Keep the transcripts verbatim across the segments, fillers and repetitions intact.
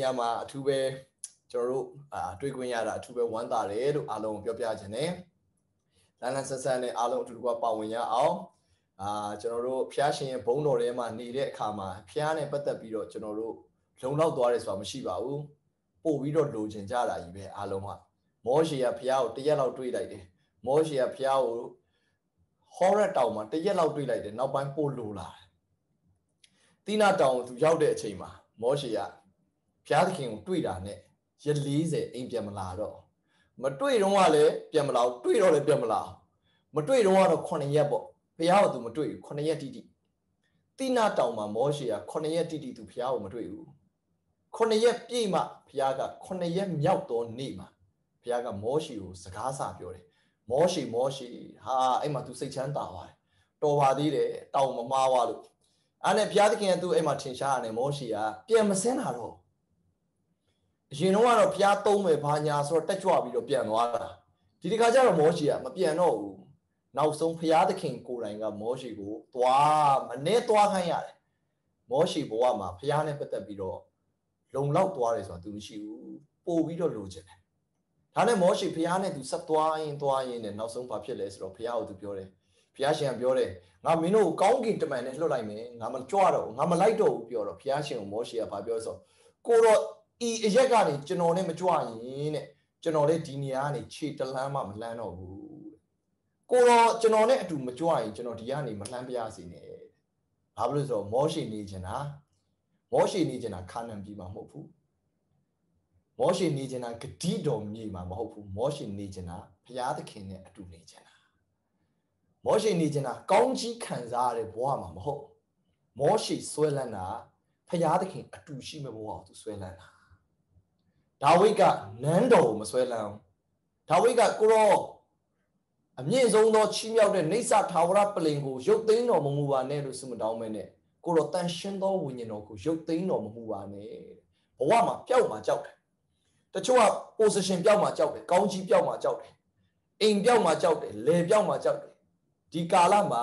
ညမှာအထူးပဲကျွန်တော်တို့အာတွေးခွင့်ရတာအထူးပဲဝမ်းသာတယ်လို့အားလုံးပြောပြခြင်းနဲ့လန်းလန်းဆန်းဆန်းနဲ့အားလုံးအတူတူကပါဝင်ရအောင်အာကျွန်တော်တို့ဖျားရှင်ရဲ့ဘုန်းတော်ထဲမှာနေတဲ့အခါမှာဖျားနဲ့ပတ်သက်ပြီးတော့ကျွန်တော်တို့လုံလောက်သွားတယ်ဆိုတာမရှိပါဘူးပို့ပြီးတော့လိုချင်ကြတာကြီးပဲအားလုံးကမောရှေကဖျားကိုတရက်လောက်တွေးလိုက်တယ်မောရှေကဖျားကိုဟောရက်တောင်မှာတရက်လောက်တွေးလိုက်တယ်နောက်ပိုင်းပို့လိုလာတယ်တိနာတောင်သူရောက်တဲ့အချိန်မှာမောရှေကဖျားသခင်ကိုတွေ့တာနဲ့ရက်၄၀အိမ်ပြန်မလာတော့မတွေ့တော့ကလည်းပြန်မလာဘူးတွေ့တော့လည်းပြန်မလာမတွေ့တော့ကတော့ခုနှစ်ရက်ပေါ့ဖျားကိုသူမတွေ့ဘူးခုနှစ်ရက်တိတိတိနာတောင်မှာမောရှေကခုနှစ်ရက်တိတိသူဖျားကိုမတွေ့ဘူးခုနှစ်ရက်ပြည့်မှဖျားကခုနှစ်ရက်မြောက်တော့နေ့မှာဖျားကမောရှေကိုစကားစာပြောတယ်မောရှေမောရှေဟာအဲ့မှာသူစိတ်ချမ်းသာသွားတယ်တော်ပါသေးတယ်တောင်မမားသွားလို့အဲ့နဲ့ဘုရားသခင်ကသူ့အဲ့မှာထင်ရှားရတယ်မောရှေကပြန်မစင်းတာတော့အရင်တော့ကတော့ဘုရားသုံးမယ်ဘာညာဆိုတော့တက်ကြွပြီးတော့ပြန်သွားတာဒီဒီခါကျတော့မောရှေကမပြန်တော့ဘူးနောက်ဆုံးဘုရားသခင်ကိုယ်တိုင်ကမောရှေကိုသွားမနဲ့သွားခိုင်းရတယ်မောရှေဘဝမှာဘုရားနဲ့ပတ်သက်ပြီးတော့လုံလောက်သွားတယ်ဆိုတာသူမရှိဘူးပို့ပြီးတော့လိုချင်တယ်ဒါနဲ့မောရှေဘုရားနဲ့သူဆက်သွားရင်သွားရင်နဲ့နောက်ဆုံးဘာဖြစ်လဲဆိုတော့ဘုရားကိုသူပြောတယ်ဘုရားရှင်ကပြောတယ်ငါမင်းတို့ကိုကောင်းကင်တမန်နဲ့လွှတ်လိုက်မယ်ငါမကြွတော့ငါမလိုက်တော့ဘူးပြောတော့ဘုရားရှင်ကိုမောရှေကဘာပြောဆိုကိုတော့ဤအရက်ကနေကျွန်တော်နဲ့မကြွရင်တဲ့ကျွန်တော်လည်းဒီနေရာကနေခြေတလန်းမှမလှမ်းတော့ဘူးကိုတော့ကျွန်တော်နဲ့အတူမကြွရင်ကျွန်တော်ဒီကနေမလှမ်းပြရစီနဲ့ဘာဖြစ်လို့ဆိုတော့မောရှေနေချင်တာမောရှေနေချင်တာခါနန်ပြည်မှာမဟုတ်ဘူးမောရှေနေချင်တာဂတိတော်မြေမှာမဟုတ်ဘူးမောရှေနေချင်တာဘုရားသခင်နဲ့အတူနေချင်တာမောရှေနေချင်တာကောင်းကြီးခံစားရတဲ့ဘဝမှာမဟုတ်မောရှေဆွဲလန်းတာဘုရားသခင်အတူရှိမဲ့ဘဝကိုသူဆွဲလန်းတာဒါဝိဒ်ကနန်းတော်ကိုမဆွဲလန်းဒါဝိဒ်ကကိုရောအမြင့်ဆုံးသောချီးမြှောက်တဲ့နေဆာထာဝရပလင်ကိုရုပ်သိမ်းတော်မမူပါနဲ့လို့ဆုမတောင်းမဲနဲ့ကိုရောတန်ရှင်းသောဝိညာဉ်တော်ကိုရုပ်သိမ်းတော်မမူပါနဲ့ဘဝမှာပျောက်မှာကြောက်တယ်တချို့က position ပျောက်မှာကြောက်တယ်ကောင်းကြီးပျောက်မှာကြောက်တယ်အိမ်ပျောက်မှာကြောက်တယ်လယ်ပျောက်မှာကြောက်တယ်ဒီကာလမှာ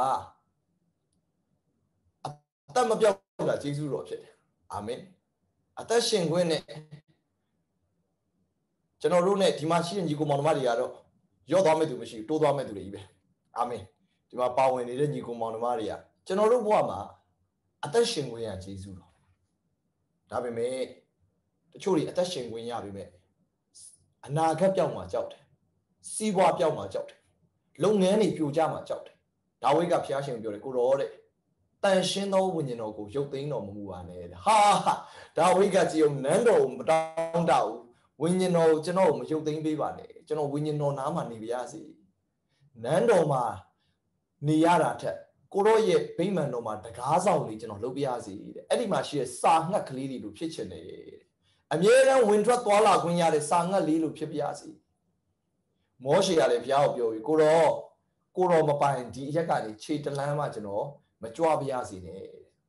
အသက်မပျောက်တာယေရှုတော်ဖြစ်တယ်အာမင်အသက်ရှင်ခွင့်နဲ့ကျွန်တော်တို့ ਨੇ ဒီမှာရှိတဲ့ညီကိုမောင်နှမတွေကတော့ရော့သွားမဲ့သူမရှိဘူးတိုးသွားမဲ့သူတွေကြီးပဲအာမင်ဒီမှာပါဝင်နေတဲ့ညီကိုမောင်နှမတွေကကျွန်တော်တို့ဘဝမှာအသက်ရှင်ခွင့်ရယေရှုတော်ဒါပေမဲ့တချို့တွေအသက်ရှင်ခွင့်ရပေမဲ့အနာဂတ်ပြောင်းမှာကြောက်တယ်စီးပွားပြောင်းမှာကြောက်တယ်လုပ်ငန်းတွေပြိုကျမှာကြောက်တယ်ဒါဝိဒ်ကဘုရားရှင်ပြောတယ်ကိုရောတဲ့တန်ရှင်းသောဝိညာဉ်တော်ကိုရုပ်သိမ်းတော်မမူပါနဲ့ဟာဒါဝိဒ်ကကြည်အောင်နန်းတော်ကိုမတောင်းတဘူးဝိညာဉ်တော်ကိုကျွန်တော်ကိုမရုပ်သိမ်းပေးပါနဲ့ကျွန်တော်ဝိညာဉ်တော်နားမှာနေပါရစေနန်းတော်မှာနေရတာထက်ကိုရောရဲ့ဗိမာန်တော်မှာတကားဆောင်လေးကျွန်တော်လုပ်ပြရစီတဲ့အဲ့ဒီမှာရှိတဲ့စာငှက်ကလေးတွေလိုဖြစ်ချင်တယ်အမြဲတမ်းဝင်ထွက်သွားလာခွင့်ရတဲ့စာငှက်လေးလိုဖြစ်ပြရစီမောရှေကလည်းဘုရားကိုပြောပြီးကိုရောကိုရောမပိုင်ဒီအရက်ကနေခြေတလန်းမှကျွန်တော်မကြွပါရစေနဲ့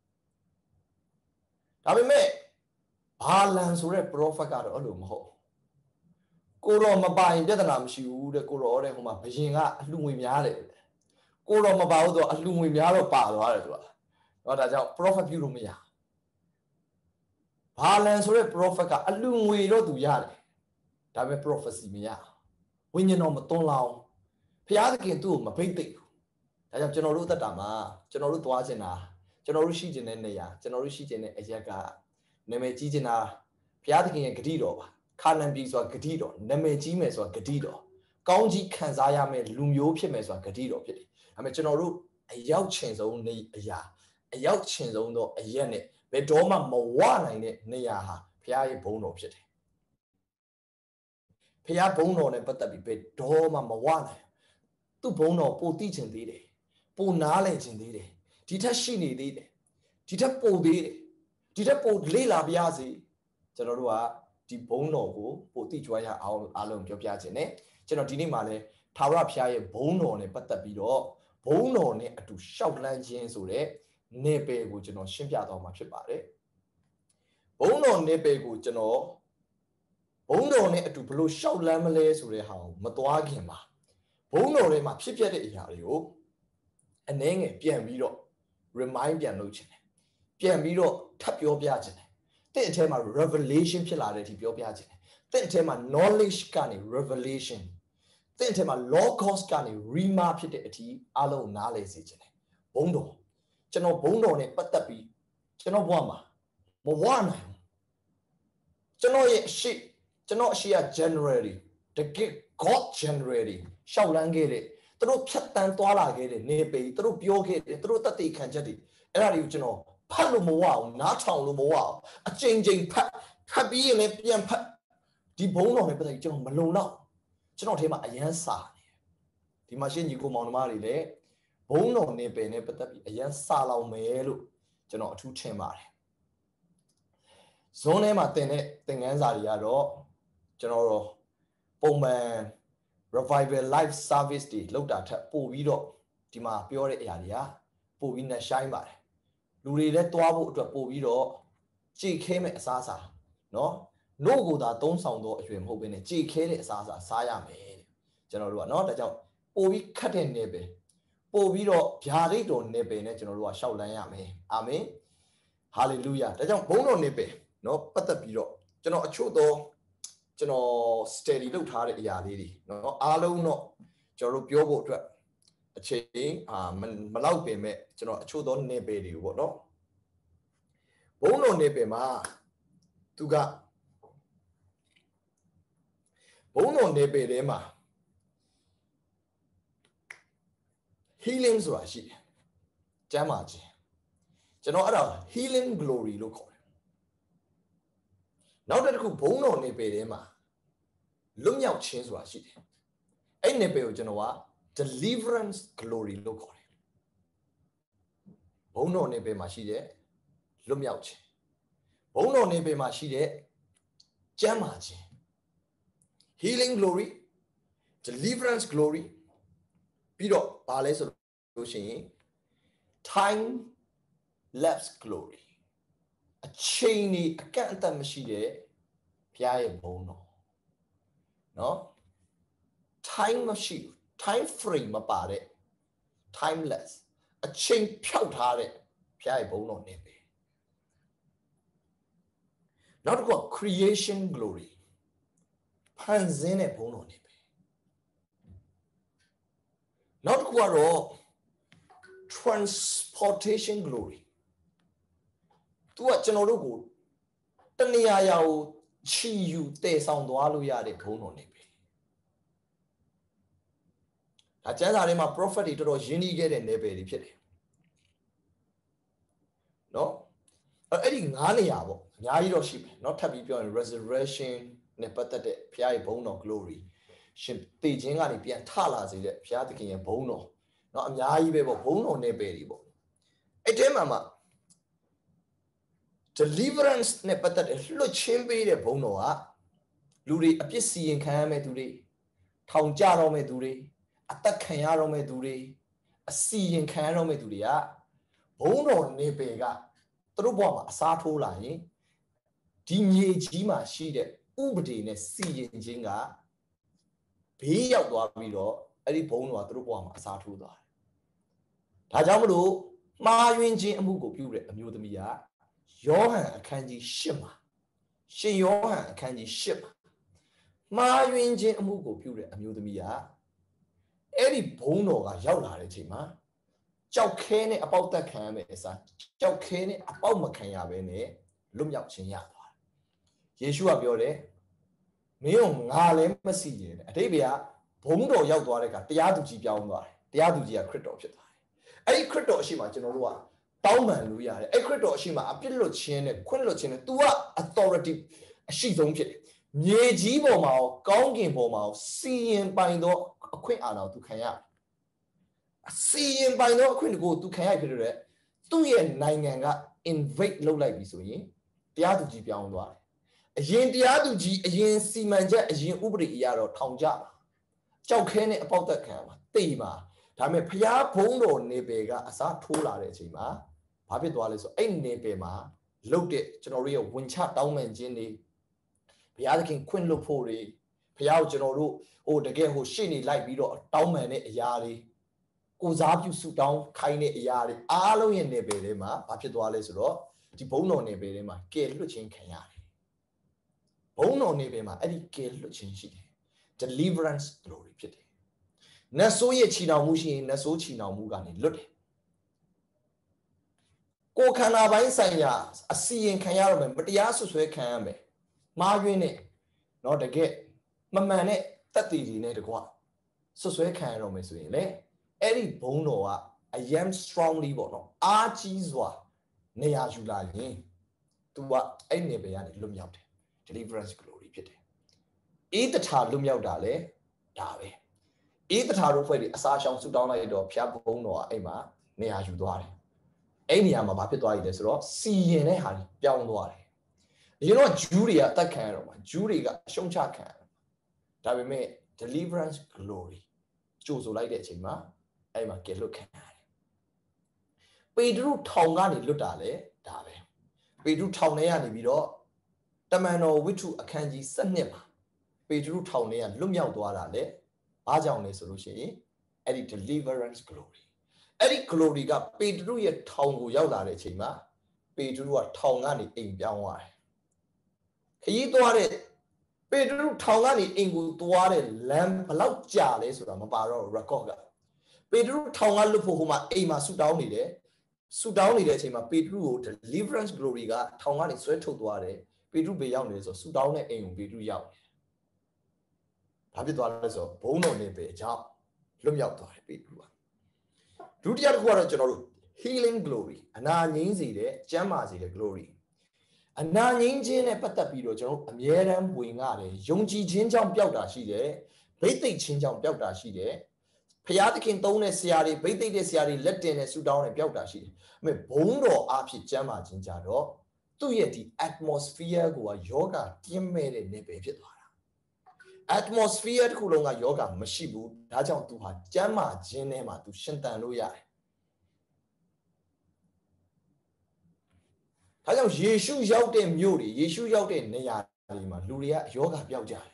ဒါပေမဲ့ဘာလန်ဆိုတဲ့ prophet ကတော့အဲ့လိုမဟုတ်ကိုရောမပိုင်ပြဿနာမရှိဘူးတဲ့ကိုရောတဲ့ဟိုမှာဘယင်ကအလှငွေများတယ်ကိုရောမပါဘူးဆိုအလှငွေများတော့ပါသွားတယ်သူကတော့ဒါကြောင့် prophet ပြုလို့မရဘာလန်ဆိုတဲ့ prophet ကအလှငွေတော့သူရတယ်ဒါပေမဲ့ prophecy မရဝိညာဉ်တော်မသွန်လောင်းဘုရားသခင်သူ့ကိုမဖိတ်သိဘူးဒါကြောင့်ကျွန်တော်တို့အသက်တာမှာကျွန်တော်တို့သွားချင်တာကျွန်တော်တို့ရှိချင်တဲ့နေရာကျွန်တော်တို့ရှိချင်တဲ့အရက်ကနာမည်ကြီးချင်တာဘုရားသခင်ရဲ့ဂတိတော်ပါခါနန်ပြည်ဆိုတာဂတိတော်နာမည်ကြီးမယ်ဆိုတာဂတိတော်ကောင်းကြီးခံစားရမယ်လူမျိုးဖြစ်မယ်ဆိုတာဂတိတော်ဖြစ်တယ်ဒါပေမဲ့ကျွန်တော်တို့အရောက်ချင်ဆုံးနေအရာအရောက်ချင်ဆုံးသောအရက်နဲ့ဘယ်တော့မှမဝနိုင်တဲ့နေရာဟာဘုရားရဲ့ဘုန်းတော်ဖြစ်တယ်ဘုရားဘုန်းတော်နဲ့ပတ်သက်ပြီးဘယ်တော့မှမဝနိုင်သူ့ဘုန်းတော်ပိုသိချင်သေးတယ်ပိုနားလည်ချင်သေးတယ်ဒီထက်ရှိနေသေးတယ်ဒီထက်ပိုသေးတယ်ဒီထက်ပိုလေ့လာပြရစီကျွန်တော်တို့ကဒီဘုန်းတော်ကိုပိုသိကြွားရအောင်အားလုံးပြောပြခြင်းနဲ့ကျွန်တော်ဒီနေ့မှာလဲထာဝရဘုရားရဲ့ဘုန်းတော်နဲ့ပတ်သက်ပြီးတော့ဘုန်းတော်နဲ့အတူရှောက်လန်းခြင်းဆိုတဲ့နေပယ်ကိုကျွန်တော်ရှင်းပြသွားမှာဖြစ်ပါတယ်ဘုန်းတော်နေပယ်ကိုကျွန်တော်ဘုန်းတော်နဲ့အတူဘလို့ရှောက်လန်းမလဲဆိုတဲ့ဟာကိုမသွားခင်ပါဘုန်းတော်ထဲမှာဖြစ်ပျက်တဲ့အရာတွေကိုအနည်းငယ်ပြန်ပြီးတော့ remind ပြန်လုပ်ခြင်းတယ်ပြန်ပြီးတော့ထပ်ပြောပြခြင်းတယ်တဲ့အဲမှာ revelation ဖြစ်လာတဲ့အထိပြောပြခြင်းတဲ့အဲမှာ knowledge ကနေ revelation တဲ့အဲမှာ logos ကနေ rima ဖြစ်တဲ့အထိအလုံးနားလည်စေခြင်းဘုံတော်ကျွန်တော်ဘုံတော်နဲ့ပတ်သက်ပြီးကျွန်တော်ဘဝမှာမဝနိုင်ကျွန်တော်ရဲ့အရှိကျွန်တော်အရှိက generally တကယ် God generally ရှောက်လန်းခဲ့တဲ့သူတို့ဖြတ်တန်းသွားလာခဲ့တဲ့နေပေသူတို့ပြောခဲ့တဲ့သူတို့တတ်သိခံချက်တွေအဲ့ဒါတွေကိုကျွန်တော်ဖတ်လို့မဝအောင်နားထောင်လို့မဝအောင်အကြိမ်ကြိမ်ဖတ်ဖတ်ပြီးရင်လည်းပြန်ဖတ်ဒီဘုံတော်နဲ့ပတ်သက်ပြီးကျွန်တော်မလုံတော့ကျွန်တော်ထဲမှာအယမ်းစာနေဒီမှာရှင်းညီကိုမောင်နှမတွေလည်းဘုံတော်နေပယ်နဲ့ပတ်သက်ပြီးအယမ်းစာလောင်မယ်လို့ကျွန်တော်အထူးထင်ပါတယ်ဇွန်ထဲမှာတင်တဲ့သင်ခန်းစာတွေကတော့ကျွန်တော်တို့ပုံမှန် revival live service တွေလောက်တာထက်ပို့ပြီးတော့ဒီမှာပြောတဲ့အရာတွေကပို့ပြီးနဲ့ရှိုင်းပါတယ်လူတွေလည်းတွားဖို့အတွက်ပို့ပြီးတော့ကြည်ခဲမဲ့အစားအစာเนาะနှုတ်ကိုသာသုံးဆောင်တော့အရွယ်မဟုတ်ဘဲနဲ့ကြည်ခဲတဲ့အစားအစာစားရမယ်တဲ့ကျွန်တော်တို့ကเนาะဒါကြောင့်ပို့ပြီးခတ်တဲ့နေပဲပို့ပြီးတော့ဗျာဒိတ်တော်နေပဲနဲ့ကျွန်တော်တို့ကရှောက်လန်းရမယ်အာမင်ဟာလေလုယာဒါကြောင့်ဘုန်းတော်နေပဲเนาะပတ်သက်ပြီးတော့ကျွန်တော်အချို့တော့ကျွန်တော် study လုပ်ထားတဲ့အရာလေးတွေเนาะအားလုံးတော့ကျွန်တော်တို့ပြောဖို့အတွက်အချိန်အာမလောက်ပင်မဲ့ကျွန်တော်အချို့သောနေပေတွေပေါ့เนาะဘုန်းတော်နေပေမှာသူကဘုန်းတော်နေပေထဲမှာ healing ဆိုတာရှိတယ်ကျမ်းမာခြင်းကျွန်တော်အဲ့ဒါ healing glory လို့ခေါ်တယ်နောက်တစ်ခုဘုန်းတော်နေပေထဲမှာလွတ်မြောက်ခြင်းဆိုတာရှိတယ်အဲ့နေပေကိုကျွန်တော်က deliverance glory လို့ခေါ်တယ်ဘုန်းတော်နေပေမှာရှိတဲ့လွတ်မြောက်ခြင်းဘုန်းတော်နေပေမှာရှိတဲ့ကျမ်းမာခြင်း healing glory deliverance glory ပြီးတော့ဘာလဲဆိုလို့ရှိရင် time lapse glory အချိန်ကြီးအကန့်အသတ်မရှိတဲ့ဘုရားရဲ့ဘုန်းတော်เนาะ time မရှိ time frame မပါတဲ့ timeless အချိန်ဖြောက်ထားတဲ့ဘုရားရဲ့ဘုန်းတော်နေပဲနောက်တစ်ခုက creation glory ဖန်ဆင်းတဲ့ဘုန်းတော်နေပဲနောက်တစ်ခုကတော့ transportation glory သူကကျွန်တော်တို့ကိုတနေရာရာကိုချီယူတည်ဆောင်သွားလို့ရတဲ့ဘုန်းတော်နေပဲဒါကျမ်းစာထဲမှာ prophet တွေတော်တော်ရင်းနှီးခဲ့တဲ့နယ်ပယ်တွေဖြစ်တယ်เนาะအဲ့ဒီငါးနေရာပေါ့အများကြီးတော့ရှိမယ်เนาะထပ်ပြီးပြောရင် resurrection နဲ့ပတ်သက်တဲ့ဘုရားရဲ့ဘုန်းတော် glory ရှင်တည်ခြင်းကနေပြန်ထလာစေတဲ့ဘုရားသခင်ရဲ့ဘုန်းတော်เนาะအများကြီးပဲပေါ့ဘုန်းတော်နယ်ပယ်တွေပေါ့အဲ့တဲမှာမှာ deliverance နဲ့ပတ်သက်တဲ့လွတ်ချင်းပေးတဲ့ဘုန်းတော်ကလူတွေအပြစ်စီရင်ခံရမဲ့သူတွေထောင်ကြတော့မဲ့သူတွေအသက်ခံရတော့မဲ့သူတွေအစီရင်ခံရတော့မဲ့သူတွေကဘုန်းတော်နေပေကသူတို့ဘဝမှာအစားထိုးလာရင်ဒီမြေကြီးမှာရှိတဲ့ဥပဒေနဲ့စီရင်ခြင်းကဘေးရောက်သွားပြီးတော့အဲ့ဒီဘုန်းတော်ကသူတို့ဘဝမှာအစားထိုးသွားတယ်ဒါကြောင့်မလို့မှားယွင်းခြင်းအမှုကိုပြုတဲ့အမျိုးသမီးကယောဟန်အခန်းကြီး၈မှာရှင်ယောဟန်အခန်းကြီး၈မှာမှားယွင်းခြင်းအမှုကိုပြုတဲ့အမျိုးသမီးကအဲ့ဒီဘုန်းတော်ကရောက်လာတဲ့အချိန်မှာကြောက်ခဲနဲ့အပေါက်တက်ခံရမယ်အစားကြောက်ခဲနဲ့အပေါက်မခံရဘဲနဲ့လွတ်မြောက်ခြင်းရသွားတယ်ယေရှုကပြောတယ်မင်းတို့ငါလည်းမစီရင်အတိတ်ကဘုန်းတော်ရောက်သွားတဲ့အခါတရားသူကြီးပြောင်းသွားတယ်တရားသူကြီးကခရစ်တော်ဖြစ်သွားတယ်အဲ့ဒီခရစ်တော်အရှိမကျွန်တော်တို့ကတောင်းပန်လို့ရတယ်အဲ့ခရစ်တော်အရှိမအပြစ်လွတ်ခြင်းနဲ့ခွင့်လွတ်ခြင်းနဲ့ तू က authority အရှိဆုံးဖြစ်တယ်မြေကြီးပေါ်မှာရောကောင်းကင်ပေါ်မှာရောစီရင်ပိုင်သောအခွင့်အာဏာကို तू ခံရတယ်အစီရင်ပိုင်သောအခွင့်ကို तू ခံရဖြစ်တဲ့သူ့ရဲ့နိုင်ငံက invade လုပ်လိုက်ပြီဆိုရင်တရားသူကြီးပြောင်းသွားတယ်အရင်တရားသူကြီးအရင်စီမံချက်အရင်ဥပဒေအရာတော့ထောင်ကြပါကြောက်ခဲနဲ့အပေါက်သက်ခံပါတိတ်ပါဒါပေမဲ့ဘုရားဘုန်းတော်နေပေကအစားထိုးလာတဲ့အချိန်မှာဘာဖြစ်သွားလဲဆိုအဲ့နေပေမှာလုတ်တဲ့ကျွန်တော်တို့ရဲ့ဝင်ချတောင်းပန်ခြင်းတွေဘုရားသခင်ခွင့်လွတ်ဖို့တွေဘုရားကိုကျွန်တော်တို့ဟိုတကယ်ဟိုရှေ့နေလိုက်ပြီးတော့တောင်းပန်တဲ့အရာတွေကိုစားပြုဆုတောင်းခိုင်းတဲ့အရာတွေအားလုံးရဲ့နေပေထဲမှာဘာဖြစ်သွားလဲဆိုတော့ဒီဘုံတော်နေပေထဲမှာကဲလွတ်ခြင်းခံရတယ်ဘုံတော်နေပေမှာအဲ့ဒီကဲလွတ်ခြင်းရှိတယ် deliverance glory ဖြစ်တယ်နတ်ဆိုးရဲ့ချီနှောင်မှုရှိရင်နတ်ဆိုးချီနှောင်မှုကနေလွတ်တယ်ကိုခန္ဓာပိုင်းဆိုင်ရာအစီရင်ခံရတော့မယ်မတရားဆွဆွဲခံရမယ်မှားယွင်းနဲ့เนาะတကယ်မမှန်တဲ့တက်တည်တွေနဲ့တကွဆွဆွဲခံရတော့မယ်ဆိုရင်လေအဲ့ဒီဘုံတော်ကအယံ strongly ပေါ့နော်အားကြီးစွာနေရာယူလာရင် तू ကအဲ့နေပဲကနေလွတ်မြောက်တယ် deliverance glory ဖြစ်တယ်အေးတထာလွတ်မြောက်တာလေဒါပဲအေးတထာတို့ဖွဲ့ပြီးအစာရှောင်ဆူတောင်းလိုက်တော့ဖျားဘုံတော်ကအဲ့မှာနေရာယူသွားတယ်အဲ့နေရာမှာဘာဖြစ်သွားရလဲဆိုတော့စီရင်တဲ့ဟာကြီးပြောင်းသွားတယ်အရင်တော့ဂျူးတွေကအသက်ခံရတော့မှာဂျူးတွေကအရှုံးချခံရဒါပေမဲ့ deliverance glory ကြိုဆိုလိုက်တဲ့အချိန်မှာအဲ့မှာကဲလွတ်ခံရတယ်ပေတရုထောင်ကနေလွတ်တာလေဒါပဲပေတရုထောင်ထဲကနေပြီးတော့တမန်တော်ဝိတ္ထုအခန်းကြီး၁၂မှာပေတရုထောင်ထဲကလွတ်မြောက်သွားတာလေဘာကြောင့်လဲဆိုလို့ရှိရင်အဲ့ဒီ deliverance glory အဲ့ဒီ glory ကပေတရုရဲ့ထောင်ကိုရောက်လာတဲ့အချိန်မှာပေတရုကထောင်ကနေအိမ်ပြောင်းသွားတယ်ခရီးသွားတဲ့ပေတရုထောင်ကနေအိမ်ကိုသွားတဲ့လမ်းဘယ်လောက်ကြာလဲဆိုတာမပါတော့ record ကပေတရုထောင်ကလွတ်ဖို့ဟိုမှာအိမ်မှာဆူတောင်းနေတယ်ဆူတောင်းနေတဲ့အချိန်မှာပေတရုကို deliverance glory ကထောင်ကနေဆွဲထုတ်သွားတယ်ပေတရုဘေးရောက်နေဆိုဆူတောင်းတဲ့အိမ်ကိုပေတရုရောက်တယ်ဘာဖြစ်သွားလဲဆိုတော့ဘုံတော်နေပဲအကြောင်းလွတ်မြောက်သွားတယ်ပေတရုကဒုတိယတစ်ခုကတော့ကျွန်တော်တို့ healing glory အနာငြိမ်းစေတဲ့ကျမ်းမာစေတဲ့ glory အနာငြိမ်းခြင်းနဲ့ပတ်သက်ပြီးတော့ကျွန်တော်အမြဲတမ်းဝင်ရတယ်ယုံကြည်ခြင်းကြောင့်ပျောက်တာရှိတယ်ဗိသိက်ခြင်းကြောင့်ပျောက်တာရှိတယ်ဖျားသခင်သုံးတဲ့ဆရာတွေဗိသိက်တဲ့ဆရာတွေလက်တင်တဲ့ဆူတောင်းတဲ့ပျောက်တာရှိတယ်အမေဘုံတော်အားဖြင့်ကျမ်းမာခြင်းကြတော့သူ့ရဲ့ဒီ atmosphere ကိုယောဂကင်းမဲ့တဲ့နေပဲဖြစ်သွားတာ atmosphere တစ်ခုလုံးကယောဂမရှိဘူးဒါကြောင့်သူဟာကျမ်းမာခြင်းထဲမှာသူရှင်သန်လို့ရတယ်ဒါကြောင့်ယေရှုရောက်တဲ့မြို့တွေယေရှုရောက်တဲ့နေရာတွေမှာလူတွေကယောဂပျောက်ကြတယ်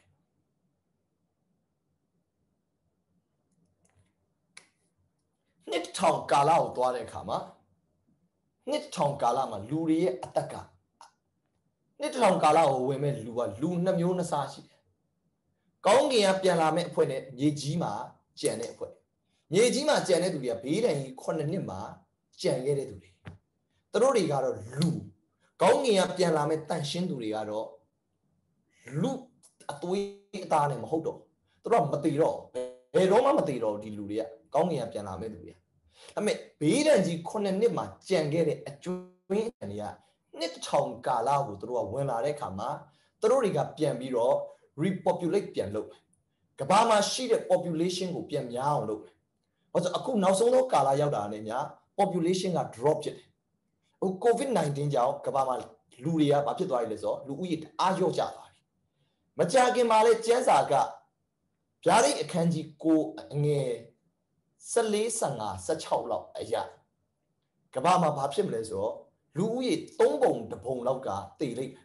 နှစ်ထောင်ကာလကိုသွားတဲ့အခါမှာနှစ်ထောင်ကာလမှာလူတွေရဲ့အသက်ကနှစ်ထောင်ကာလကိုဝင်မဲ့လူကလူနှစ်မျိုးနှစ်စားရှိတယ်။ကောင်းကင်ကပြန်လာမဲ့အဖွဲ့နဲ့မြေကြီးမှာကြံတဲ့အဖွဲ့မြေကြီးမှာကြံတဲ့သူတွေကဘေးဒဏ်ကြီးခုနှစ်နှစ်မှာကြံခဲ့တဲ့သူတွေသူတို့တွေကတော့လူကောင်းကင်ကပြန်လာမဲ့တန်ရှင်းသူတွေကတော့လူအသွေးအသားနဲ့မဟုတ်တော့သူတို့ကမတည်တော့ဘယ်တော့မှမတည်တော့ဒီလူတွေကကောင်းကင်ကပြန်လာမဲ့သူတွေဒါပေမဲ့ဘေးဒဏ်ကြီးခုနှစ်နှစ်မှာကြံခဲ့တဲ့အကျွင်းအန်တွေကနှစ်ထောင်ကာလကိုသူတို့ကဝင်လာတဲ့အခါမှာသူတို့တွေကပြန်ပြီးတော့ repopulate ပြန်လုပ်ကမ္ဘာမှာရှိတဲ့ population ကိုပြန်များအောင်လုပ်ဘာလို့အခုနောက်ဆုံးသောကာလရောက်တာနဲ့ညာ population က drop ဖြစ်တယ်ဟို covid nineteen ကြောင့်ကမ္ဘာမှာလူတွေကဘာဖြစ်သွားပြီလဲဆိုတော့လူဦးရေအားလျော့ကျသွားပြီမကြာခင်မှာလဲကျန်းစာကဗျာဒိတ်အခန်းကြီးကိုအငယ်၁၄ ၁၅ ၁၆လောက်အရာကမ္ဘာမှာဘာဖြစ်မလဲဆိုတော့လူဦးရေသုံးပုံတစ်ပုံလောက်ကတည်လိမ့်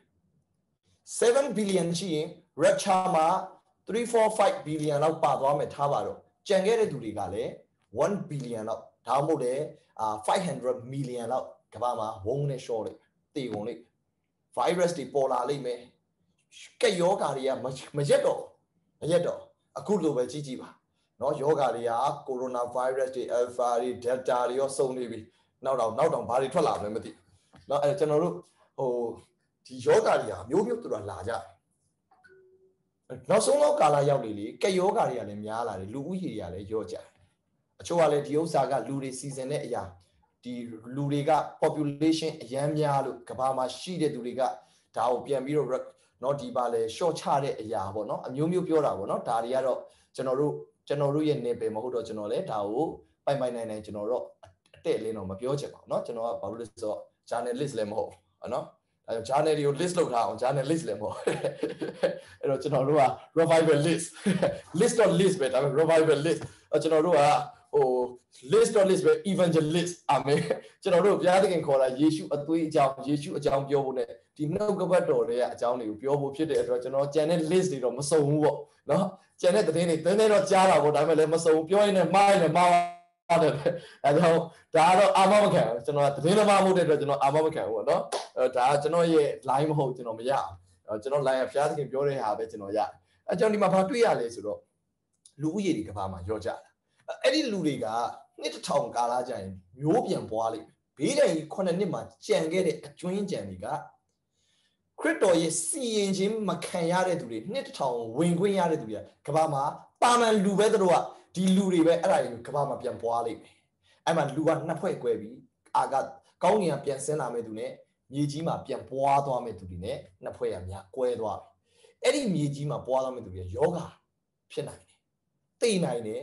seven billion ရှိရင် rapture မှာthree four five billion လောက်ပါသွားမယ်ထားပါတော့ကြံခဲ့တဲ့သူတွေကလည်းone billion လောက်ဒါမှမဟုတ်လေfive hundred million လောက်ကမ္ဘာမှာဝုန်းနဲ့ရှော့လိမ့်တည်ကုန်လိမ့် virus တွေပေါ်လာလိမ့်မယ်ကက်ယောဂါတွေကမရက်တော့မရက်တော့အခုလိုပဲကြီးကြီးပါเนาะယောဂါတွေကကိုရိုနာဗိုင်းရပ်စ်တွေ alpha တွေ delta တွေရောစုံနေပြီနောက်တော့နောက်တော့ဘာတွေထွက်လာမလဲမသိเนาะအဲကျွန်တော်တို့ဟိုဒီယောဂါတွေကမျိုးမျိုးတူတာလာကြတယ်နောက်ဆုံးတော့ကာလရောက်နေလေကက်ယောဂါတွေကလည်းများလာတယ်လူဦးရေတွေကလည်းရော့ကြတယ်အချို့ကလည်းဒီဥစ္စာကလူတွေစီစဉ်တဲ့အရာဒီလူတွေက population အရန်များလို့ကမ္ဘာမှာရှိတဲ့သူတွေကဒါကိုပြန်ပြီးတော့เนาะဒီပါလေ short ချတဲ့အရာပေါ့เนาะအမျိုးမျိုးပြောတာပေါ့เนาะဒါတွေကတော့ကျွန်တော်တို့ကျွန်တော်တို့ရဲ့နေပယ်မဟုတ်တော့ကျွန်တော်လည်းဒါကိုပိုင်ပိုင်နိုင်နိုင်ကျွန်တော်တော့အတဲ့လေးတော့မပြောချင်ပါဘူးเนาะကျွန်တော်ကဘာလို့လဲဆိုတော့ journalist လည်းမဟုတ်ဘူးเนาะအဲ journal တွေကို list လုပ်ထားအောင် journalist လည်းမဟုတ်အဲ့တော့ကျွန်တော်တို့က revival list list or list ပဲဒါပေမဲ့ revival list အဲကျွန်တော်တို့ကဟို list or list ပဲ evangelist အာမင်ကျွန်တော်တို့ဘုရားသခင်ခေါ်တာယေရှုအသွေးအကြောင်းယေရှုအကြောင်းပြောဖို့နဲ့ဒီနှုတ်ကပတ်တော်တွေကအကြောင်းတွေကိုပြောဖို့ဖြစ်တဲ့အတွက်ကျွန်တော်ကြံတဲ့ list တွေတော့မစုံဘူးပေါ့เนาะကျန်တဲ့သတင်းတွေတင်းတင်းတော့ကြားတာပေါ့ဒါပေမဲ့လည်းမစုံပြောရင်လည်းမှားရင်လည်းမှားတယ်အဲကြောင့်ဒါကတော့အာမမခံဘူးကျွန်တော်ကသတင်းသမားမဟုတ်တဲ့အတွက်ကျွန်တော်အာမမခံဘူးပေါ့နော်အဲဒါကကျွန်တော်ရဲ့ line မဟုတ်ကျွန်တော်မရအောင်ကျွန်တော် line ကဘုရားသခင်ပြောတဲ့ဟာပဲကျွန်တော်ရတယ်အဲကြောင့်ဒီမှာဘာတွေ့ရလဲဆိုတော့လူဦးရေတွေကဘာမှရောကြတာအဲ့ဒီလူတွေကနှစ်တစ်ထောင်ကာလကြာရင်မျိုးပြန်ပွားလိမ့်မယ်ဘေးတိုင်ခုနှစ်နှစ်မှာကြံခဲ့တဲ့အကျွင်းကြံတွေကခရစ်တော်ရဲ့စီရင်ခြင်းမခံရတဲ့သူတွေနှစ်တစ်ထောင်ဝင်ခွင့်ရတဲ့သူတွေကကဘာမှာပါမန်လူပဲတို့ကဒီလူတွေပဲအဲ့ဒါတွေကဘာမှာပြန်ပွားလိမ့်မယ်အဲ့မှာလူကနှစ်ဖွဲ့꿰ပြီးအာကကောင်းကင်ကပြန်ဆင်းလာမဲ့သူနဲ့မြေကြီးမှာပြန်ပွားသွားမဲ့သူတွေနဲ့နှစ်ဖွဲ့ရများ꿰သွားပြီအဲ့ဒီမြေကြီးမှာပွားသွားမဲ့သူတွေယောဂဖြစ်နိုင်တယ်သိနိုင်တယ်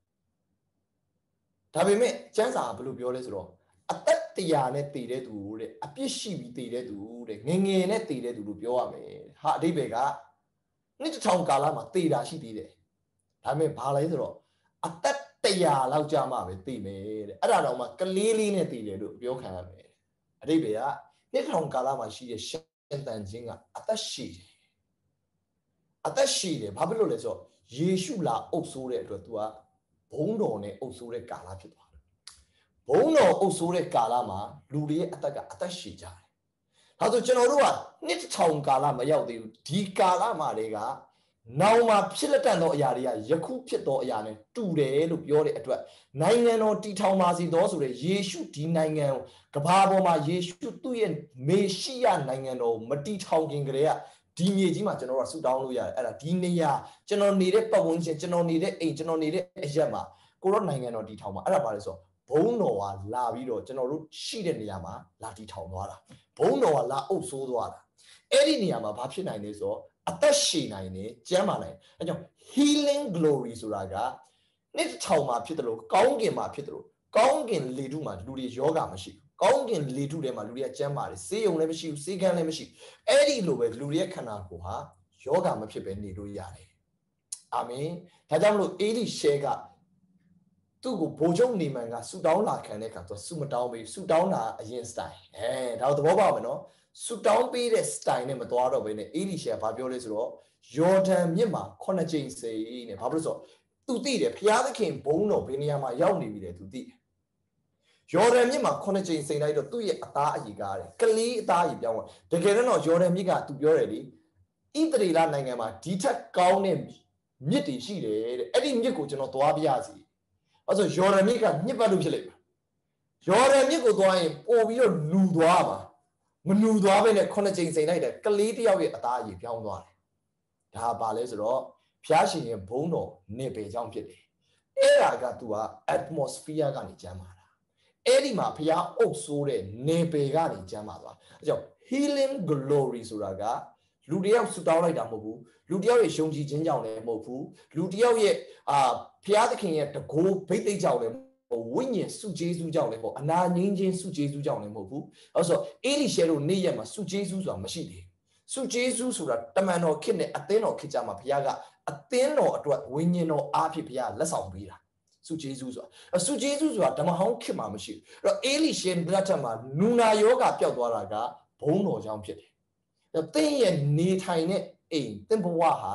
ဒါပေမဲ့ကျမ်းစာကဘယ်လိုပြောလဲဆိုတော့အသက်တရားနဲ့တည်တဲ့သူတဲ့အပြစ်ရှိပြီးတည်တဲ့သူတဲ့ငငယ်နဲ့တည်တဲ့သူလို့ပြောရမယ်ဟာအဓိပ္ပာယ်ကနှစ်တစ်ထောင်ကာလမှာတည်တာရှိသေးတယ်ဒါပေမဲ့ဘာလဲဆိုတော့အသက်တရားလောက်ကြာမှပဲတည်မယ်တဲ့အဲ့ဒါတော့မှကလေးလေးနဲ့တည်တယ်လို့ပြောခံရမယ်အဓိပ္ပာယ်ကနှစ်ထောင်ကာလမှာရှိတဲ့ရှင်သန်ခြင်းကအသက်ရှိတယ်အသက်ရှိတယ်ဘာဖြစ်လို့လဲဆိုတော့ယေရှုလာအုပ်ဆိုးတဲ့အတွက် तू ကဘုန်းတော်နဲ့အုပ်ဆိုးတဲ့ကာလဖြစ်သွားတယ်ဘုန်းတော်အုပ်ဆိုးတဲ့ကာလမှာလူတွေရဲ့အသက်ကအသက်ရှိကြတယ်ဒါဆိုကျွန်တော်တို့ကနှစ်တစ်ထောင်ကာလမရောက်သေးဘူးဒီကာလမှာတွေကနောင်မှာဖြစ်လက်တန်သောအရာတွေကယခုဖြစ်သောအရာနဲ့တူတယ်လို့ပြောတဲ့အတွက်နိုင်ငံတော်တည်ထောင်ပါစေသောဆိုတဲ့ယေရှုဒီနိုင်ငံကိုကမ္ဘာပေါ်မှာယေရှုသူ့ရဲ့မေရှိယနိုင်ငံတော်မတည်ထောင်ခင်ကတည်းကဒီမြေကြီးမှာကျွန်တော်တို့ဆူတောင်းလို့ရတယ်အဲ့ဒါဒီနေရာကျွန်တော်နေတဲ့ပတ်ဝန်းကျင်ကျွန်တော်နေတဲ့အိမ်ကျွန်တော်နေတဲ့အရက်မှာကိုရောနိုင်ငံတော်တည်ထောင်မှာအဲ့ဒါပါလဲဆိုဘုန်းတော်ကလာပြီးတော့ကျွန်တော်တို့ရှိတဲ့နေရာမှာလာတည်ထောင်သွားတာဘုန်းတော်ကလာအုပ်ဆိုးသွားတာအဲ့ဒီနေရာမှာဘာဖြစ်နိုင်လဲဆိုတော့အသက်ရှည်နိုင်တယ်ကျမ်းမာနိုင်အဲကြောင့် healing glory ဆိုတာကနှစ်ထောင်မှာဖြစ်တယ်လို့ကောင်းကင်မှာဖြစ်တယ်လို့ကောင်းကင်လေထုမှာလူတွေယောဂမရှိဘူးကောင်းကင်လေထုထဲမှာလူတွေကကျမ်းမာတယ်ဆေးရုံလည်းမရှိဘူးဆေးခန်းလည်းမရှိဘူးအဲ့ဒီလိုပဲလူတွေရဲ့ခန္ဓာကိုယ်ဟာယောဂမဖြစ်ပဲနေလို့ရတယ်အာမင်ဒါကြောင့်မလို့အေလိရှဲကသူ့ကိုဘိုလ်ချုပ်နေမန်ကဆူတောင်းလာခံတဲ့အခါသူဆူမတောင်းပေးဆူတောင်းတာအရင်စတိုင်အဲဒါတော့သဘောပေါက်မယ်နော်ဆူတောင်းပေးတဲ့စတိုင်နဲ့မသွားတော့ဘဲနဲ့အေလိရှဲကဘာပြောလဲဆိုတော့ယော်ဒန်မြစ်မှာခုနှစ်ကြိမ်စေနဲ့ဘာလို့ဆိုတော့သူသိတယ်ဘုရားသခင်ဘုန်းတော်ဘယ်နေရာမှာရောက်နေပြီလဲသူသိတယ်ယော်ဒန်မြစ်မှာခုနှစ်ကြိမ်စိန်လိုက်တော့သူ့ရဲ့အသားအည်ကားတယ်ကလေးအသားအည်ပြောင်းသွားတကယ်တော့ယော်ဒန်မြစ်ကသူပြောတယ်လေဣသရေလနိုင်ငံမှာဒီထက်ကောင်းတဲ့မြစ်တွေရှိတယ်တဲ့အဲ့ဒီမြစ်ကိုကျွန်တော်သွားပြရစီအဲ့ဆိုယော်ဒန်မြစ်ကမြစ်ပတ်လို့ဖြစ်လိမ့်မယ်ယော်ဒန်မြစ်ကိုသွားရင်ပို့ပြီးတော့လူသွားပါမလူသွားပဲနဲ့ခုနှစ်ကြိမ်စိန်လိုက်တယ်ကလေးတယောက်ရဲ့အသားအည်ပြောင်းသွားတယ်ဒါပါလဲဆိုတော့ဖျားရှင်ရဲ့ဘုန်းတော်နေပေကြောင့်ဖြစ်တယ်အဲ့ဒါက तू က atmosphere ကနေကျမ်းမာတာအဲ့ဒီမှာဖျားအုပ်ဆိုးတဲ့နေပေကနေကျမ်းမာသွားအဲကြောင့် healing glory ဆိုတာကလူတယောက်ဆူတောင်းလိုက်တာမဟုတ်ဘူးလူတယောက်ရဲ့ယုံကြည်ခြင်းကြောင့်လည်းမဟုတ်ဘူးလူတယောက်ရဲ့အာဖျားသခင်ရဲ့တကိုးဘိတ်သိက်ကြောင့်လည်းဝိညာဉ်စုကျေးဇူးကြောင့်လည်းပေါ့အနာငြိမ်းခြင်းစုကျေးဇူးကြောင့်လည်းမဟုတ်ဘူးအဲဆိုအေလိရှဲတို့နေ့ရက်မှာစုကျေးဇူးဆိုတာမရှိသေးဘူးစုကျေးဇူးဆိုတာတမန်တော်ခေတ်နဲ့အသင်းတော်ခေတ်ကြမှာဘုရားကအသင်းတော်အတွက်ဝိညာဉ်တော်အားဖြင့်ဘုရားလက်ဆောင်ပေးတာစုကျေးဇူးဆိုတာစုကျေးဇူးဆိုတာဓမ္မဟောင်းခေတ်မှာမရှိဘူးအဲ့တော့အေလိရှဲလက်ထက်မှာနူနာယောဂပျောက်သွားတာကဘုန်းတော်ကြောင့်ဖြစ်တယ်အဲ့သင်ရဲ့နေထိုင်တဲ့အိမ်သင်ဘဝဟာ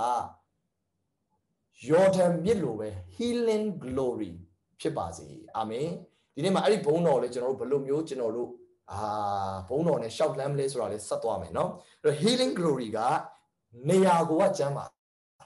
ယော်ဒန်မြစ်လိုပဲ healing glory ဖြစ်ပါစေအာမင်ဒီနေ့မှာအဲ့ဒီဘုန်းတော်လေးကျွန်တော်တို့ဘယ်လိုမျိုးကျွန်တော်တို့အာဘုန်းတော်နဲ့ရှောက်လမ်းမလဲဆိုတာလေးဆက်သွားမယ်နော်အဲ့တော့ healing glory ကနေရာကိုကကျမ်းပါ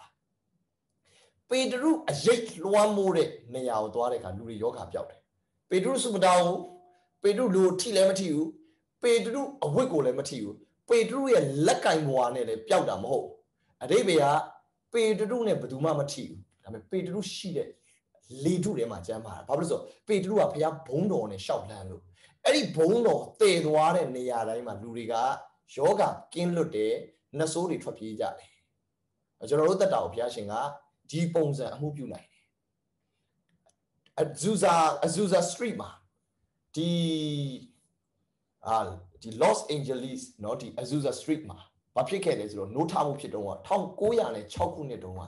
ပေတရုအရေးလွှမ်းမိုးတဲ့နေရာကိုသွားတဲ့အခါလူတွေယောဂပျောက်တယ်ပေတရုစုမတောင်းဘူးပေတရုလူထိလည်းမထိဘူးပေတရုအဝတ်ကိုလည်းမထိဘူးပေတရုရဲ့လက်ကင်ဘွားနဲ့လည်းပျောက်တာမဟုတ်အဓိပ္ပာယ်ကပေတရုနဲ့ဘယ်သူမှမထိဘူးဒါပေမဲ့ပေတရုရှိတဲ့လေထုထဲမှာကျမ်းပါတာဘာလို့လဲဆိုတော့ပေတရုကဘုရားဘုန်းတော်နဲ့ရှောက်လန်းလို့အဲ့ဒီဘုန်းတော်တည်သွားတဲ့နေရာတိုင်းမှာလူတွေကယောဂကင်းလွတ်တယ်နှဆိုးတွေထွက်ပြေးကြတယ်ကျွန်တော်တို့တက်တာကိုဘုရားရှင်ကဒီပုံစံအမှုပြုနိုင်တယ်အဇူဇာအဇူဇာ street မှာဒီအာဒီ Los Angeles เนาะဒီ Azusa Street မှာဘာဖြစ်ခဲ့လဲဆိုတော့နိုးထမှုဖြစ်တော့၁၉၀၆ခုနှစ်တုန်းက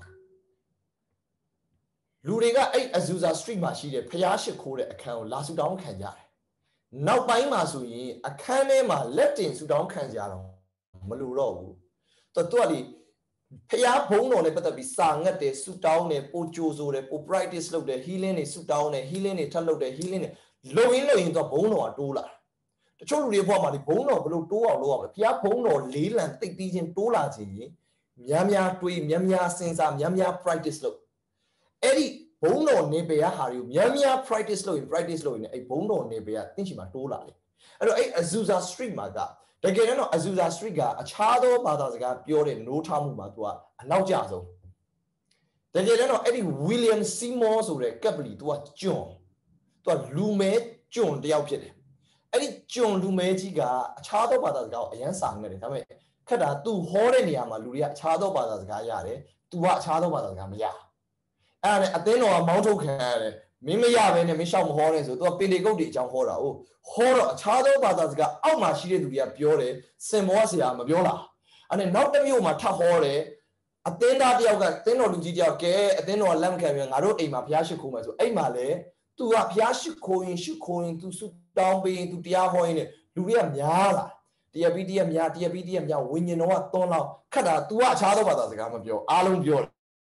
လူတွေကအဲ့ Azusa Street မှာရှိတဲ့ဖျားရှိခိုးတဲ့အခန်းကိုလာဆူတောင်းခံကြတယ်နောက်ပိုင်းမှာဆိုရင်အခန်းထဲမှာလက်တင်ဆူတောင်းခံကြတော့မလိုတော့ဘူးတော်တော်လေးဖျားဘုံတော်နဲ့ပတ်သက်ပြီးစာငတ်တယ်ဆူတောင်းတယ်ပိုကြိုးဆိုတယ်ပို practice လုပ်တယ် healing တွေဆူတောင်းတယ် healing တွေထပ်လုပ်တယ် healing တွေလုံရင်းလုံရင်းတော့ဘုံတော်ကတိုးလာတချို့လူတွေဘဝမှာဒီဘုံတော်ဘလို့တိုးအောင်လုပ်ရမလဲဖျားဘုံတော်လေးလံတိတ်ပြီးချင်းတိုးလာခြင်းများများတွေးများများစဉ်းစားများများ practice လုပ်အဲ့ဒီဘုံတော်နေပေရဟာတွေကိုများများ practice လုပ်ရင် practice လုပ်ရင်အဲ့ဘုံတော်နေပေရသင်ချီမှာတိုးလာတယ်အဲ့တော့အဲ့ Azusa Street မှာကတကယ်တော့ Azusa Street ကအခြားသောဘာသာစကားပြောတဲ့နိုးထားမှုမှာသူကအနောက်ကျဆုံးတကယ်တော့အဲ့ဒီ William Seymour ဆိုတဲ့ကပ်ပလီသူကကျွန်းသူကလူမဲကျွန်းတယောက်ဖြစ်တယ်အဲ့ဒီကျွန်းလူမဲကြီးကအခြားသောဘာသာစကားကိုအရန်စာငတ်တယ်ဒါပေမဲ့ခက်တာသူဟောတဲ့နေရာမှာလူတွေကအခြားသောဘာသာစကားရတယ်သူကအခြားသောဘာသာစကားမရအဲ့ဒါနဲ့အသင်းတော်ကမောင်းထုတ်ခံရတယ်မင်းမရဘဲနဲ့မင်းရှောက်မဟောနဲ့ဆိုသူကပင်တေကုတ်တွေအကြောင်းဟောတာဟုတ်ဟောတော့အခြားသောဘာသာစကားအောက်မှာရှိတဲ့သူတွေကပြောတယ်စင်မောဆရာမပြောလားအဲ့နဲ့နောက်တစ်မျိုးမှာထပ်ဟောတယ်အသင်းသားတယောက်ကသင်းတော်လူကြီးတယောက်ကဲအသင်းတော်ကလက်မခံပြန်ငါတို့အိမ်မှာဘုရားရှိခိုးမယ်ဆိုအဲ့မှာလေသူကဘုရားရှိခိုးရင်ရှိခိုးရင်သူဆုတောင်းပေးရင်သူတရားဟောရင်လူတွေကများလာတရားပြီးတရားများတရားပြီးတရားများဝိညာဉ်တော်ကသွန်းလောက်ခက်တာ तू ကအခြားသောဘာသာစကားမပြောအားလုံးပြောတယ်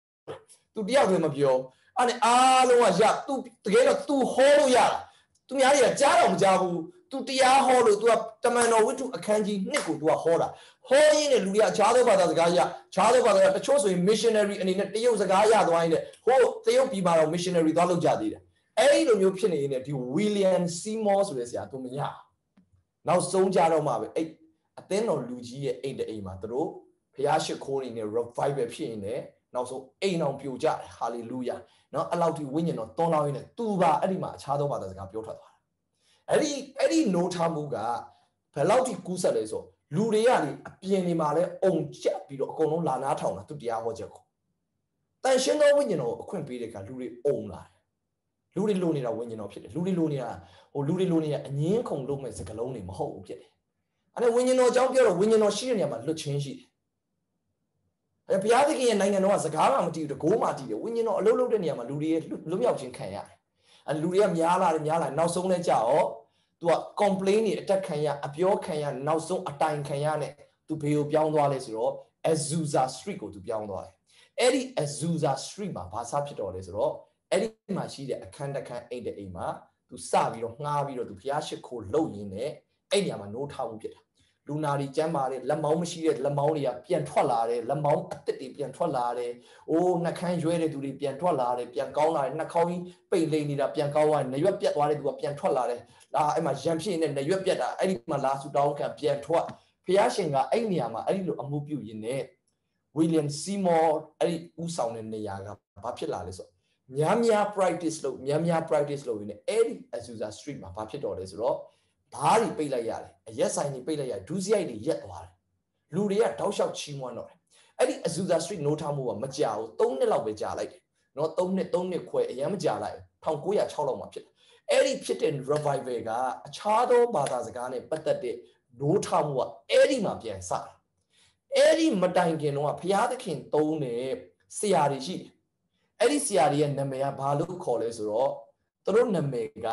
तू တယောက်တည်းမပြောအဲ့နဲ့အားလုံးကရ तू တကယ်တော့ तू ဟောလို့ရတာ तू များတွေကကြားတော့မကြားဘူး तू တရားဟောလို့ तू ကတမန်တော်ဝိတ္ထုအခန်းကြီးနှစ်ကို तू ကဟောတာဟောရင်းနဲ့လူတွေကအခြားသောဘာသာစကားရအခြားသောဘာသာစကားတချို့ဆိုရင် missionary အနေနဲ့တရုတ်စကားရသွားရင်လည်းဟိုတရုတ်ပြည်မှာတော့ missionary သွားလုပ်ကြသေးတယ်အဲ့ဒီလိုမျိုးဖြစ်နေရင်ဒီ William Seymour ဆိုတဲ့ဆရာ तू မရနောက်ဆုံးကြတော့မှပဲအဲ့အသင်းတော်လူကြီးရဲ့အိမ်တအိမ်မှာသူတို့ဖျားရှိခိုးနေနဲ့ revival ဖြစ်ရင်လည်းနောက်ဆုံးအိမ်အောင်ပြိုကြတယ် hallelujah เนาะအဲ့လောက်ထိဝိညာဉ်တော်တွန်းလောင်းရင်းနဲ့သူပါအဲ့ဒီမှာအခြားသောဘာသာစကားပြောထွက်သွားတာအဲ့ဒီအဲ့ဒီနိုးထားမှုကဘယ်လောက်ထိကူးဆက်လဲဆိုလူတွေကလေအပြင်နေမှာလဲအုံချက်ပြီးတော့အကုန်လုံးလာနားထောင်တာသူတရားဟောချက်ကိုတန်ရှင်းသောဝိညာဉ်တော်ကိုအခွင့်ပေးတဲ့အခါလူတွေအုံလာတယ်လူတွေလိုနေတာဝိညာဉ်တော်ဖြစ်တယ်လူတွေလိုနေတာဟိုလူတွေလိုနေတဲ့အငင်းခုန်လုံးမဲ့စကားလုံးတွေမဟုတ်ဘူးဖြစ်တယ်အဲ့ဒါဝိညာဉ်တော်အကြောင်းပြောတော့ဝိညာဉ်တော်ရှိတဲ့နေရာမှာလွတ်ချင်းရှိတယ်အဲဘုရားသခင်ရဲ့နိုင်ငံတော်ကစကားမှမတည်ဘူးတကိုးမှတည်တယ်ဝိညာဉ်တော်အလုံးလုံးတဲ့နေရာမှာလူတွေလွတ်မြောက်ခြင်းခံရတယ်အဲလူတွေကများလာတယ်များလာနောက်ဆုံးလဲကြာရော तू က complain တွေအတက်ခံရအပြောခံရနောက်ဆုံးအတိုင်ခံရနဲ့ तू ဘေးကိုပြောင်းသွားလဲဆိုတော့ Azusa Street ကို तू ပြောင်းသွားတယ်အဲ့ဒီ Azusa Street မှာဘာစားဖြစ်တော်လဲဆိုတော့အဲ့ဒီမှာရှိတဲ့အခန်းတစ်ခန်းအိမ်တဲ့အိမ်မှာ तू စပြီးတော့ငှားပြီးတော့ तू ဘုရားရှိခိုးလုပ်ရင်းနဲ့အဲ့ဒီနေရာမှာနိုးထားမှုဖြစ်တာလူနာတွေကျမ်းမာတယ်လက်မောင်းမရှိတဲ့လက်မောင်းတွေကပြန်ထွက်လာတယ်လက်မောင်းအသစ်တွေပြန်ထွက်လာတယ်အိုးနှာခမ်းရွဲတဲ့သူတွေပြန်ထွက်လာတယ်ပြန်ကောင်းလာတယ်နှာခေါင်းကြီးပိတ်လိမ့်နေတာပြန်ကောင်းသွားတယ်နှရွက်ပြတ်သွားတဲ့သူကပြန်ထွက်လာတယ်လာအဲ့မှာရံဖြစ်နေတဲ့နှရွက်ပြတ်တာအဲ့ဒီမှာလာဆူတောင်းခံပြန်ထွက်ဖျားရှင်ကအဲ့ဒီနေရာမှာအဲ့ဒီလိုအမှုပြုရင်းနဲ့ William Seymour အဲ့ဒီဥဆောင်တဲ့နေရာကဘာဖြစ်လာလဲဆိုများများ practice လုပ်များများ practice လုပ်ရင်းနဲ့အဲ့ဒီ Azusa Street မှာဘာဖြစ်တော်လဲဆိုတော့ဘားတွေပိတ်လိုက်ရတယ်အရက်ဆိုင်တွေပိတ်လိုက်ရဒူးစရိုက်တွေရက်သွားတယ်လူတွေကတောက်လျှောက်ချီးမွမ်းတော့တယ်အဲ့ဒီ Azusa Street နိုးထားမှုကမကြာဘူးသုံးနှစ်လောက်ပဲကြာလိုက်တယ်နော်သုံးနှစ်သုံးနှစ်ခွဲအရင်မကြာလိုက်၁၉၀၆လောက်မှာဖြစ်တယ်အဲ့ဒီဖြစ်တဲ့ revival ကအခြားသောဘာသာစကားနဲ့ပတ်သက်တဲ့နိုးထားမှုကအဲ့ဒီမှာပြန်စတာအဲ့ဒီမတိုင်ခင်တော့ဘုရားသခင်သုံးတဲ့ဆရာတွေရှိတယ်အဲ့ဒီဆရာတွေရဲ့နာမည်ကဘာလို့ခေါ်လဲဆိုတော့သူတို့နာမည်က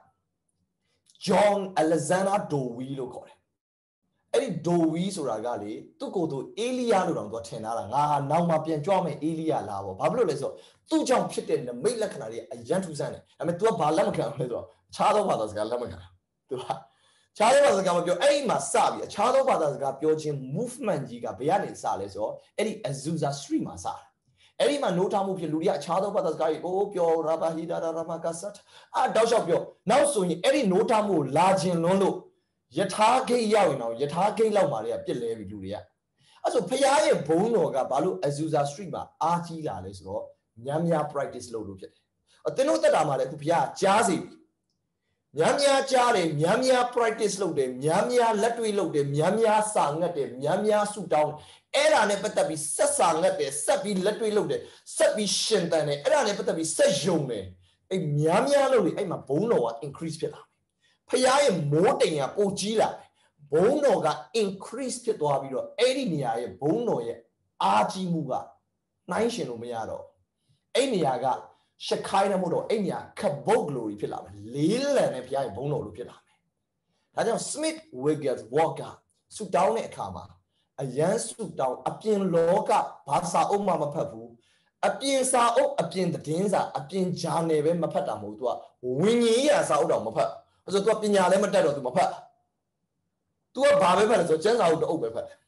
John Alexander Dowie လို့ခေါ်တယ်အဲ့ဒီ Dowie ဆိုတာကလေသူ့ကိုယ်သူအေလိယလို့တောင်သူထင်ထားတာငါဟာနောက်မှပြန်ကြွမယ်အေလိယလားပေါ့ဘာဖြစ်လို့လဲဆိုတော့သူ့ကြောင့်ဖြစ်တဲ့နမိတ်လက္ခဏာတွေအရန်ထူးဆန်းတယ်ဒါပေမဲ့ तू ကဘာလက်မခံဘူးလဲဆိုတော့ခြားသောဘာသာစကားလက်မခံ तू ကခြားသောဘာသာစကားမပြောအဲ့ဒီမှာစပြီးအခြားသောဘာသာစကားပြောခြင်း movement ကြီးကဘယ်ကနေစလဲဆိုတော့အဲ့ဒီ Azusa Street မှာစတာအဲ့ဒီမှာနိုးထားမှုဖြစ်လူတွေကအခြားသောဘာသာစကားကြီးအိုးပြောရာဘာဟီဒါရာမကာဆတ်အာတောက်လျှောက်ပြောနောက်ဆိုရင်အဲ့ဒီနိုးထားမှုကိုလာခြင်းလွန်းလို့ယထာဂိတ်ရောက်ရင်တော့ယထာဂိတ်လောက်မှာတွေကပြစ်လဲပြီလူတွေကအဲ့ဆိုဖျားရဲ့ဘုံတော်ကဘာလို့ Azusa Street မှာအားကြီးလာလဲဆိုတော့များများ practice လုပ်လို့ဖြစ်တယ်အသင်တို့တက်တာမှာလည်းအခုဖျားကြားစီပြီများများကြားတယ်များများ practice လုပ်တယ်များများလက်တွေ့လုပ်တယ်များများစာငတ်တယ်များများဆူတောင်းအဲ့ဒါနဲ့ပတ်သက်ပြီးဆက်စာငတ်တယ်ဆက်ပြီးလက်တွေ့လုပ်တယ်ဆက်ပြီးရှင်တန်တယ်အဲ့ဒါနဲ့ပတ်သက်ပြီးဆက်ယုံတယ်အဲ့များများလုပ်လေအဲ့မှာဘုံတော်က increase ဖြစ်လာတယ်ဖျားရဲ့မိုးတိမ်ကပိုကြီးလာတယ်ဘုံတော်က increase ဖြစ်သွားပြီးတော့အဲ့ဒီနေရာရဲ့ဘုံတော်ရဲ့အားကြီးမှုကနှိုင်းရှင်လို့မရတော့အဲ့နေရာကရှခိုင်းနေမှုတော့အဲ့နေရာခဘုတ် glory ဖြစ်လာမယ်လေးလံနဲ့ဖျားရဲ့ဘုံတော်လို့ဖြစ်လာမယ်ဒါကြောင့် Smith Wigglesworth ကဆူတောင်းတဲ့အခါမှာအယမ်းစုတောင်းအပြင်လောကဘာစာအုပ်မှမဖတ်ဘူးအပြင်စာအုပ်အပြင်သတင်းစာအပြင်ဂျာနယ်ပဲမဖတ်တာမဟုတ် तू ကဝိညာဉ်ရေးစာအုပ်တော့မဖတ်အဲ့ဆို तू ပညာလည်းမတတ်တော့ तू မဖတ် तू ကဘာပဲဖတ်လဲဆိုကျမ်းစာအုပ်တအုပ်ပဲဖတ်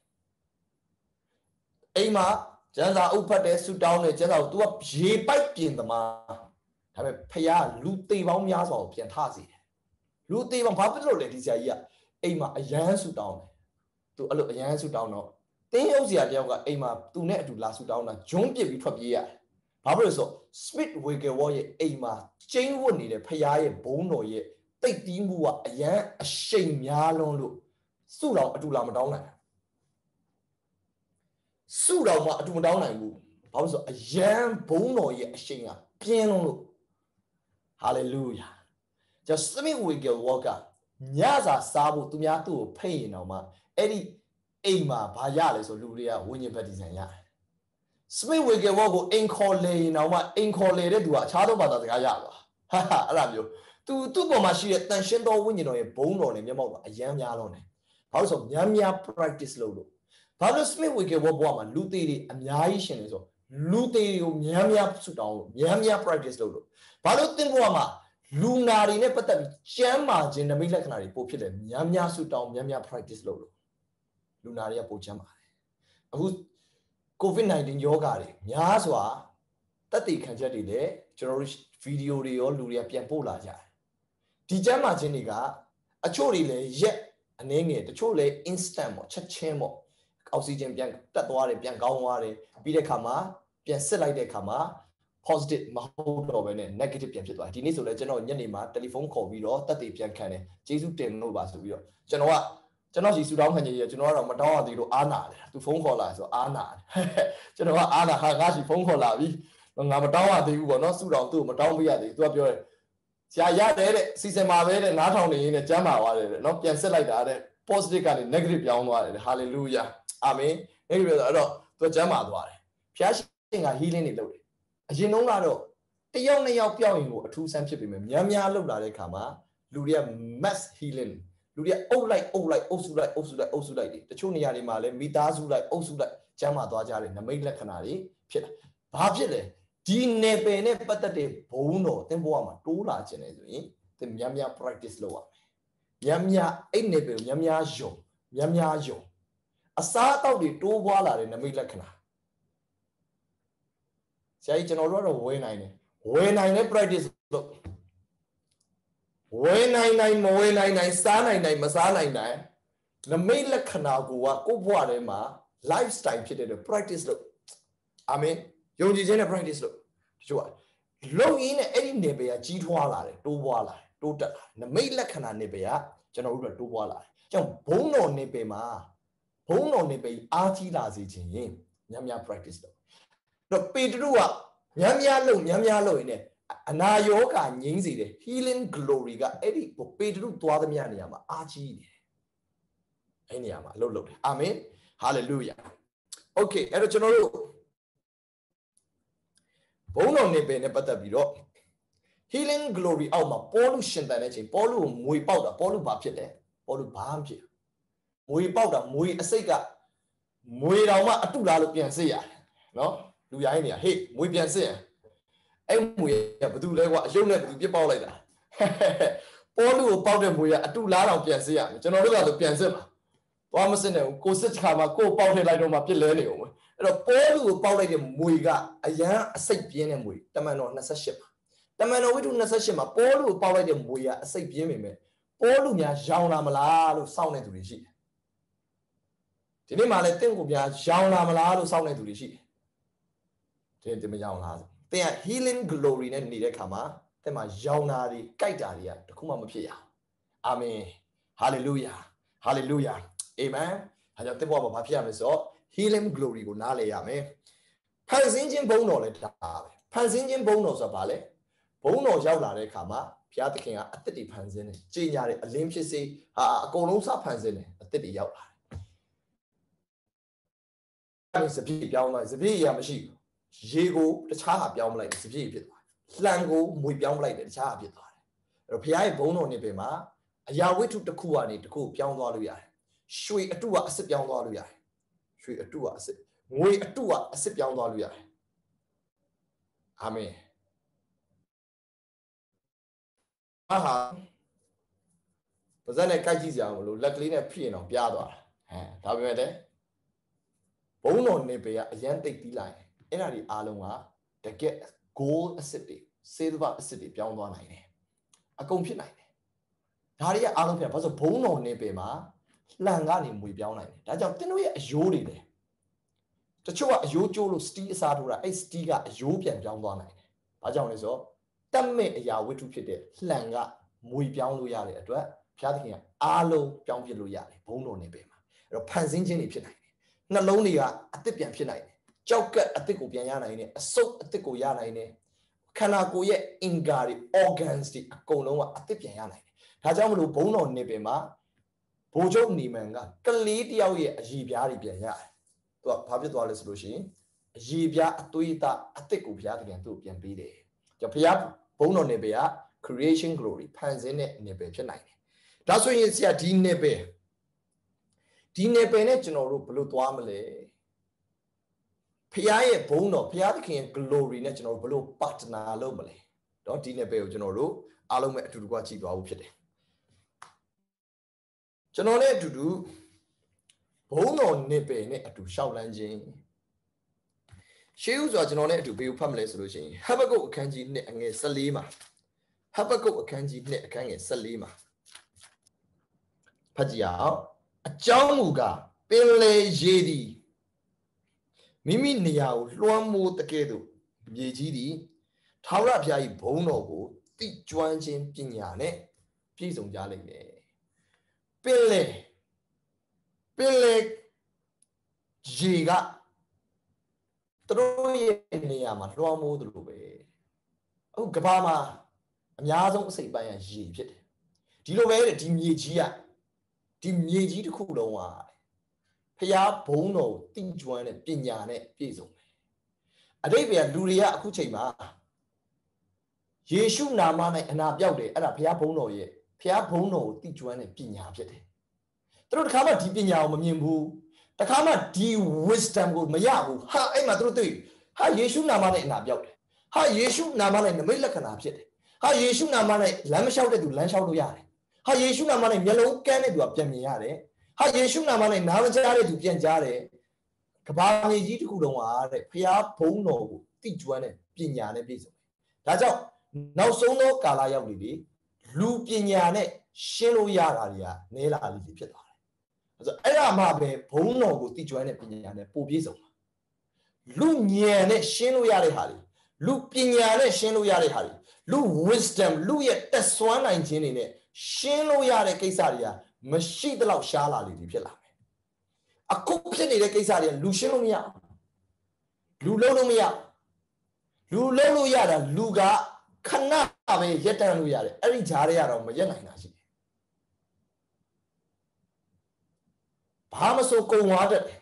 အိမ်မှာကျမ်းစာအုပ်ဖတ်တယ်စုတောင်းတယ်ကျမ်းစာအုပ် तू ကရေပိုက်ပြင်သမားဒါပေမဲ့ဖယားလူသေးပေါင်းများစွာကိုပြန်ထစေတယ်လူသေးပေါင်းဘာဖြစ်လို့လဲဒီဆရာကြီးကအိမ်မှာအယမ်းစုတောင်းတယ် तू အဲ့လိုအယမ်းစုတောင်းတော့တင်းရုပ်ဆရာတယောက်ကအိမ်မှာ तू နဲ့အတူလာစုတောင်းတာဂျွန်းပစ်ပြီးထွက်ပြေးရတယ်ဘာဖြစ်လို့ဆို Smith Wigglesworth ရဲ့အိမ်မှာကျင်းဝတ်နေတဲ့ဖယားရဲ့ဘုံတော်ရဲ့တိတ်တီးမှုကအယမ်းအရှိန်များလွန်းလို့စုတော်အတူလာမတောင်းနိုင်စုတော်မှအတူမတောင်းနိုင်ဘူးဘာလို့ဆိုအယမ်းဘုံတော်ရဲ့အရှိန်ကပြင်းလွန်းလို့ Hallelujah ကျ Smith Wigglesworth ကညစာစားဖို့သူများသူ့ကိုဖိတ်ရင်တော့မှအဲ့ဒီအိမ်မှာဘာရလဲဆိုလူတွေကဝိညာဉ်ဘက်ဒီဇိုင်းရတယ် Smith Wigglesworth ကိုအိမ်ခေါ်လေရင်တော့မှအိမ်ခေါ်လေတဲ့သူကအခြားသောဘာသာစကားရပါဟာဟာအဲ့လိုမျိုးသူသူ့ပေါ်မှာရှိတဲ့တန်ရှင်းသောဝိညာဉ်တော်ရဲ့ဘုံတော်နဲ့မျက်မှောက်တော့အယမ်းများလုံးတယ်ဘာလို့ဆိုများများ practice လုပ်လို့ဘာလို့ Smith Wigglesworth ဘဝမှာလူသေးတွေအများကြီးရှင်လဲဆိုလူသေးတွေကိုများများစုတောင်းလို့များများ practice လုပ်လို့ဘာလို့သင်ဘဝမှာလူနာတွေနဲ့ပတ်သက်ပြီးကျမ်းမာခြင်းနမိတ်လက္ခဏာတွေပို့ဖြစ်တယ်များများစုတောင်းများများ practice လုပ်လို့လူနာတွေကပို့ချမ်းပါတယ်အခု COVID nineteen ယောဂါတွေများစွာတက်တည်ခံချက်တွေလည်းကျွန်တော်တို့ဗီဒီယိုတွေရောလူတွေကပြန်ပို့လာကြတယ်ဒီကျမ်းမာခြင်းတွေကအချို့တွေလည်းရက်အနေငယ်တချို့လည်း instant ပေါ့ချက်ချင်းပေါ့အောက်ဆီဂျင်ပြန်တက်သွားတယ်ပြန်ကောင်းသွားတယ်ပြီးတဲ့ခါမှာပြန်စစ်လိုက်တဲ့ခါမှာ positive မဟုတ်တော့ဘဲနဲ့ negative ပြန်ဖြစ်သွားတယ်ဒီနေ့ဆိုလည်းကျွန်တော်ညနေမှာတယ်လီဖုန်းခေါ်ပြီးတော့တက်တည်ပြန်ခံတယ်ကျေးဇူးတင်လို့ပါဆိုပြီးတော့ကျွန်တော်ကကျွန်တော်စီဆူတောင်းခံကြီးရကျွန်တော်ကတော့မတောင်းရသေးလို့အားနာတယ်သူဖုန်းခေါ်လာဆိုအားနာတယ်ကျွန်တော်ကအားနာဟာငါစီဖုန်းခေါ်လာပြီငါမတောင်းရသေးဘူးပေါ့နော်ဆူတောင်းသူ့ကိုမတောင်းမရသေးဘူးသူကပြောတယ်ဆရာရတယ်တဲ့စီစဉ်ပါပဲတဲ့နားထောင်နေရင်းနဲ့ကျမ်းပါသွားတယ်တဲ့နော်ပြန်ဆက်လိုက်တာတဲ့ positive ကနေ negative ပြောင်းသွားတယ် hallelujah အာမင် negative ဆိုတော့သူကကျမ်းပါသွားတယ်ဖျားရှင်က healing တွေလုပ်တယ်အရင်တုန်းကတော့တယောက်နှစ်ယောက်ပြောင်းရင်ကိုအထူးဆန်းဖြစ်ပေမဲ့များများလုပ်လာတဲ့ခါမှာလူတွေက mass healing လူတွေအုပ်လိုက်အုပ်လိုက်အုပ်စုလိုက်အုပ်စုလိုက်အုပ်စုလိုက်တွေတချို့နေရာတွေမှာလည်းမိသားစုလိုက်အုပ်စုလိုက်ကျမ်းမာသွားကြတယ်နမိတ်လက္ခဏာတွေဖြစ်တာဘာဖြစ်လဲဒီနယ်ပယ်နဲ့ပတ်သက်တဲ့ဘုံတော်သင်ဘဝမှာတိုးလာခြင်းလေဆိုရင်သင်များများ practice လုပ်ရမယ်များများအဲ့နယ်ပယ်ကိုများများယုံများများယုံအစားအသောက်တွေတိုးပွားလာတဲ့နမိတ်လက္ခဏာဆရာကြီးကျွန်တော်တို့ကတော့ဝယ်နိုင်တယ်ဝယ်နိုင်တဲ့ practice လုပ်ဝယ်နိုင်နိုင်မဝယ်နိုင်နိုင်စားနိုင်နိုင်မစားနိုင်နိုင်နမိတ်လက္ခဏာကိုကကိုယ့်ဘဝထဲမှာ lifestyle ဖြစ်တဲ့ practice လုပ်အာမင်ယုံကြည်ခြင်းနဲ့ practice လုပ်တချို့ကလုံရင်းနဲ့အဲ့ဒီနေပယ်ကကြီးထွားလာတယ်တိုးပွားလာတယ်တိုးတက်လာနမိတ်လက္ခဏာနေပယ်ကကျွန်တော်တို့ကတိုးပွားလာတယ်ကြောင့်ဘုံတော်နေပယ်မှာဘုံတော်နေပယ်အားကြီးလာစေခြင်းရင်များများ practice လုပ်တော့ပေတရုကများများလုပ်များများလုပ်ရင်အနာယောဂငြိမ်းစေတယ် healing glory ကအဲ့ဒီပေတရုသွားသမျှနေရာမှာအားကြီးနေတယ်အဲ့နေရာမှာအလုပ်လုပ်တယ်အာမင် hallelujah okay အဲ့တော့ကျွန်တော်တို့ဘုံတော်နေပယ်နဲ့ပတ်သက်ပြီးတော့ healing glory အောက်မှာပေါလုရှင်တန်တဲ့ချိန်ပေါလုကိုမွေပေါက်တာပေါလုဘာဖြစ်လဲပေါလုဘာမှဖြစ်မွေပေါက်တာမွေအစိတ်ကမွေတော်မှအတုလားလို့ပြန်စစ်ရတယ်နော်လူရိုင်းနေရဟေ့မွေပြန်စစ်ရအဲ့မွေကဘယ်သူလဲကွာအယုတ်နဲ့ဘယ်သူပြစ်ပေါက်လိုက်တာပေါလုကိုပေါက်တဲ့မွေကအတုလားတော့ပြန်စစ်ရမယ်ကျွန်တော်တို့ကတော့ပြန်စစ်မှာသွားမစစ်နဲ့ကိုစစ်ခါမှာကိုပေါက်ထည့်လိုက်တော့မှပြစ်လဲနေအောင်အဲ့တော့ပေါလုကိုပေါက်လိုက်တဲ့မွေကအရန်အစိတ်ပြင်းတဲ့မွေတမန်တော်နှစ်ဆယ့်ရှစ်ပါတမန်တော်ဝိတုနှစ်ဆယ့်ရှစ်မှာပေါလုကိုပေါက်လိုက်တဲ့မွေကအစိတ်ပြင်းပေမဲ့ပေါလုများရောင်လာမလားလို့စောင့်နေသူတွေရှိတယ်ဒီနေ့မှလည်းတင့်ကိုများရောင်လာမလားလို့စောင့်နေသူတွေရှိတယ်ဒီတင်မရောင်လားတင်က healing glory နဲ့နေတဲ့ခါမှာတင်မှာရောင်တာတွေကြိုက်တာတွေကတခုမှမဖြစ်ရအောင်အာမင် hallelujah hallelujah amen အဲကြောင့်တင်ဘဝမှာဘာဖြစ်ရမလဲဆိုတော့ healing glory ကိုနားလည်ရမယ်ဖန်ဆင်းခြင်းဘုံတော်လည်းဒါပဲဖန်ဆင်းခြင်းဘုံတော်ဆိုတာဘာလဲဘုံတော်ရောက်လာတဲ့အခါမှာဘုရားသခင်ကအသက်တွေဖန်ဆင်းတယ်ကြေညာတယ်အလင်းဖြစ်စေဟာအကုန်လုံးစဖန်ဆင်းတယ်အသက်တွေရောက်လာတယ်စပြည့်ပြောင်းလာစပြည့်ရမရှိဘူးရေကိုတခြားဟာပြောင်းမလိုက်စပြည့်ဖြစ်သွားတယ်လှံကိုမွေပြောင်းမလိုက်တယ်တခြားဟာဖြစ်သွားတယ်အဲ့တော့ဘုရားရဲ့ဘုံတော်နေပင်မှာအရာဝတ္ထုတစ်ခုကနေတစ်ခုပြောင်းသွားလို့ရတယ်ရွှေအတုကအစ်စ်ပြောင်းသွားလို့ရတယ်ရွှေအတုကအစစ်ငွေအတုကအစစ်ပြောင်းသွားလို့ရတယ်အာမင်အာဟာပါဇက်နဲ့ကြိုက်ကြည့်ကြအောင်မလို့လက်ကလေးနဲ့ဖိရင်တော့ပြားသွားတာဟမ်ဒါပေမဲ့လည်းဘုံတော်နေပေကအရန်တိတ်ပြီးလိုက်အဲ့ဒါဒီအားလုံးကတကက် goal အစစ်တွေစေတဘာအစစ်တွေပြောင်းသွားနိုင်တယ်အကုန်ဖြစ်နိုင်တယ်ဒါတွေကအားလုံးဖြစ်ဘာလို့ဘုံတော်နေပေမှာလှန်ကနေမွေပြောင်းနိုင်တယ်ဒါကြောင့်တင်းတို့ရဲ့အယိုးတွေလေတချို့ကအယိုးကျိုးလို့စတီးအစားထိုးတာအဲ့စတီးကအယိုးပြန်ပြောင်းသွားနိုင်တယ်ဘာကြောင့်လဲဆိုတော့တက်မဲ့အရာဝတ္ထုဖြစ်တဲ့လှန်ကမွေပြောင်းလို့ရတဲ့အတွက်ဘုရားသခင်ကအားလုံးပြောင်းပြလို့ရတယ်ဘုံတော်နေပေမှာအဲ့တော့ဖန်ဆင်းခြင်းတွေဖြစ်နိုင်တယ်နှလုံးတွေကအသစ်ပြန်ဖြစ်နိုင်တယ်ကြောက်ကပ်အသစ်ကိုပြန်ရနိုင်တယ်အဆုတ်အသစ်ကိုရနိုင်တယ်ခန္ဓာကိုယ်ရဲ့အင်္ဂါတွေ organs တွေအကုန်လုံးကအသစ်ပြန်ရနိုင်တယ်ဒါကြောင့်မလို့ဘုံတော်နေပေမှာဘိုလ်ချုပ်နေမန်ကကလေးတယောက်ရဲ့အည်ပြားတွေပြန်ရတယ်သူကဘာဖြစ်သွားလဲဆိုလို့ရှိရင်အည်ပြားအသွေးသားအသစ်ကိုဘုရားသခင်သူ့ပြန်ပေးတယ်ကြောင့်ဘုရားဘုံတော်နေပေက creation glory ဖန်ဆင်းတဲ့နေပေဖြစ်နိုင်တယ်ဒါဆိုရင်ဆရာဒီနေပေဒီနေပေနဲ့ကျွန်တော်တို့ဘယ်လိုသွားမလဲဖျားရဲ့ဘုံတော်ဖျားသခင်ရဲ့ glory နဲ့ကျွန်တော်တို့ဘယ်လို partner လုပ်မလဲเนาะဒီနေပေကိုကျွန်တော်တို့အားလုံးပဲအတူတူကကြည့်သွားဖို့ဖြစ်တယ်ကျွန်တော်နဲ့အတူတူဘုံတော်နေပေနဲ့အတူရှောက်လန်းခြင်းရှေးဥစွာကျွန်တော်နဲ့အတူဘယ်ကိုဖတ်မလဲဆိုလို့ရှိရင်ဟဘကုတ်အခန်းကြီးနှစ်အငယ်၁၄မှာဟဘကုတ်အခန်းကြီးနှစ်အခန်းငယ်၁၄မှာဖတ်ကြည့်အောင်အကြောင်းမူကားပင်လေရေသည်မိမိနေရာကိုလွှမ်းမိုးတကယ်တော့မြေကြီးသည်ထာဝရဘုရား၏ဘုန်းတော်ကိုသိကျွမ်းခြင်းပညာနဲ့ပြည့်စုံကြလိမ့်မယ်ပင်လေပင်လေရေကသူတို့ရဲ့နေရာမှာလွှမ်းမိုးသလိုပဲအခုကမ္ဘာမှာအများဆုံးအစိပ်ပိုင်းကရေဖြစ်တယ်ဒီလိုပဲဒီမြေကြီးကဒီမြေကြီးတစ်ခုလုံးကဖျားဘုံတော်ကိုသိကျွမ်းတဲ့ပညာနဲ့ပြည့်စုံတယ်အတိတ်ကလူတွေကအခုချိန်မှာယေရှုနာမ၌အနာပြောက်တယ်အဲ့ဒါဖျားဘုံတော်ရဲ့ဖျားဘုံတော်ကိုသိကျွမ်းတဲ့ပညာဖြစ်တယ်သူတို့တခါမှဒီပညာကိုမမြင်ဘူးတခါမှဒီ wisdom ကိုမရဘူးဟာအဲ့မှာသူတို့တွေ့ဟာယေရှုနာမ၌အနာပြောက်တယ်ဟာယေရှုနာမ၌နမိတ်လက္ခဏာဖြစ်တယ်ဟာယေရှုနာမ၌လမ်းမလျှောက်တဲ့သူလမ်းလျှောက်လို့ရတယ်ဟာယေရှုနာမ၌မျက်လုံးကန်းတဲ့သူကပြန်မြင်ရတယ်ဟာယေရှုနာမ၌နားမကြားတဲ့သူပြန်ကြားတယ်ကဘာမြေကြီးတစ်ခုလုံးဟာတဲ့ဖျားဘုံတော်ကိုသိကျွမ်းတဲ့ပညာနဲ့ပြည့်စုံတယ်ဒါကြောင့်နောက်ဆုံးသောကာလရောက်နေပြီလူပညာနဲ့ရှင်းလို့ရတာတွေကနဲလာလိမ့်ဖြစ်သွားတယ်အဲဆိုအဲ့ဒါမှပဲဘုံတော်ကိုသိကျွမ်းတဲ့ပညာနဲ့ပို့ပြည့်စုံတာလူဉာဏ်နဲ့ရှင်းလို့ရတဲ့ဟာတွေလူပညာနဲ့ရှင်းလို့ရတဲ့ဟာတွေလူ wisdom လူရဲ့တက်ဆွမ်းနိုင်ခြင်းတွေနဲ့ရှင်းလို့ရတဲ့ကိစ္စတွေကမရှိသလောက်ရှားလာလိမ့်ဖြစ်လာမယ်အခုဖြစ်နေတဲ့ကိစ္စတွေကလူရှင်းလို့မရလူလုံးလို့မရလူလုံးလို့ရတာလူကခဏပဲရက်တန်းလို့ရတယ်အဲ့ဒီဂျားတွေကတော့မရက်နိုင်တာရှိတယ်ဘာမဆိုကုံသွားတတ်တယ်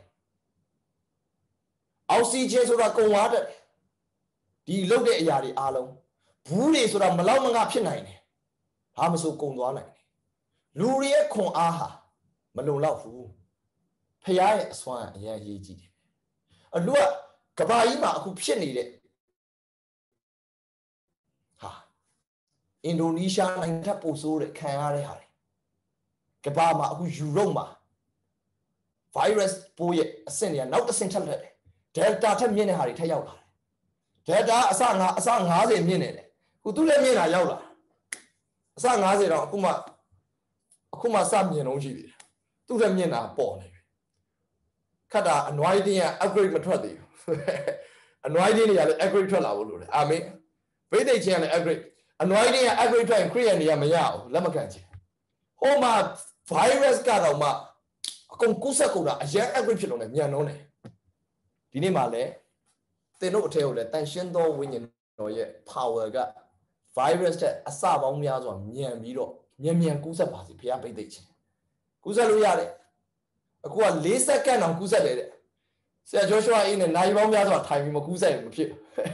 အောက်ဆီဂျင်ဆိုတာကုံသွားတတ်တယ်ဒီလုတ်တဲ့အရာတွေအားလုံးဘူးတွေဆိုတာမလောက်မငါဖြစ်နိုင်တယ်ဘာမဆိုကုံသွားနိုင်တယ်လူတွေရဲ့ခွန်အားဟာမလုံလောက်ဘူးဖခင်ရဲ့အစွမ်းအရင်ရေးကြည့်တယ်အလူကကဘာကြီးမှာအခုဖြစ်နေတဲ့ဟာအင်ဒိုနီးရှားနိုင်ငံထပ်ပို့ဆိုးတဲ့ခံရတဲ့ဟာတွေကဘာမှာအခုယူရိုပမှာ virus ပိုးရဲ့အဆင့်တွေကနောက်တစ်ဆင့်ထပ်လက်တယ် delta ထက်မြင့်တဲ့ဟာတွေထပ်ရောက်လာတယ် delta အစငါအစ၅၀မြင့်နေတယ်ခုသူလည်းမြင့်တာရောက်လာအစ၅၀တော့အခုမှအခုမှစမြင်လုံးရှိသေးတယ်သူလည်းမြင့်တာပေါ်နေပြီခက်တာ anointing က upgrade မထွက်သေးဘူး anointing တွေကလည်း upgrade ထွက်လာဖို့လိုတယ်အာမင်ဗိသိက်ချင်းကလည်း upgrade anointing က upgrade ထွက်ရင် Christian တွေကမရဘူးလက်မခံချင်ဟိုမှာ virus ကတော့မှအကုန်ကူးစက်ကုန်တာအရင် upgrade ဖြစ်လို့လည်းမြန်လုံးတယ်ဒီနေ့မှလည်းသင်တို့အထက်ကိုလည်းတန်ရှင်းသောဝိညာဉ်တော်ရဲ့ power က virus တဲ့အစပေါင်းများစွာမြန်ပြီးတော့မြန်မြန်ကူးစက်ပါစေဘုရားဗိသိက်ချင်းကူးစက်လို့ရတယ်အခုက၄စက္ကန့်တောင်ကူးစက်တယ်တဲ့ဆရာဂျောရှုအာအေးနဲ့နိုင်ပေါင်းများစွာထိုင်ပြီးမကူးစက်ရင်မဖြစ်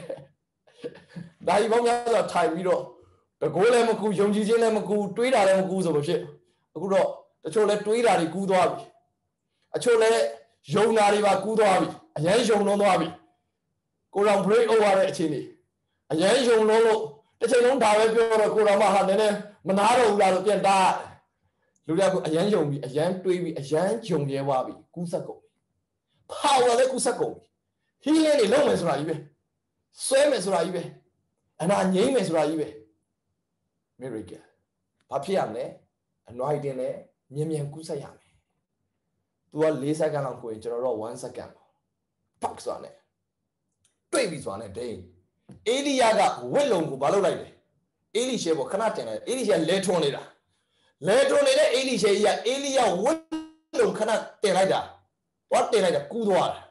နိုင်ပေါင်းများစွာထိုင်ပြီးတော့တကိုးလည်းမကူယုံကြည်ခြင်းလည်းမကူတွေးတာလည်းမကူဆိုမဖြစ်အခုတော့တချို့လည်းတွေးတာတွေကူးသွားပြီအချို့လည်းယုံနာတွေပါကူးသွားပြီအရန်ယုံလုံးသွားပြီကိုယ်တော် break over တဲ့အချိန်ကြီးအရန်ယုံလုံးလို့တစ်ချိန်လုံးဒါပဲပြောတော့ကိုယ်တော်မှဟာနည်းနည်းမနာတော့ဘူးလားလို့ပြန်တားလူတွေကကအရန်ယုံပြီအရန်တွေးပြီအရန်ယုံရဲသွားပြီကူးဆက်ကုန်ပြီ power လည်းကူးဆက်ကုန်ပြီ healing တွေလုပ်မယ်ဆိုတာကြီးပဲဆွဲမယ်ဆိုတာကြီးပဲအနာငြိမ်းမယ်ဆိုတာကြီးပဲ miracle ဘာဖြစ်ရမလဲ anointing နဲ့မြန်မြန်ကူးဆက်ရမယ်သူက၄စက္ကန့်လောက်ကိုရင်ကျွန်တော်တို့one second ပေါ့ဆိုတာနဲ့တွေ့ပြီဆိုတာနဲ့ဒိန်းအေလိယကဝက်လုံးကိုဘာလုပ်လိုက်လဲအေလိရှဲပေါ်ခဏတင်လိုက်အေလိရှဲလဲထွန်းနေတာလဲထွန်းနေတဲ့အေလိရှဲကြီးကအေလိယဝက်လုံးခဏတင်လိုက်တာသွားတင်လိုက်တာကူးသွားတာ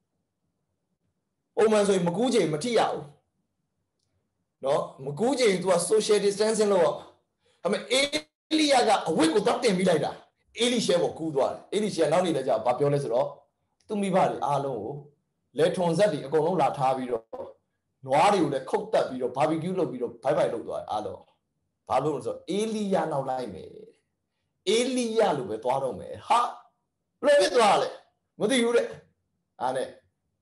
ပုံမှန်ဆိုရင်မကူးချိန်မထိရဘူးနော်မကူးချိန် तू က social distancing လို့ဒါပေမဲ့အေလိယကအဝက်ကိုသွားတင်ပြီးလိုက်တာအေလိရှဲပေါ်ကူးသွားတယ်အေလိရှဲနောက်နေလဲကြာဘာပြောလဲဆိုတော့သူမိဘတွေအားလုံးကိုလဲထွန်ဆက်တွေအကုန်လုံးလာထားပြီးတော့နွားတွေကိုလည်းခုတ်တက်ပြီးတော့ barbecue လုပ်ပြီးတော့ဘိုက်ဘိုက်လုပ်သွားတယ်အားလုံးဘာလို့လဲဆိုတော့အေလိယနောက်လိုက်မယ်အေလိယလိုပဲသွားတော့မယ်ဟာဘယ်လိုဖြစ်သွားလဲမသိဘူးတဲ့အားနဲ့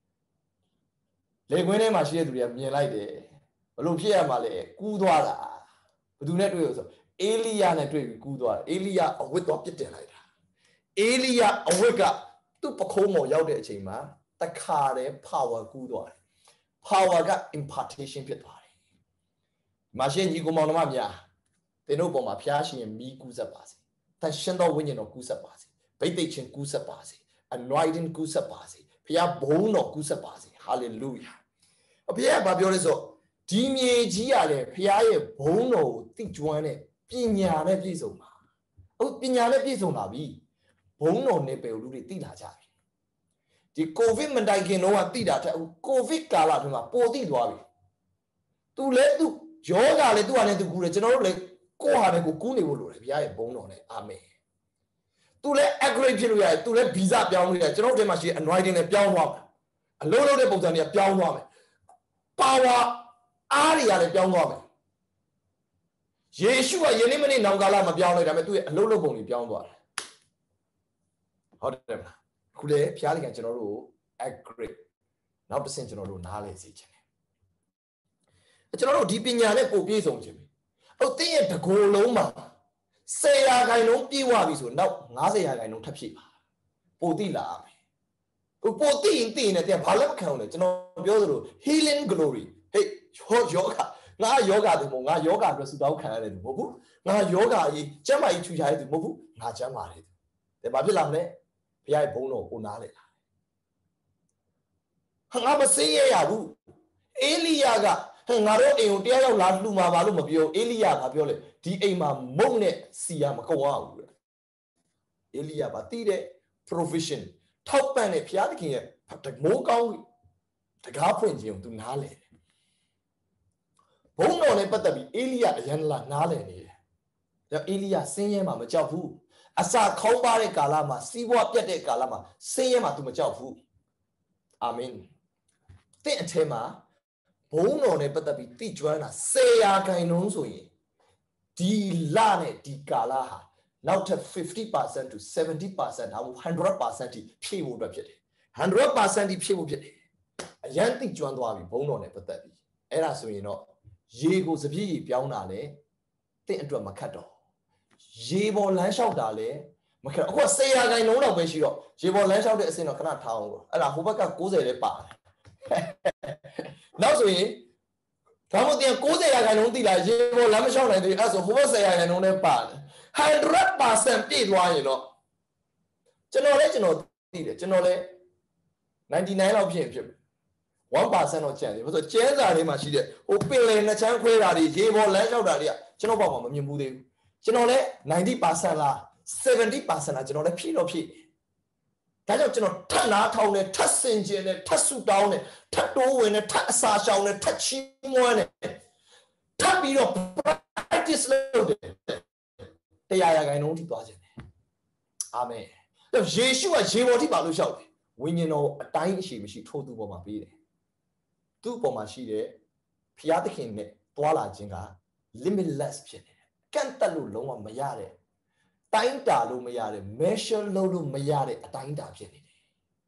လေခွင်းထဲမှာရှိတဲ့သူတွေကမြင်လိုက်တယ်ဘလို့ဖြစ်ရမှာလဲကူးသွားတာဘယ်သူနဲ့တွေ့ရဆိုအေလိယနဲ့တွေ့ပြီးကူးသွားတယ်အေလိယအဝတ်သွားပြစ်တင်လိုက်တာအေလိယအဝတ်ကသူ့ပခုံးပေါ်ရောက်တဲ့အချိန်မှာတခါတည်း power ကူးသွားတယ် power က impartation ဖြစ်သွားတယ်မာရှင်ညီကောင်မောင်နှမများသင်တို့ပေါ်မှာဖျားရှင်မီးကူးဆက်ပါစေတန်ရှင်သောဝိညာဉ်တော်ကူးဆက်ပါစေဗိတ်သိက်ခြင်းကူးဆက်ပါစေ anointing ကူးဆက်ပါစေဖျားဘုန်းတော်ကူးဆက်ပါစေ hallelujah အဖေကဘာပြောလဲဆိုဒီမြေကြီးရတယ်ဖျားရဲ့ဘုန်းတော်ကိုသိကျွမ်းတဲ့ပညာနဲ့ပြည့်စုံပါဟုတ်ပညာနဲ့ပြည့်စုံလာပြီဘုန်းတော်နဲ့ပဲလူတွေသိလာကြပြီဒီကိုဗစ်မတိုင်ခင်တော့ကသိတာတဲ့ကိုဗစ်ကာလအတွင်းမှာပိုသိသွားပြီသူလဲသူယောဂလည်းသူ့ဟာနဲ့သူကူတယ်ကျွန်တော်တို့လည်းကိုယ့်ဟာနဲ့ကိုကူးနေဖို့လိုတယ်ဘုရားရဲ့ဘုန်းတော်နဲ့အာမင်သူလည်း accurate ဖြစ်လို့ရတယ်သူလည်းဗီဇပြောင်းလို့ရတယ်ကျွန်တော်တို့ထဲမှာရှိတဲ့ anointing နဲ့ပြောင်းသွားမယ်အလုံးလုံးတဲ့ပုံစံတွေကပြောင်းသွားမယ် power အားတွေရတယ်ပြောင်းသွားမယ်ယေရှုကယနေ့မနေ့နောင်ကာလမပြောင်းလိုက်ဒါပေမဲ့သူ့ရဲ့အလုံးလုံးပုံတွေပြောင်းသွားတယ်ဟုတ်တယ်မလားခုလေဖျားလိကန်ကျွန်တော်တို့ accurate နောက်တစ်ဆင့်ကျွန်တော်တို့နားလဲစေချင်တယ်ကျွန်တော်တို့ဒီပညာနဲ့ပို့ပြည့်စုံခြင်းဟုတ်တင်းရဲ့တကိုယ်လုံးမှာဆယ်ရာခိုင်နှုန်းပြည့်ဝပြီဆိုနောက်ငါးဆယ်ရာခိုင်နှုန်းထပ်ဖြည့်ပါပို့တိလာမယ်ကိုပို့တိရင်တိရင်တဲ့ဘာလည်းမခံဘူးလေကျွန်တော်ပြောသလို healing glory ဟေးယောယောဂငါယောဂတယ်မို့ငါယောဂအတွက်ဆူတောင်းခံရတယ်မဟုတ်ဘူးငါယောဂကြီးကျမ်းမာကြီးထူချရတယ်မဟုတ်ဘူးငါကျမ်းမာတယ်တဲ့ဘာဖြစ်လာမလဲဘုရားရဲ့ဘုန်းတော်ကိုနားလေလာဟာငါမစေးရရဘူးအေလိယကဟဲ့ငါတို့အိမ်ကိုတရားရောက်လာလှူမှာပါလို့မပြောအေလိယကပြောလေဒီအိမ်မှာမုံနဲ့စီရမကုန်ရဘူးတဲ့အေလိယကတည်တဲ့ provision ထောက်ပံ့တဲ့ဘုရားသခင်ရဲ့မိုးကောင်းတကားဖွင့်ခြင်းကိုသူနားလေတယ်ဘုန်းတော်နဲ့ပတ်သက်ပြီးအေလိယအရန်လာနားလည်နေတယ်။ဒါအေလိယဆင်းရဲမှာမကြောက်ဘူး။အစာခေါင်းပါတဲ့ကာလမှာစီးပွားပြတ်တဲ့ကာလမှာဆင်းရဲမှာ तू မကြောက်ဘူး။အာမင်။တဲ့အဲမှာဘုန်းတော်နဲ့ပတ်သက်ပြီးသိကျွမ်းတာဆယ်ရာခိုင်နှုန်းဆိုရင်ဒီလနဲ့ဒီကာလဟာနောက်ထပ် fifty percent to seventy percent ဒါမှမဟုတ် one hundred percent ထိဖြည့်ဖို့အတွက်ဖြစ်တယ်။ one hundred percent ထိဖြည့်ဖို့ဖြစ်တယ်။အရန်သိကျွမ်းသွားပြီဘုန်းတော်နဲ့ပတ်သက်ပြီးအဲ့ဒါဆိုရင်တော့ရေကိုစပြည့်ရေပြောင်းတာလေတင့်အတွက်မခတ်တော့ရေပေါ်လမ်းလျှောက်တာလေမခတ်အခုကဆယ်ရာခိုင်နှုန်းတော့ပဲရှိတော့ရေပေါ်လမ်းလျှောက်တဲ့အဆင့်တော့ခဏထားအောင်လို့အဲ့ဒါဟိုဘက်က၉၀လည်းပါတယ်နောက်ဆိုရင်ဒါမှမဟုတ်တင်၉၀ရာခိုင်နှုန်းတိလာရေပေါ်လမ်းမလျှောက်နိုင်သေးအဲ့ဆိုဟိုဘက်ဆယ်ရာခိုင်နှုန်းလည်းပါတယ်one hundred percent ပြည့်သွားရင်တော့ကျွန်တော်လည်းကျွန်တော်သိတယ်ကျွန်တော်လည်းninety-nineလောက်ဖြစ်ရင်ဖြစ်မယ်one percent တော့ကျန်တယ်ဘာလို့ကျန်းစာလေးမှာရှိတဲ့ဟိုပင်လယ်နှစ်ချမ်းခွဲတာတွေရေပေါ်လမ်းလျှောက်တာတွေကကျွန်တော်ဘောက်မှာမမြင်ဘူးသေးဘူးကျွန်တော်လည်းninety percent လားseventy percent လားကျွန်တော်လည်းဖြည့်တော့ဖြည့်ဒါကြောင့်ကျွန်တော်ထပ်နာထောင်တယ်ထပ်ဆင်ကျင်တယ်ထပ်ဆူတောင်းတယ်ထပ်တိုးဝင်တယ်ထပ်အစာရှောင်တယ်ထပ်ချီးမွမ်းတယ်ထပ်ပြီးတော့ practice လုပ်တယ်တရားရခိုင်နှုန်းထိသွားခြင်းတယ်အာမင်ဒါယေရှုကရေပေါ်ထိပါလို့လျှောက်တယ်ဝိညာဉ်တော်အတိုင်းအရှိမရှိထိုးသူပေါ်မှာပေးတယ်သူ့ပေါ်မှာရှိတဲ့ဖျားသခင်နဲ့တွာလာခြင်းက limitless ဖြစ်နေတယ်ကန့်တက်လို့လုံးဝမရတဲ့တိုင်းတာလို့မရတဲ့ measure လုပ်လို့မရတဲ့အတိုင်းတာဖြစ်နေတယ်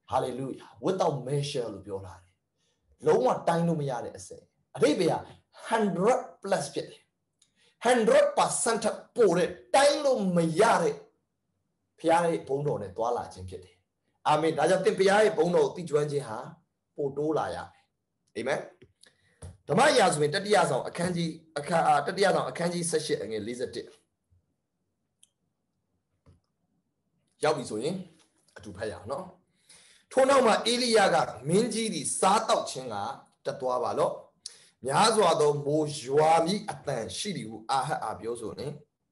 hallelujah without measure လို့ပြောထားတယ်လုံးဝတိုင်းလို့မရတဲ့အစအဓိပ္ပာယ်က hundred plus ဖြစ်တယ် hundred percent ပို့တဲ့တိုင်းလို့မရတဲ့ဖခင်ရဲ့ဘုန်းတော်နဲ့တွာလာခြင်းဖြစ်တယ်အာမင်ဒါကြောင့်သင်ဖခင်ရဲ့ဘုန်းတော်ကိုသိကျွမ်းခြင်းဟာပို့တိုးလာရမယ်အာမင်ဓမ္မရာဇဝင်တတိယဆောင်အခန်းကြီးအခန်းတတိယဆောင်အခန်းကြီး၁၈အငယ်၄၁ရောက်ပြီဆိုရင်အတူဖတ်ရအောင်နော်ထို့နောက်မှာအေလိယကမင်းကြီးသည်စားတောက်ခြင်းကတက်သွားပါလော့များစွာသောမိုးရွာမိအတန်ရှိသည်ဟုအာဟတ်အားပြောဆိုနေ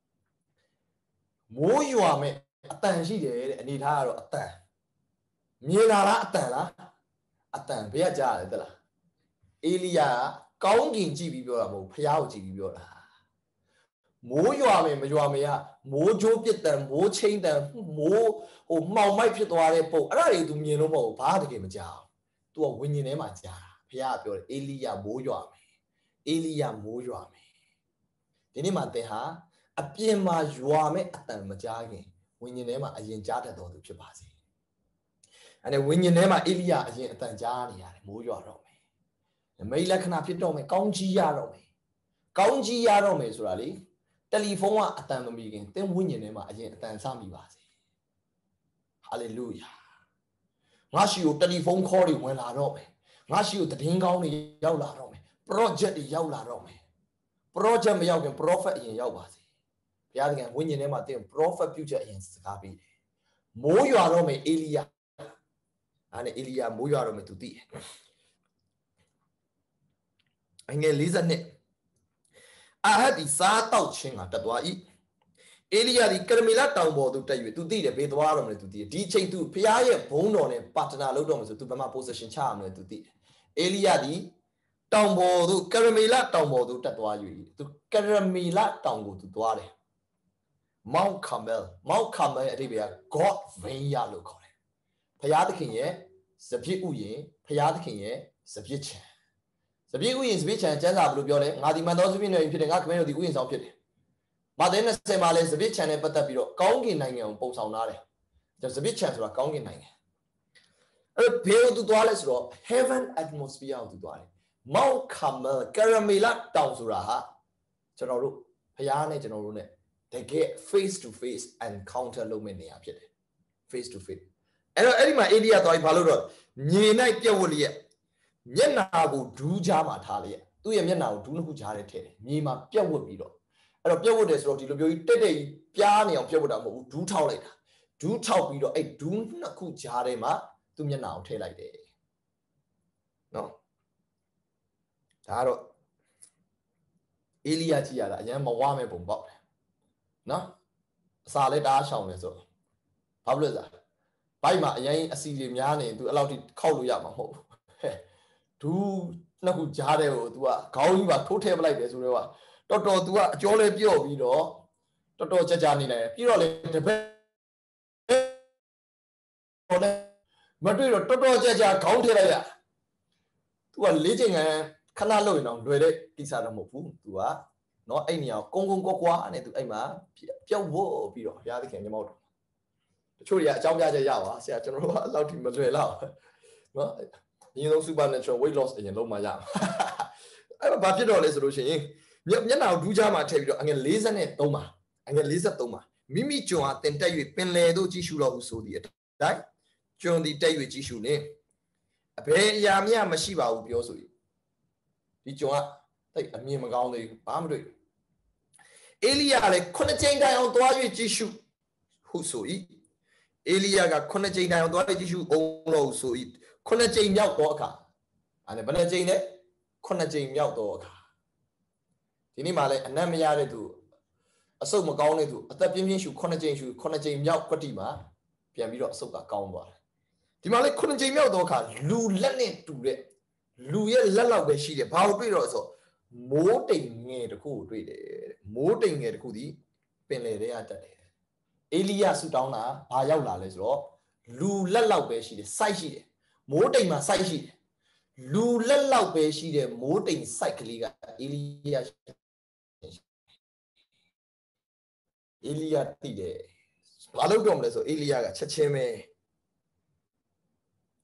မိုးရွာမဲ့အတန်ရှိတယ်တဲ့အနေထားကတော့အတန်မြင်လာလားအတန်လားအတန်ဘယ်ကကြားရတယ်တလားအေလိယကကောင်းကင်ကြည့်ပြီးပြောတာမဟုတ်ဖျားကိုကြည့်ပြီးပြောတာမိုးရွာမယ်မရွာမယ်ကမိုးကြိုးပြစ်တန်မိုးချင်းတန်မိုးဟိုမှောင်မိုက်ဖြစ်သွားတဲ့ပုံအဲ့ဒါတွေ तू မြင်လို့မဟုတ်ဘာတကယ်မကြောက် तू ကဝိညာဉ်ထဲမှာကြားတာဖျားကပြောတယ်အေလိယမိုးရွာမယ်အေလိယမိုးရွာမယ်ဒီနေ့မှာသင်ဟာအပြင်မှာရွာမယ်အတန်မကြားခင်ဝိညာဉ်ထဲမှာအရင်ကြားတတ်တော်သူဖြစ်ပါစေအဲ့ဒါဝိညာဉ်ထဲမှာအေလိယအရင်အတန်ကြားနေရတယ်မိုးရွာတော့မယ်မိတ်လက္ခဏာဖြစ်တော့မယ်ကောင်းကြီးရတော့မယ်ကောင်းကြီးရတော့မယ်ဆိုတာလေတယ်လီဖုန်းကအတန်မမီခင်သင်ဝိညာဉ်ထဲမှာအရင်အတန်စမိပါစေဟာလေလုယာငါရှိကိုတယ်လီဖုန်းခေါ်တွေဝင်လာတော့မယ်ငါရှိကိုသတင်းကောင်းတွေရောက်လာတော့မယ် project တွေရောက်လာတော့မယ် project မရောက်ခင် prophet အရင်ရောက်ပါစေဘုရားသခင်ဝိညာဉ်ထဲမှာသင် prophet ပြုချက်အရင်စကားပေးတယ်မိုးရွာတော့မယ်အေလိယအဲ့နဲ့အေလိယမိုးရွာတော့မယ်သူသိတယ်အငယ်၄၂အာဟတ်ဒီစားတောက်ခြင်းကတက်သွား၏အေလိယဒီကရမီလတောင်ပေါ်သို့တက်၍သူသိတယ်ဘေးသွားတော့မယ်သူသိတယ်ဒီအချိန်သူဖျားရဲ့ဘုန်းတော်နဲ့ပါတနာလုပ်တော့မယ်ဆိုသူဘယ်မှာ position ချရမလဲသူသိတယ်အေလိယဒီတောင်ပေါ်သို့ကရမီလတောင်ပေါ်သို့တက်သွား၍သူကရမီလတောင်ကိုသူသွားတယ် Mount Carmel Mount Carmel ရဲ့အဓိပ္ပာယ်က God Vineyard လို့ခေါ်တယ်ဖျားသခင်ရဲ့စပစ်ဥယျာဉ်ဖျားသခင်ရဲ့စပစ်ခြံစပစ်ဥယျာဉ်စပစ်ခြံကျမ်းစာဘယ်လိုပြောလဲငါဒီမှန်သောစပစ်နယ်ဖြစ်တယ်ငါခမင်းတို့ဒီဥယျာဉ်ဆောင်ဖြစ်တယ်မာသဲ၂၀မှာလဲစပစ်ခြံနဲ့ပတ်သက်ပြီးတော့ကောင်းကင်နိုင်ငံကိုပုံဆောင်ထားတယ်ဒါစပစ်ခြံဆိုတာကောင်းကင်နိုင်ငံအဲ့ဘယ်လိုသူသွားလဲဆိုတော့ heaven atmosphere ကိုသူသွားတယ် Mount Carmel ကရမီလတောင်ဆိုတာဟာကျွန်တော်တို့ဖျားနဲ့ကျွန်တော်တို့ ਨੇ တကယ် face to face encounter လုပ်မယ့်နေရာဖြစ်တယ် face to face အဲ့တော့အဲ့ဒီမှာအေလိယသွားပြီးဘာလို့တော့မြေ၌ပြက်ဝတ်လျက်မျက်နာကိုဒူးကြားမှာထားလျက်သူ့ရဲ့မျက်နာကိုဒူးနှစ်ခုကြားထဲထည့်တယ်မြေမှာပြက်ဝတ်ပြီးတော့အဲ့တော့ပြက်ဝတ်တယ်ဆိုတော့ဒီလိုမျိုးကြီးတက်တက်ကြီးပြားနေအောင်ပြက်ဝတ်တာမဟုတ်ဘူးဒူးထောက်လိုက်တာဒူးထောက်ပြီးတော့အဲ့ဒူးနှစ်ခုကြားထဲမှာသူ့မျက်နာကိုထည့်လိုက်တယ်နော်ဒါကတော့အေလိယကြည့်ရတာအရင်မဝမဲ့ပုံပေါ့နော်အစာလည်းတအားရှောင်တယ်ဆိုတော့ဘာဖြစ်လို့လဲဘိုက်မှာအရင်အစီတွေများနေသူအဲ့လောက်ထိခောက်လို့ရမှာမဟုတ်ဘူးဒူးနှစ်ခုကြားတဲ့ကို तू ကခေါင်းကြီးပါထိုးထည့်ပလိုက်တယ်ဆိုတော့တော်တော် तू ကအကျော်လေးပြော့ပြီးတော့တော်တော်ကြကြနေတယ်ပြီးတော့လေတပည့်ဟိုလေမတွေ့တော့တော်တော်ကြကြခေါင်းထည့်လိုက်ရ तू ကလေးချိန်ကန်ခဏလို့ရင်တော့လွယ်တဲ့ကိစ္စတော့မဟုတ်ဘူး तू ကနော်အဲ့နေရာကုန်းကုန်းကွာကွာနဲ့ तू အဲ့မှာပြောက်ဖို့ပြီးတော့ဘုရားသခင်ညီမောက်တော်တချို့တွေကအကြောင်းပြချက်ရပါဆရာကျွန်တော်တို့ကအလောက်ထိမလွယ်လောက်နော်ညီဆုံး supernatural weight loss အရင်လုံးမှရမှာအဲ့တော့ဘာဖြစ်တော့လဲဆိုလို့ရှိရင်မျက်နှာကိုဒူးကြားမှာထည့်ပြီးတော့အငယ်၄၃မှာအငယ်၄၃မှာမိမိကျွန်ဟာတင်တက်၍ပင်လယ်သို့ကြည့်ရှုတော်မူဆိုသည်အတိုင်းကျွန်သည်တက်၍ကြည့်ရှုနေအဘယ်အရာမျှမရှိပါဘူးပြောဆို၏ဒီကျွန်ကတိတ်အမြင်မကောင်းသေးဘူးဘာမှမတွေ့အေလိယလည်းခုနှစ်ကြိမ်တိုင်အောင်သွား၍ကြည့်ရှုဟုဆို၏အေလိယကခုနှစ်ကြိမ်တိုင်အောင်သွား၍ကြည့်ရှုအောင်လို့ဆို၏ခုနှစ်ကြိမ်မြောက်သောအခါအဲ့ဒါဘယ်နှကြိမ်လဲခုနှစ်ကြိမ်မြောက်သောအခါဒီနေ့မှလည်းအနတ်မရတဲ့သူအဆုတ်မကောင်းတဲ့သူအသက်ပြင်းပြင်းရှုခုနှစ်ကြိမ်ရှုခုနှစ်ကြိမ်မြောက်ကွက်တီမှာပြန်ပြီးတော့အဆုတ်ကကောင်းသွားတယ်ဒီမှာလည်းခုနှစ်ကြိမ်မြောက်သောအခါလူလက်နဲ့တူတဲ့လူရဲ့လက်လောက်ပဲရှိတယ်ဘာလို့တွေ့တော့ဆိုမိုးတိမ်ငယ်တစ်ခုကိုတွေ့တယ်မိုးတိမ်ငယ်တစ်ခုဒီပင်လယ်ထဲကတက်တယ်အေလိယဆူတောင်းတာဘာရောက်လာလဲဆိုတော့လူလက်လောက်ပဲရှိတယ်စိုက်ရှိတယ်မိုးတိမ်မှာစိုက်ရှိတယ်လူလက်လောက်ပဲရှိတဲ့မိုးတိမ်စိုက်ကလေးကအေလိယအေလိယတည်တယ်ဘာလို့တော့မလဲဆိုအေလိယကချက်ချင်းပဲ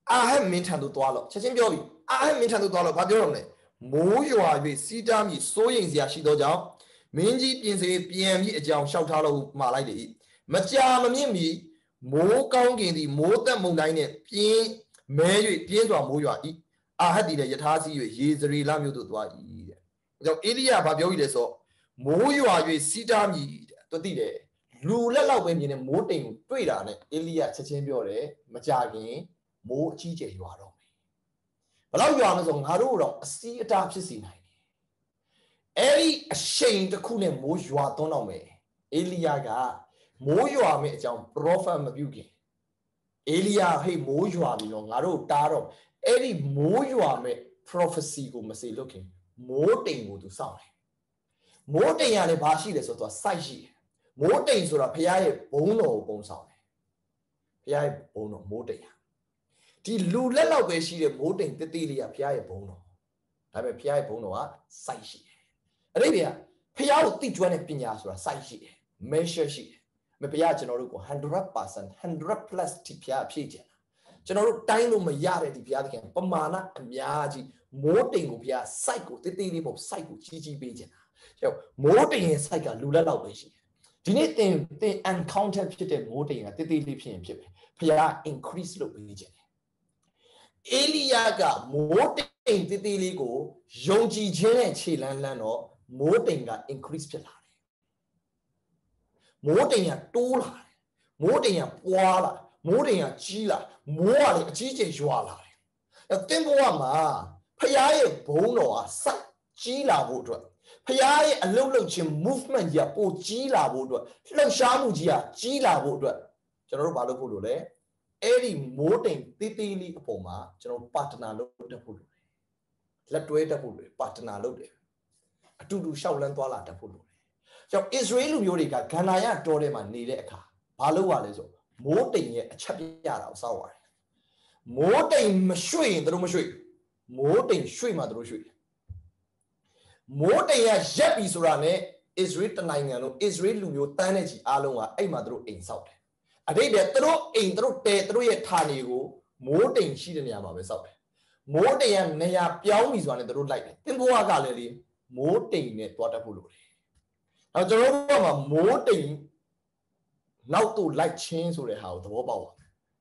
အာဟက်မင်းထံသို့သွားလို့ချက်ချင်းပြောပြီအာဟက်မင်းထံသို့သွားလို့ဘာပြောရမလဲမိုးရွာ၍စီးတားမိစိုးရိမ်စရာရှိသောကြောင့်မင်းကြီးပြင်စေပြန်ပြီးအကြောင်းလျှောက်ထားလို့မှာလိုက်တယ်မကြာမမြင့်မီမိုးကောင်းကင်သည်မိုးသက်မုန်တိုင်းနဲ့ပြင်းမဲ၍ပြင်းစွာမိုးရွာ၏အာဟတ်သည်လည်းယထာစီ၍ရေစရီလမြို့သို့သွား၏တဲ့။ကြောင့်အေလိယဘာပြောကြီးလဲဆိုမိုးရွာ၍စီးတားမိတဲ့သူသိတယ်လူလက်လောက်ပဲမြင်တဲ့မိုးတိမ်ကိုတွေ့တာနဲ့အေလိယချက်ချင်းပြောတယ်မကြာခင်မိုးအကြီးကျယ်ရွာတော့မယ်။ဘယ်လောက်ရွာလဲဆိုငါတို့တော့အစီအတားဖြစ်စီနိုင်တယ်။အဲ့ဒီအရှိန်တစ်ခုနဲ့မိုးရွာသွန်းတော့မယ်။အေလိယကမိုးရွာမယ့်အကြောင်း prophet မပြုခင်အေလိယဟေ့မိုးရွာပြီတော့ငါတို့တားတော့အဲ့ဒီမိုးရွာမယ့် prophecy ကိုမစေလွတ်ခင်မိုးတိမ်ကိုသူစောင့်တယ်မိုးတိမ်ရလည်းဘာရှိလဲဆိုတော့ site ရှိတယ်မိုးတိမ်ဆိုတာဘုရားရဲ့ဘုန်းတော်ကိုပုံဆောင်တယ်ဘုရားရဲ့ဘုန်းတော်မိုးတိမ်ရဒီလူလက်လောက်ပဲရှိတဲ့မိုးတိမ်တတိလေးကဘုရားရဲ့ဘုန်းတော်ဒါပေမဲ့ဘုရားရဲ့ဘုန်းတော်က site ရှိတယ်အဲ့ဒီကဘုရားကိုသိကျွမ်းတဲ့ပညာဆိုတာ site ရှိတယ် measure ရှိတယ်မဘုရားကျွန်တော်တို့ကို one hundred percent one hundred plus တိဘုရားဖြည့်ချင်တာကျွန်တော်တို့တိုင်းလို့မရတဲ့ဒီဘုရားသခင်ပမာဏအများကြီးမိုးတိမ်ကိုဘုရား site ကိုတိတိလေးပေါ့ site ကိုကြီးကြီးပေးချင်တာကျော်မိုးတိမ်ရဲ့ site ကလူလက်လောက်ပဲရှိတယ်ဒီနေ့သင်သင် encounter ဖြစ်တဲ့မိုးတိမ်ကတိတိလေးဖြစ်ရင်ဖြစ်ပဲဘုရား increase လုပ်ပေးချင်တယ်အေလိယကမိုးတိမ်တိတိလေးကိုယုံကြည်ခြင်းနဲ့ခြေလန်းလန်းတော့မိုးတိမ်က increase ဖြစ်လာမိုးတိမ်ကတိုးလာတယ်မိုးတိမ်ကပွားလာမိုးတိမ်ကကြီးလာမိုးကလည်းအကြီးကျယ်ရွာလာတယ်အဲတင်ဘဝမှာဖခင်ရဲ့ဘုန်းတော်ဟာစိုက်ကြီးလာဖို့အတွက်ဖခင်ရဲ့အလုံးလုံးချင်း movement ကြီးကပိုကြီးလာဖို့အတွက်လှုပ်ရှားမှုကြီးကကြီးလာဖို့အတွက်ကျွန်တော်တို့ဘာလုပ်ဖို့လိုလဲအဲ့ဒီမိုးတိမ်တေးသေးလေးအပေါ်မှာကျွန်တော်ပါတနာလုပ်တတ်ဖို့လိုတယ်လက်တွဲတတ်ဖို့လိုတယ်ပါတနာလုပ်တယ်အတူတူရှောက်လန်းသွားလာတတ်ဖို့လိုကြောင့်ဣသရေလလူမျိုးတွေကဂန္ဓာယတော်ထဲမှာနေတဲ့အခါဘာလုပ်ရလဲဆိုမိုးတိမ်ရဲ့အချက်ပြရတာကိုစောက်ရတယ်မိုးတိမ်မရွှေ့ရင်တို့မရွှေ့မိုးတိမ်ရွှေ့မှတို့ရွှေ့မိုးတိမ်ရရက်ပြီဆိုတာနဲ့ဣသရေလတနိုင်ငံလုံးဣသရေလလူမျိုးတန်းတဲ့ကြီးအားလုံးကအဲ့မှာတို့အိမ်ဆောက်တယ်အတိတ်ပဲတို့အိမ်တို့တဲတို့ရဲ့ဌာနေကိုမိုးတိမ်ရှိတဲ့နေရာမှာပဲဆောက်တယ်မိုးတိမ်ရနေရာပြောင်းပြီဆိုတာနဲ့တို့လိုက်တယ်တင်ဘဝကလည်းလေမိုးတိမ်နဲ့တွားတတ်ဖို့လိုတယ်အဲကျွန်တော်တို့ကမိုးတိမ်နောက်သို့လိုက်ချင်းဆိုတဲ့ဟာကိုသဘောပေါက်ပါ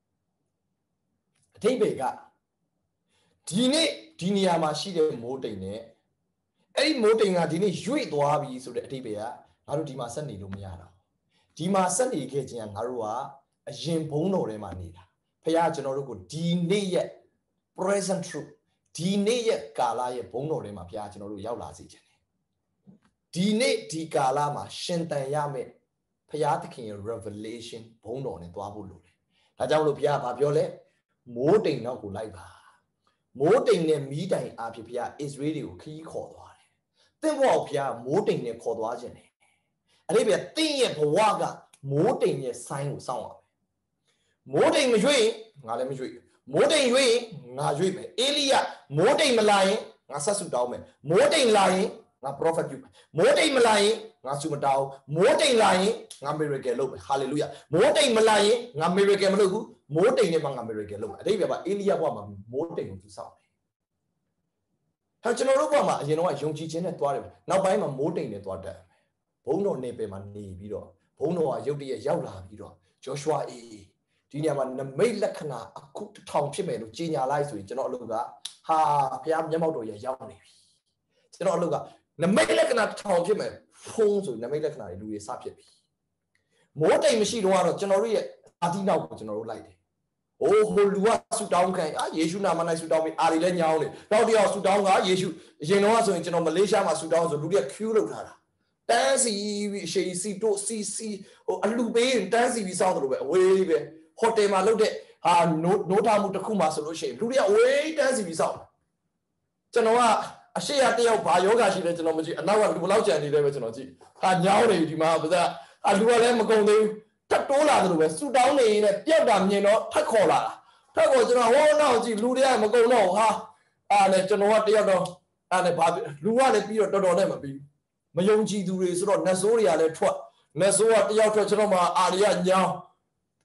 အထိပ္ပယ်ကဒီနေ့ဒီနေရာမှာရှိတဲ့မိုးတိမ်နဲ့အဲ့ဒီမိုးတိမ်ကဒီနေ့ရွေ့သွားပြီဆိုတဲ့အထိပ္ပယ်ကငါတို့ဒီမှာဆက်နေလို့မရတော့ဒီမှာဆက်နေခဲ့ခြင်းကငါတို့ကအရင်ဘုန်းတော်ထဲမှာနေတာဖခင်ကျွန်တော်တို့ကိုဒီနေ့ရဲ့ present truth ဒီနေ့ရဲ့ကာလရဲ့ဘုန်းတော်ထဲမှာဖခင်ကျွန်တော်တို့ရောက်လာစေခြင်းဒီနေ့ဒီကာလမှာရှင်တန်ရမယ်ဖျားသခင်ရဲ့ revelation ဘုန်းတော်နဲ့သွားဖို့လိုတယ်ဒါကြောင့်မလို့ဖျားကဘာပြောလဲမိုးတိမ်နောက်ကိုလိုက်ပါမိုးတိမ်နဲ့မီးတိုင်အားဖြင့်ဖျား Israel တွေကိုခရီးခေါ်သွားတယ်သင်ဘဝကိုဖျားမိုးတိမ်နဲ့ခေါ်သွားခြင်းတယ်အဲ့ဒီပြသင်ရဲ့ဘဝကမိုးတိမ်ရဲ့ဆိုင်းကိုစောင့်ရမယ်မိုးတိမ်မရွေ့ငါလည်းမရွေ့မိုးတိမ်ရွေ့ငါရွေ့မယ်အေလိယမိုးတိမ်မလာရင်ငါဆက်စုတောင်းမယ်မိုးတိမ်လာရင်ငါ prophet ပြုမိုးတိမ်မလာရင်ငါဆုမတောင်းမိုးတိမ်လာရင်ငါ miracle လုပ်မယ် hallelujah မိုးတိမ်မလာရင်ငါ miracle မလုပ်ဘူးမိုးတိမ်နဲ့မှငါ miracle လုပ်မယ်အတိတ်ပဲအေလိယဘဝမှာမိုးတိမ်ကိုသူစောင့်တယ်ဟာကျွန်တော်တို့ဘဝမှာအရင်တော့ယုံကြည်ခြင်းနဲ့သွားတယ်နောက်ပိုင်းမှာမိုးတိမ်နဲ့သွားတတ်ဘုန်းတော်နေပယ်မှာနေပြီးတော့ဘုန်းတော်ကရုတ်တရက်ရောက်လာပြီးတော့ Joshua အေးဒီနေရာမှာနမိတ်လက္ခဏာအခုတစ်ထောင်ဖြစ်မယ်လို့ကြေညာလိုက်ဆိုရင်ကျွန်တော်အလုပ်ကဟာဘုရားမျက်မှောက်တော်ရရောက်နေပြီကျွန်တော်အလုပ်ကနမိတ်လက္ခဏာတစ်ထောင်ဖြစ်မယ်ဖုံးဆိုနမိတ်လက္ခဏာတွေလူတွေစဖြစ်ပြီမိုးတိမ်မရှိတော့ကတော့ကျွန်တော်တို့ရဲ့အာတိနောက်ကိုကျွန်တော်တို့လိုက်တယ်။အိုးဟိုလူကဆူတောင်းခံအာယေရှုနာမ၌ဆူတောင်းပြီးအာရီလည်းညောင်းတယ်။နောက်တစ်ယောက်ဆူတောင်းကယေရှုအရင်တော့ဆိုရင်ကျွန်တော်မလေးရှားမှာဆူတောင်းဆိုလူတွေက queue လုပ်ထားတာ။တန်းစီပြီးအရှိန်စီတို့စီစီဟိုအလူပေးတန်းစီပြီးစောင်းတယ်လို့ပဲအဝေးပဲဟိုတယ်မှာလုပ်တဲ့ဟာနိုးနိုးထားမှုတစ်ခုမှဆိုလို့ရှိရင်လူတွေကအဝေးတန်းစီပြီးစောင်းကျွန်တော်ကအရှိရတယောက်ဘာယောဂရှိလဲကျွန်တော်မကြည့်အနောက်ကလူဘလောက်ကြံနေလဲပဲကျွန်တော်ကြည့်ဟာညောင်းနေပြီဒီမှာဗဇက်အလူကလည်းမကုန်သေးဘူးထပ်တိုးလာတယ်လို့ပဲဆူတောင်းနေရင်ပြက်တာမြင်တော့ထပ်ခေါ်လာတာထပ်ခေါ်ကျွန်တော်ဟောနောက်ကြည့်လူတွေကမကုန်တော့ဟာအားလည်းကျွန်တော်ကတယောက်တော့အားလည်းဘာလူကလည်းပြီးတော့တော်တော်နဲ့မပြီးမယုံကြည်သူတွေဆိုတော့နတ်ဆိုးတွေကလည်းထွက်နတ်ဆိုးကတယောက်ထွက်ကျွန်တော်မှအာရီကညောင်း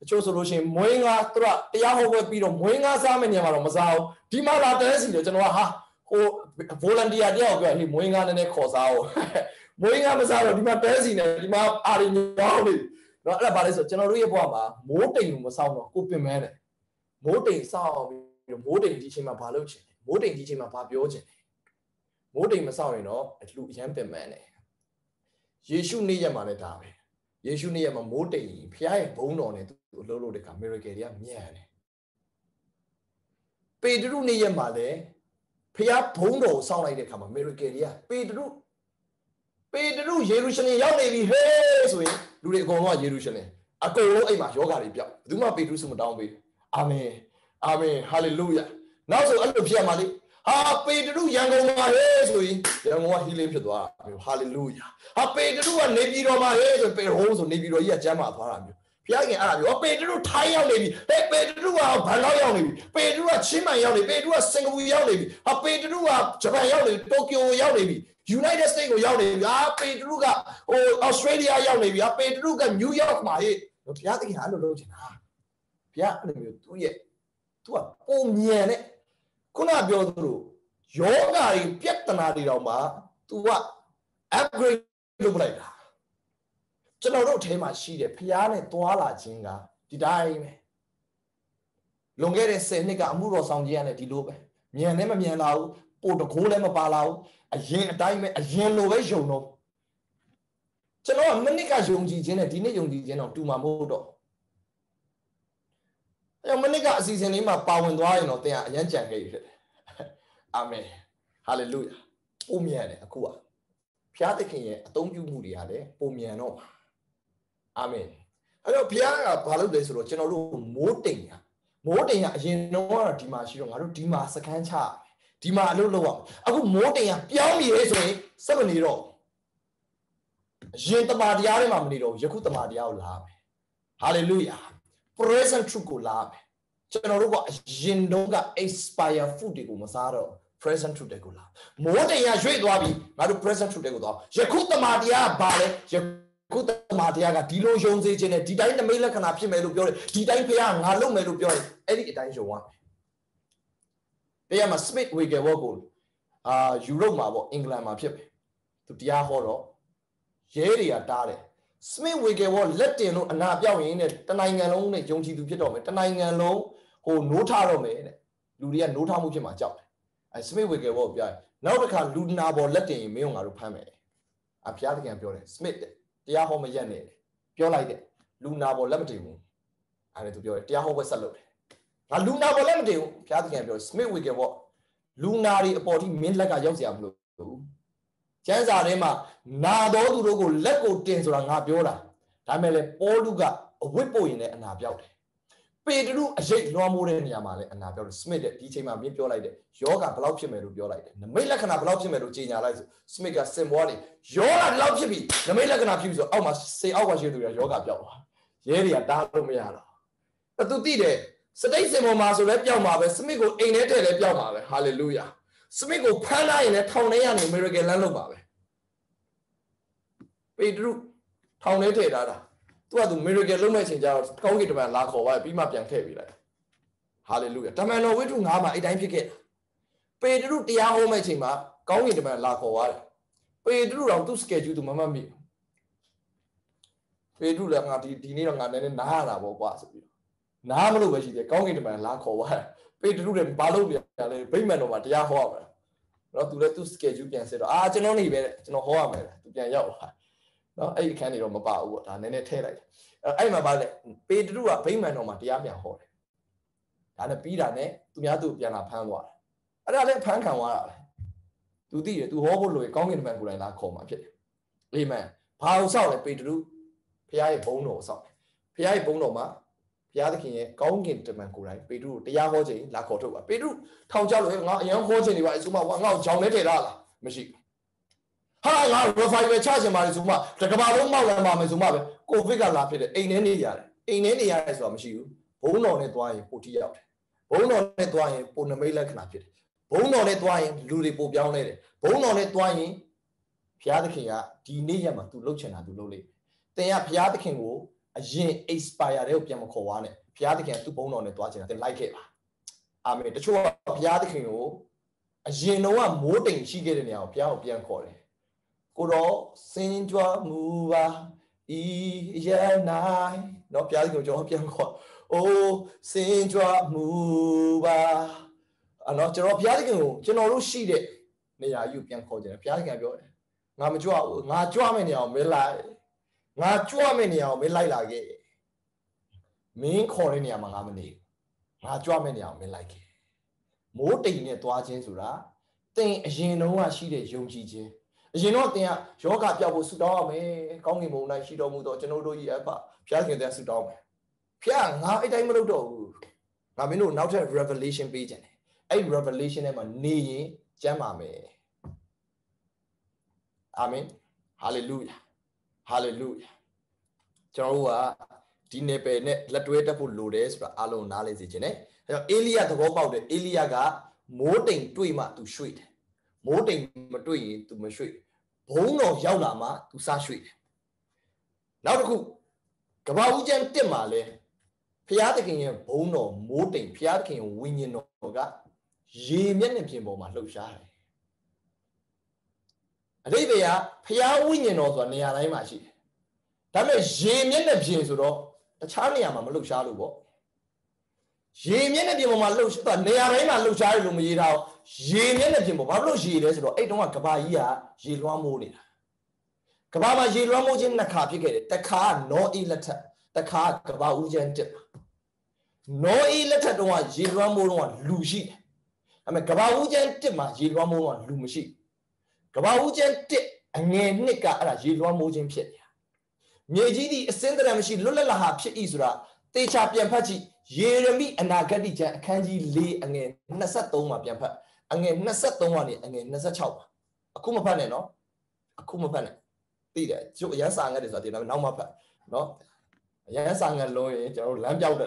ချို့ဆိုလို့ရှိရင်မွေးငါသူကတရားဟောပွဲပြီးတော့မွေးငါစားမယ့်နေရာမှာတော့မစားဘူးဒီမှာလာတဲစီတယ်ကျွန်တော်ကဟာဟို volunteer တယောက်ပြောဟေးမွေးငါနည်းနည်းခေါ်စားအောင်မွေးငါမစားတော့ဒီမှာတဲစီနေဒီမှာအာရီညောင်းနေနော်အဲ့ဒါဘာလဲဆိုကျွန်တော်တို့ရဲ့ဘဝမှာမိုးတိမ်ကိုမဆောင်တော့ကိုပင်မဲတယ်မိုးတိမ်စောင့်ပြီးတော့မိုးတိမ်ဒီချိန်မှာဘာလုပ်ချင်လဲမိုးတိမ်ဒီချိန်မှာဘာပြောချင်လဲမိုးတိမ်မဆောင်ရင်တော့လူအရန်ပင်မဲတယ်ယေရှုနေ့ရက်မှာလည်းဒါပဲယေရှုနေ့ရက်မှာမိုးတိမ်ဖခင်ရဲ့ဘုန်းတော်နဲ့သူအလုပ်လုပ်တဲ့အခါ miracle တွေကမြန်တယ်ပေတရုနေ့ရက်မှာလည်းဖခင်ဘုန်းတော်ကိုစောင့်လိုက်တဲ့အခါမှာ miracle တွေကပေတရုပေတရုယေရုရှလင်ရောက်နေပြီဟေးဆိုရင်လူတွေအကုန်လုံးကယေရုရှလင်အကုန်လုံးအိမ်မှာယောဂါတွေပြောက်ဘယ်သူမှပေတရုစုမတောင်းပေးဘူးအာမင်အာမင်ဟာလေလုယာနောက်ဆိုအဲ့လိုဖြစ်ရမှာလေဟာပေတရုရန်ကုန်မှာဟေးဆိုရင်ရန်ကုန်ကဟီလင်းဖြစ်သွားတာမျိုးဟာလေလုယာဟာပေတရုကနေပြည်တော်မှာဟေးဆိုပေဟုံးဆိုနေပြည်တော်ကြီးကကျမ်းမာသွားတာမျိုးဘုရားခင်အဲ့ဒါမျိုးပေတရုထိုင်းရောက်နေပြီဟေးပေတရုကဘန်ကောက်ရောက်နေပြီပေတရုကချင်းမိုင်ရောက်နေပေတရုကစင်ကာပူရောက်နေပြီဟာပေတရုကဂျပန်ရောက်နေပြီတိုကျိုရောက်နေပြီUnited States ကိုရောက်နေပြီအာပေတရုကဟို Australia ရောက်နေပြီအာပေတရုက New York မှာဟေ့ဘုရားသခင်အဲ့လိုလုပ်ချင်တာဘုရားအဲ့လိုမျိုးသူ့ရဲ့သူကပုံမြန်တဲ့ခုနပြောသလိုယောဂါတွေပြဿနာတွေတောင်မှ तू က upgrade လုပ်လိုက်တာကျွန်တော်တို့အထဲမှာရှိတယ်ဘုရားနဲ့သွားလာခြင်းကဒီတိုင်းပဲလွန်ခဲ့တဲ့ဆယ်နှစ်ကအမှုတော်ဆောင်ခြင်းရတယ်ဒီလိုပဲမြန်လည်းမမြန်လာဘူးပို့တကိုးလည်းမပါလာဘူးအရင်အတိုင်းပဲအရင်လိုပဲယုံတော့ကျွန်တော်ကမနစ်ကယုံကြည်ခြင်းနဲ့ဒီနေ့ယုံကြည်ခြင်းတော့တူမှာမဟုတ်တော့အဲမနစ်ကအစီအစဉ်လေးမှာပါဝင်သွားရင်တော့သင်ကအရန်ကြံခဲ့ရဖြစ်တယ်အာမင်ဟာလေလုယာပုံမြန်တယ်အခုကဘုရားသခင်ရဲ့အသုံးပြုမှုတွေရတယ်ပုံမြန်တော့အာမင်အဲ့တော့ဘုရားကဘာလုပ်လဲဆိုတော့ကျွန်တော်တို့မိုးတိမ်ရမိုးတိမ်ရအရင်တော့ကတော့ဒီမှာရှိတော့ငါတို့ဒီမှာစခန်းချဒီမှာအလုပ်လုပ်အောင်အခုမိုးတိမ်ကပြောင်းပြီလေဆိုရင်စက်မနေတော့ရင်တမာတရားတွေမှာမနေတော့ယခုတမာတရားကိုလာမယ်ဟာလေလုယာ present truth ကိုလာမယ်ကျွန်တော်တို့ကအရင်တုန်းက expire food တွေကိုမစားတော့ present truth တွေကိုလာမိုးတိမ်ကရွေ့သွားပြီငါတို့ present truth တွေကိုသွားယခုတမာတရားကဘာလဲယခုတမာတရားကဒီလိုယုံစေခြင်းနဲ့ဒီတိုင်းနမိတ်လက္ခဏာဖြစ်မယ်လို့ပြောတယ်ဒီတိုင်းဖခင်ငါလုပ်မယ်လို့ပြောတယ်အဲ့ဒီအတိုင်းယုံရမယ်တရားမှာ Smith Wigglesworth ကိုအာယူရိုပမှာပေါ့အင်္ဂလန်မှာဖြစ်ပဲသူတရားဟောတော့ရဲတွေကတားတယ် Smith Wigglesworth လက်တင်လို့အနာပြောက်ရင်းနဲ့တနိုင်ငံလုံးနဲ့ယုံကြည်သူဖြစ်တော့မယ်တနိုင်ငံလုံးဟိုနိုးထတော့မယ်တဲ့လူတွေကနိုးထမှုဖြစ်မှာကြောက်တယ်အဲ Smith Wigglesworth ပြောတယ်နောက်တစ်ခါလူနာပေါ်လက်တင်ရင်မင်းတို့ငါတို့ဖမ်းမယ်အဖျားတကယ်ပြောတယ် Smith တရားဟောမရက်နဲ့ပြောလိုက်တယ်လူနာပေါ်လက်မတင်ဘူးအဲ့ဒါသူပြောတယ်တရားဟောပွဲဆက်လုပ်တယ်ငါလူနာပေါ်လက်မတင်ဘူးဘုရားသခင်ပြော Smith Wigglesworth လူနာတွေအပေါ်ထိမင်းလက်ကရောက်เสียမလို့ကျမ်းစာထဲမှာနာတော်သူတို့ကိုလက်ကိုတင်ဆိုတာငါပြောတာဒါမဲ့လေပေါလုကအဝတ်ပို့ရင်လည်းအနာပြောက်တယ်ပေတရုအရေးလွှမ်းမိုးတဲ့နေရာမှာလည်းအနာပြောက်တယ် Smith တဲ့ဒီချိန်မှာမင်းပြောလိုက်တယ်ယောဂဘယ်လောက်ဖြစ်မယ်လို့ပြောလိုက်တယ်နမိတ်လက္ခဏာဘယ်လောက်ဖြစ်မယ်လို့ကြေညာလိုက်ဆို Smith ကစင်ပွားနေယောဂဘယ်လောက်ဖြစ်ပြီနမိတ်လက္ခဏာဖြစ်ပြီဆိုအောက်မှာစေအောက်ကရှိသူတွေကယောဂပြောက်သွားရဲတွေကတားလို့မရတော့အဲ့သူသိတယ်စတိတ်စင်ပေါ်မှာဆိုလဲပြောက်မှာပဲစမစ်ကိုအိမ်ထဲထည့်လဲပြောက်မှာပဲဟာလေလုယာစမစ်ကိုဖမ်းလိုက်ရင်လည်းထောင်ထဲကနေ miracle လမ်းလုပ်ပါပဲပေတရုထောင်ထဲထည့်ထားတာသူကသူ miracle လုပ်မဲ့အချိန်ကျတော့ကောင်းကင်တမန်လာခေါ်သွားပြီးမှပြန်ထည့်ပေးလိုက်ဟာလေလုယာတမန်တော်ဝိတ္ထုငါးမှာအဲ့တိုင်းဖြစ်ခဲ့ပေတရုတရားဟောမဲ့အချိန်မှာကောင်းကင်တမန်လာခေါ်သွားတယ်ပေတရုတော့သူ့ schedule သူမမှတ်မိပေတရုလည်းငါဒီဒီနေ့တော့ငါနည်းနည်းနားရတာပေါ့ကွာဆိုပြီးနားမလို့ပဲရှိတယ်ကောင်းကင်တမန်လာခေါ်သွားတယ်ပေတရုလည်းဘာလို့ပြန်လဲဗိမ္မာန်တော်မှာတရားဟောရမယ်နော်သူလည်းသူ့ schedule ပြန်ဆက်တော့အာကျွန်တော်နေပဲကျွန်တော်ဟောရမယ်သူပြန်ရောက်သွားနော်အဲ့ဒီအခန်းတွေတော့မပါဘူးပေါ့ဒါနည်းနည်းထည့်လိုက်အဲ့မှာပါလေပေတရုကဗိမ္မာန်တော်မှာတရားပြန်ဟောတယ်ဒါနဲ့ပြီးတာနဲ့သူများသူ့ပြန်လာဖမ်းသွားတယ်အဲ့ဒါလည်းဖမ်းခံသွားတာပဲသူသိတယ်သူဟောဖို့လို့ကောင်းကင်တမန်ကိုယ်တိုင်လာခေါ်မှာဖြစ်တယ်အာမင်ဘာလို့ဆောက်လဲပေတရုဖခင်ရဲ့ဘုန်းတော်ကိုဆောက်တယ်ဖခင်ရဲ့ဘုန်းတော်မှာဘုရားသခင်ရဲ့ကောင်းကင်တမန်ကိုယ်တိုင်ပေတရုကိုတရားဟောခြင်းလာခေါ်ထုတ်ပါပေတရုထောင်ချလို့ငါအရင်ဟောခြင်းတွေပါအစမှငါ့ကိုကြောင်နေထည့်ထားလားမရှိဟာငါ revival ချခြင်းပါလေဆိုမှတကဘာလုံးမောက်လာမှာမယ်ဆိုမှပဲကိုဗစ်ကလာဖြစ်တယ်အိမ်ထဲနေရတယ်အိမ်ထဲနေရတယ်ဆိုတာမရှိဘူးဘုန်းတော်နဲ့သွားရင်ပိုတိရောက်တယ်ဘုန်းတော်နဲ့သွားရင်ပိုနမိတ်လက္ခဏာဖြစ်တယ်ဘုန်းတော်နဲ့သွားရင်လူတွေပိုပြောင်းလဲတယ်ဘုန်းတော်နဲ့သွားရင်ဘုရားသခင်ကဒီနေ့ရက်မှာ तू လှုပ်ချင်တာ तू လှုပ်လိမ့်မယ်သင်ကဘုရားသခင်ကိုအရင် expire တွေကိုပြန်မခေါ်သွားနဲ့ဘုရားသခင်ကသူ့ဘုန်းတော်နဲ့တွားချင်တာသင်လိုက်ခဲ့ပါအာမင်တချို့ကဘုရားသခင်ကိုအရင်တော့မိုးတိမ်ရှိခဲ့တဲ့နေရာကိုဘုရားကိုပြန်ခေါ်တယ်ကိုတော့စင်ကြွမှုပါဤရဲ့နိုင်နော်ဘုရားသခင်ကိုကျွန်တော်ပြန်ခေါ်အိုးစင်ကြွမှုပါအဲ့တော့ကျွန်တော်ဘုရားသခင်ကိုကျွန်တော်တို့ရှိတဲ့နေရာယူပြန်ခေါ်ကြတယ်ဘုရားသခင်ပြောတယ်ငါမကြွဘူးငါကြွမယ့်နေရာကိုမင်းလိုက်ငါကြွမယ့်နေရာကိုမင်းလိုက်လာခဲ့မင်းခေါ်တဲ့နေရာမှာငါမနေငါကြွမယ့်နေရာကိုမင်းလိုက်ခဲ့မိုးတိမ်နဲ့သွားခြင်းဆိုတာသင်အရင်တုန်းကရှိတဲ့ယုံကြည်ခြင်းအရင်တော့သင်ကယောဂပြောက်ဖို့ဆူတောင်းရမယ်ကောင်းကင်ဘုံ၌ရှိတော်မူသောကျွန်တော်တို့၏အဖဘုရားခင်တဲ့ဆူတောင်းမယ်ဖျားငါအဲ့တိုင်းမလုပ်တော့ဘူးငါမင်းတို့နောက်ထပ် revelation ပေးခြင်းတယ်အဲ့ revelation ထဲမှာနေရင်ကျမ်းပါမယ်အာမင် hallelujah hallelujah ကျွန်တော်တို့ကဒီနယ်ပယ်နဲ့လက်တွဲတက်ဖို့လိုတယ်ဆိုတာအားလုံးနားလည်စေခြင်းနဲ့အဲတော့အေလိယသဘောပေါက်တယ်အေလိယကမိုးတိမ်တွေ့မှ तू ရွှေ့တယ်မိုးတိမ်မတွေ့ရင် तू မရွှေ့ဘုံတော်ရောက်လာမှ तू စရွှေ့တယ်နောက်တစ်ခုကဘာဦးကျမ်းတစ်မှာလဲဖျားသခင်ရဲ့ဘုံတော်မိုးတိမ်ဖျားသခင်ရဲ့ဝိညာဉ်တော်ကရေမျက်နှာပြင်ပေါ်မှာလှုပ်ရှားတယ်အတိတ်ကဖျားဝိညာဉ်တော်ဆိုတာနေရာတိုင်းမှာရှိတယ်ဒါပေမဲ့ရေမျက်နှာပြင်ဆိုတော့တခြားနေရာမှာမလှုပ်ရှားလို့ပေါ့ရေမျက်နှာပြင်ပေါ်မှာလှုပ်ရှားနေရာတိုင်းမှာလှုပ်ရှားတယ်လို့မရေးထားဘူးရေမျက်နှာပြင်ပေါ်ဘာလို့ရေလဲဆိုတော့အဲ့တုန်းကကဘာကြီးကရေလွှမ်းမိုးနေတာကဘာမှာရေလွှမ်းမိုးခြင်းနှစ်ခါဖြစ်ခဲ့တယ်တစ်ခါနောအေးလက်ထက်တစ်ခါကဘာဦးကျန်းတက်နောအေးလက်ထက်တုန်းကရေလွှမ်းမိုးတုန်းကလူရှိတယ်ဒါပေမဲ့ကဘာဦးကျန်းတက်မှာရေလွှမ်းမိုးတုန်းကလူမရှိကဘာဦးကျန်းတက်အငယ်နှစ်ကအဲ့ဒါရေလွှမ်းမိုးခြင်းဖြစ်နေတာမြေကြီးဒီအစင်းတရံမရှိလွတ်လပ်လာဟာဖြစ်ဤဆိုတာတေချာပြန်ဖတ်ကြည့်ယေရမိအနာဂတ်ကျမ်းအခန်းကြီး၄အငယ်၂၃မှာပြန်ဖတ်အငယ်၂၃ကနေအငယ်၂၆ပါအခုမဖတ်နဲ့နော်အခုမဖတ်နဲ့သိတယ်ကျုပ်အရန်စာငတ်တယ်ဆိုတာဒီနောက်မှဖတ်နော်အရန်စာငတ်လုံးရင်ကျွန်တော်တို့လမ်းပြောက်တယ်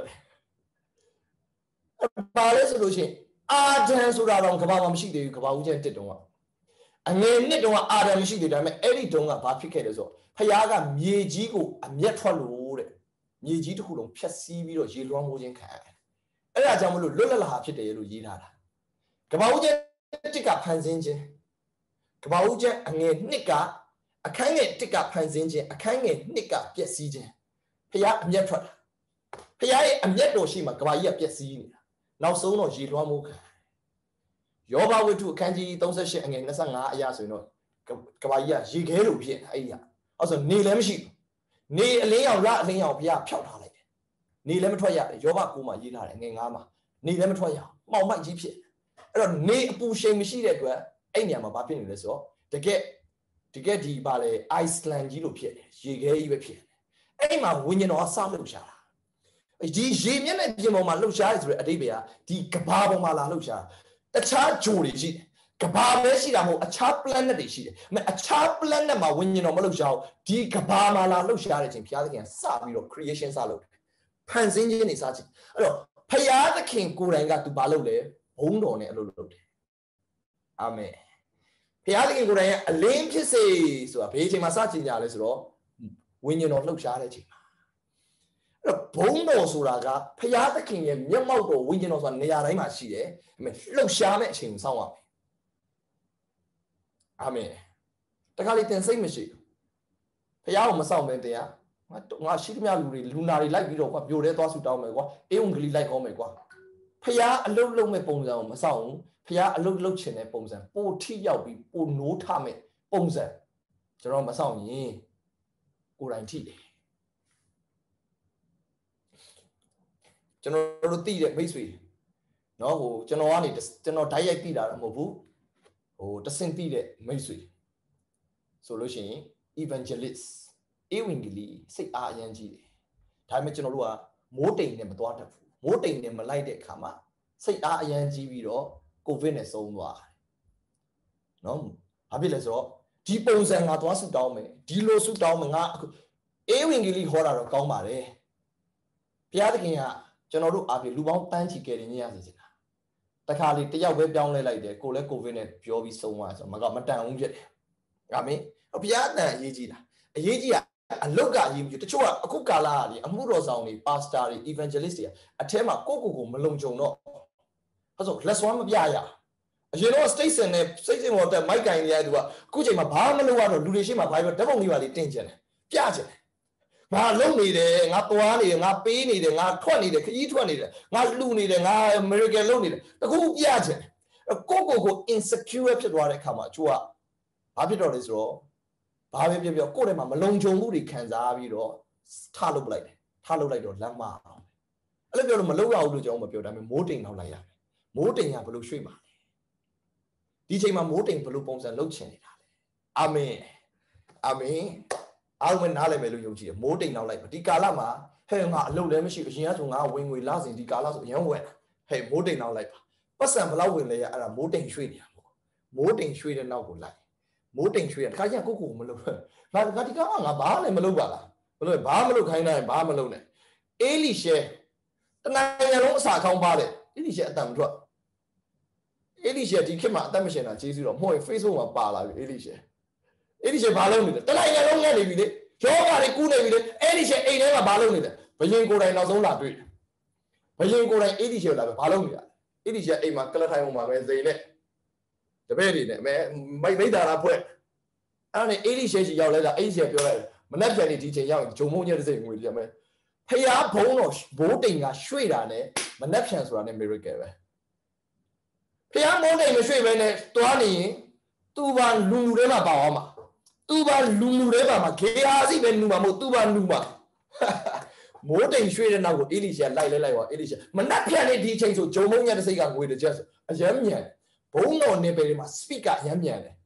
ပါလဲဆိုလို့ရှိရင်အာဒံဆိုတာတော့ကဘာမှမရှိသေးဘူးကဘာဦးကျန်းတစ်တုံးကအငယ်နှစ်တုံးကအာဒံမရှိသေးတယ်ဒါပေမဲ့အဲ့ဒီတုံးကဘာဖြစ်ခဲ့လဲဆိုတော့ဖယားကမြေကြီးကိုအမျက်ထွက်လို့တဲ့မြေကြီးတစ်ခုလုံးဖြတ်စည်းပြီးတော့ရေလွှမ်းမိုးခြင်းခံရတယ်အဲ့ဒါကြောင့်မလို့လွတ်လပ်လာဖြစ်တယ်လို့ရေးထားတာကဘာဦးကျန်းတစ်ကဖန်ဆင်းခြင်းကဘာဦးကျန်းအငယ်နှစ်ကအခန်းငယ်တစ်ကဖန်ဆင်းခြင်းအခန်းငယ်နှစ်ကပျက်စီးခြင်းဖယားအမျက်ထွက်တာဖယားရဲ့အမျက်တော်ရှိမှကဘာကြီးကပျက်စီးနေတာနောက်ဆုံးတော့ရေလွှမ်းမိုးခံယောဘဝတ္ထုအခန်းကြီး၃၈အငယ်၂၅အရာဆိုရင်တော့ကဘာကြီးကရေခဲလိုဖြစ်အဲ့ဒီကအဲ့ဆိုနေလည်းမရှိဘူးနေအလင်းရောင်ရအလင်းရောင်ဘုရားဖျောက်ထားလိုက်တယ်နေလည်းမထွက်ရတယ်ယောဘကိုမှရေးထားတယ်ငယ်ငါးမှာနေလည်းမထွက်ရအောင်မှောင်မိုက်ကြီးဖြစ်အဲ့တော့နေအပူရှိန်မရှိတဲ့အတွက်အဲ့နေရာမှာဘာဖြစ်နေလဲဆိုတော့တကယ်တကယ်ဒီပါလေအိုက်စလန်ကြီးလိုဖြစ်တယ်ရေခဲကြီးပဲဖြစ်တယ်အဲ့မှာဝိညာဉ်တော်ကစလှုပ်ရှားတာဒီရေမျက်နှာပြင်ပေါ်မှာလှုပ်ရှားရဆိုတဲ့အတိတ်ပဲကဒီကဘာပေါ်မှာလာလှုပ်ရှားတခြားဂျိုတွေရှိတယ်ကဘာပဲရှိတာမဟုတ်အခြား planet တွေရှိတယ်။အဲ့အခြား planet မှာဝိညာဉ်တော်မလှုပ်ရှားဘူး။ဒီကဘာမှာလာလှုပ်ရှားတဲ့ချိန်ဘုရားသခင်ကစပြီးတော့ creation စလုပ်တယ်။ဖန်ဆင်းခြင်းတွေစခြင်း။အဲ့တော့ဘုရားသခင်ကိုယ်တိုင်ကသူဘာလုပ်လဲဘုန်းတော်နဲ့အလုပ်လုပ်တယ်။အာမင်။ဘုရားသခင်ကိုယ်တိုင်ကအလင်းဖြစ်စေဆိုတာဘယ်အချိန်မှာစကြင်ကြလဲဆိုတော့ဝိညာဉ်တော်လှုပ်ရှားတဲ့ချိန်မှာအဲ့တော့ဘုန်းတော်ဆိုတာကဘုရားသခင်ရဲ့မျက်မှောက်တော်ဝိညာဉ်တော်ဆိုတာနေရာတိုင်းမှာရှိတယ်။အဲ့မဲ့လှုပ်ရှားတဲ့အချိန်ကိုစောင့်ရမယ်အာမင်တခါလေတင်စိတ်မရှိဘူးဖះကိုမဆောင်မင်းတရားငါငါရှိသမျှလူတွေလူနာတွေလိုက်ပြီးတော့ကွာပြိုတဲသွားဆူတောင်းမယ်ကွာအေးဝင်ကလေးလိုက်ဟောမယ်ကွာဖះအလုတ်လုံးမဲ့ပုံစံကိုမဆောင်ဘူးဖះအလုတ်လုတ်ချင်တဲ့ပုံစံပိုထိရောက်ပြီးပိုနိုးထမဲ့ပုံစံကျွန်တော်မဆောင်ရင်ကိုယ်တိုင်ထိတယ်ကျွန်တော်တို့သိတဲ့မိတ်ဆွေနော်ဟိုကျွန်တော်ကနေကျွန်တော်ဓာတ်ရိုက်သိတာတော့မဟုတ်ဘူးဟိုတဆင့်သိတဲ့မိတ်ဆွေဆိုလို့ရှိရင် evangelist ဧဝံဂေလိစိတ်အားအရန်ကြီးတယ်ဒါပေမဲ့ကျွန်တော်တို့ကမိုးတိမ်နဲ့မသွားတတ်ဘူးမိုးတိမ်နဲ့မလိုက်တဲ့အခါမှာစိတ်အားအရန်ကြီးပြီးတော့ကိုဗစ်နဲ့ဆုံးသွားတယ်နော်ဘာဖြစ်လဲဆိုတော့ဒီပုံစံငါသွားဆူတောင်းမယ်ဒီလိုဆူတောင်းမယ်ငါဧဝံဂေလိဟောတာတော့ကောင်းပါတယ်ဘုရားသခင်ကကျွန်တော်တို့အားဖြင့်လူပေါင်းတန်းချီကယ်တင်ရစေချင်တာတခါလေတယောက်ပဲပြောင်းလဲလိုက်တယ်ကိုလည်းကိုဗစ်နဲ့ပြောပြီးဆုံးသွားဆိုတော့မကမတန်ဘူးဖြစ်တယ်အာမင်ဘုရားအတန်အရေးကြီးတာအရေးကြီးတာအလောက်ကရေးပြီးတချို့ကအခုကာလကလေအမှုတော်ဆောင်တွေ pastor တွေ evangelist တွေအထဲမှာကိုကိုကိုမလုံခြုံတော့အဲ့ဆို let's one မပြရအရင်တော့ state စင်နဲ့စိတ်စင်ပေါ်တက်မိုက်ကင်နေရတဲ့သူကအခုချိန်မှာဘာမှမလုပ်ရတော့လူတွေရှိမှဘာပဲဓာတ်ပုံလေးပါလေးတင်ကျင်တယ်ပြကျင်တယ်ငါလုံနေတယ်ငါသွားနေတယ်ငါပေးနေတယ်ငါထွက်နေတယ်ခကြီးထွက်နေတယ်ငါလှူနေတယ်ငါ miracle လုပ်နေတယ်တခုပြကျင်တယ်ကိုကိုကို insecure ဖြစ်သွားတဲ့အခါမှာသူကဘာဖြစ်တော့လဲဆိုတော့ဘာပဲပြောပြောကိုယ်ထဲမှာမလုံခြုံမှုတွေခံစားပြီးတော့ထားလုပ်လိုက်တယ်ထားလုပ်လိုက်တော့လမ်းမအောင်အဲ့လိုပြောလို့မလုပ်ရဘူးလို့ကျွန်တော်မပြောဒါပေမဲ့မိုးတိမ်နောက်လိုက်ရတယ်မိုးတိမ်ကဘယ်လိုရွှေ့မှာလဲဒီချိန်မှာမိုးတိမ်ဘယ်လိုပုံစံလုပ်ချင်နေတာလဲအာမင်အာမင်အားလုံးနားလည်မယ်လို့ယုံကြည်တယ်မိုးတိမ်နောက်လိုက်ပါဒီကာလမှာဟဲ့ငါအလုပ်လည်းမရှိဘူးအရင်ကဆိုငါဝင်ငွေလာစဉ်ဒီကာလဆိုအရင်ဝင်ဟဲ့မိုးတိမ်နောက်လိုက်ပါပတ်စံဘယ်လောက်ဝင်လဲရအဲ့ဒါမိုးတိမ်ရွှေ့နေတာပေါ့မိုးတိမ်ရွှေ့တဲ့နောက်ကိုလိုက်မိုးတိမ်ရွှေ့ရတခါကျကိုကိုမလုပ်ငါငါဒီကောင်ကငါဘာလည်းမလုပ်ပါလားမလုပ်ဘာမလုပ်ခိုင်းနိုင်ဘာမလုပ်နဲ့အေလိရှဲတနိုင်ငံလုံးအစာခေါင်းပါတယ်အေလိရှဲအတန်မထွက်အေလိရှဲဒီခေတ်မှာအသက်မရှင်တာကျေးဇူးတော့မဟုတ်ရင် Facebook မှာပါလာပြီအေလိရှဲအေလိရှဲဘာလုပ်နေလဲတနိုင်ငံလုံးနဲ့နေပြီလေယောဂါတွေကူးနေပြီလေအေလိရှဲအိမ်ထဲမှာဘာလုပ်နေလဲဘယင်ကိုယ်တိုင်နောက်ဆုံးလာတွေ့ဘယင်ကိုယ်တိုင်အေလိရှဲလာပဲဘာလုပ်နေတာအေလိရှဲအိမ်မှာကလထိုင်ပုံမှာပဲဇိန်နဲ့တပည့်တွေနဲ့မဲမိုက်မိတ်တာလားဖွဲ့အဲ့ဒါနဲ့အေလိရှဲရှိရောက်လဲတာအေလိရှဲပြောလိုက်တယ်မနှက်ပြန်နေဒီချိန်ရောက်ရင်ဂျုံမုံညက်တဲ့စိတ်ငွေကြမယ်ဖျားဘုံတော့ဘိုးတိမ်ကရွှေ့တာနဲ့မနှက်ပြန်ဆိုတာနဲ့ miracle ပဲဖျားမိုးတိမ်မရွှေ့ပဲနဲ့တွားနေရင်သူ့ဘာလူလူထဲမှာပါသွားမှာသူ့ဘာလူလူထဲမှာဂေဟာစီပဲလူမှာမဟုတ်သူ့ဘာလူမှာမိုးတိမ်ရွှေ့တဲ့နောက်ကိုအေလိရှဲလိုက်လဲလိုက်သွားအေလိရှဲမနှက်ပြန်နေဒီချိန်ဆိုဂျုံမုံညက်တဲ့စိတ်ကငွေတစ်ချက်ဆိုအယမ်းမြန်ဘုံတော်နေပေမှာ speak ကအယမ်းမြန်တယ်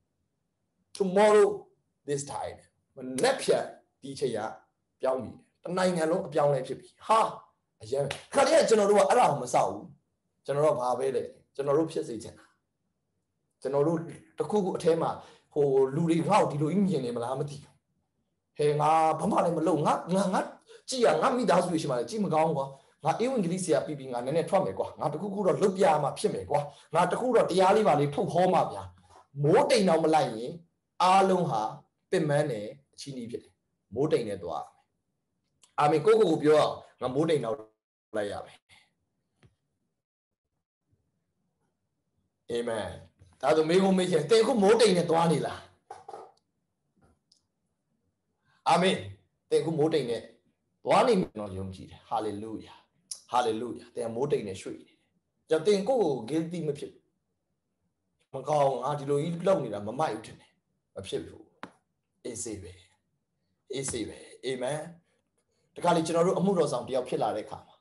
tomorrow this time မနှက်ပြန်ဒီချိန်ကပြောင်းပြီတနိုင်ငံလုံးအပြောင်းလဲဖြစ်ပြီဟာအရင်ခါတည်းကကျွန်တော်တို့ကအဲ့ဒါကိုမဆောက်ဘူးကျွန်တော်တို့ဘာပဲလဲကျွန်တော်တို့ဖြစ်စေချင်တာကျွန်တော်တို့တခုခုအထဲမှာဟိုလူတွေငါ့ကိုဒီလိုကြီးမြင်နေမလားမသိဘူးဟဲငါဘာမှလည်းမလုပ်ငါငါငါကြည်ရငါမိသားစုရှိမှလည်းကြည်မကောင်းကွာငါအေဝံဂေလိဆရာပြီးပြီးငါနည်းနည်းထွက်မယ်ကွာငါတခုခုတော့လုတ်ပြရမှဖြစ်မယ်ကွာငါတခုတော့တရားလေးပါလေးထုတ်ဟောမှဗျာမိုးတိမ်တော့မလိုက်ရင်အားလုံးဟာပင်မန်းနဲ့အချီးနှီးဖြစ်တယ်မိုးတိမ်နဲ့သွားအာမင်ကိုကိုကိုပြောအောင်ငါမိုးတိမ်နောက်လိုက်ရမယ်အာမင်ဒါဆိုမေကိုမေးချင်တင်ခုမိုးတိမ်နဲ့သွားနေလားအာမင်တင်ခုမိုးတိမ်နဲ့သွားနေမယ်တော့ယုံကြည်တယ်ဟာလေလုယာဟာလေလုယာတင်မိုးတိမ်နဲ့ရွှေ့နေတယ်ကြောင့်တင်ကိုကို guilty မဖြစ်မကောင်းငါဒီလိုကြီးလောက်နေတာမမိုက်ဘူးထင်တယ်မဖြစ်ဘူးအေးစေးပဲအေးစေးပဲအာမင်တခါလေကျွန်တော်တို့အမှုတော်ဆောင်တယောက်ဖြစ်လာတဲ့အခါမှာ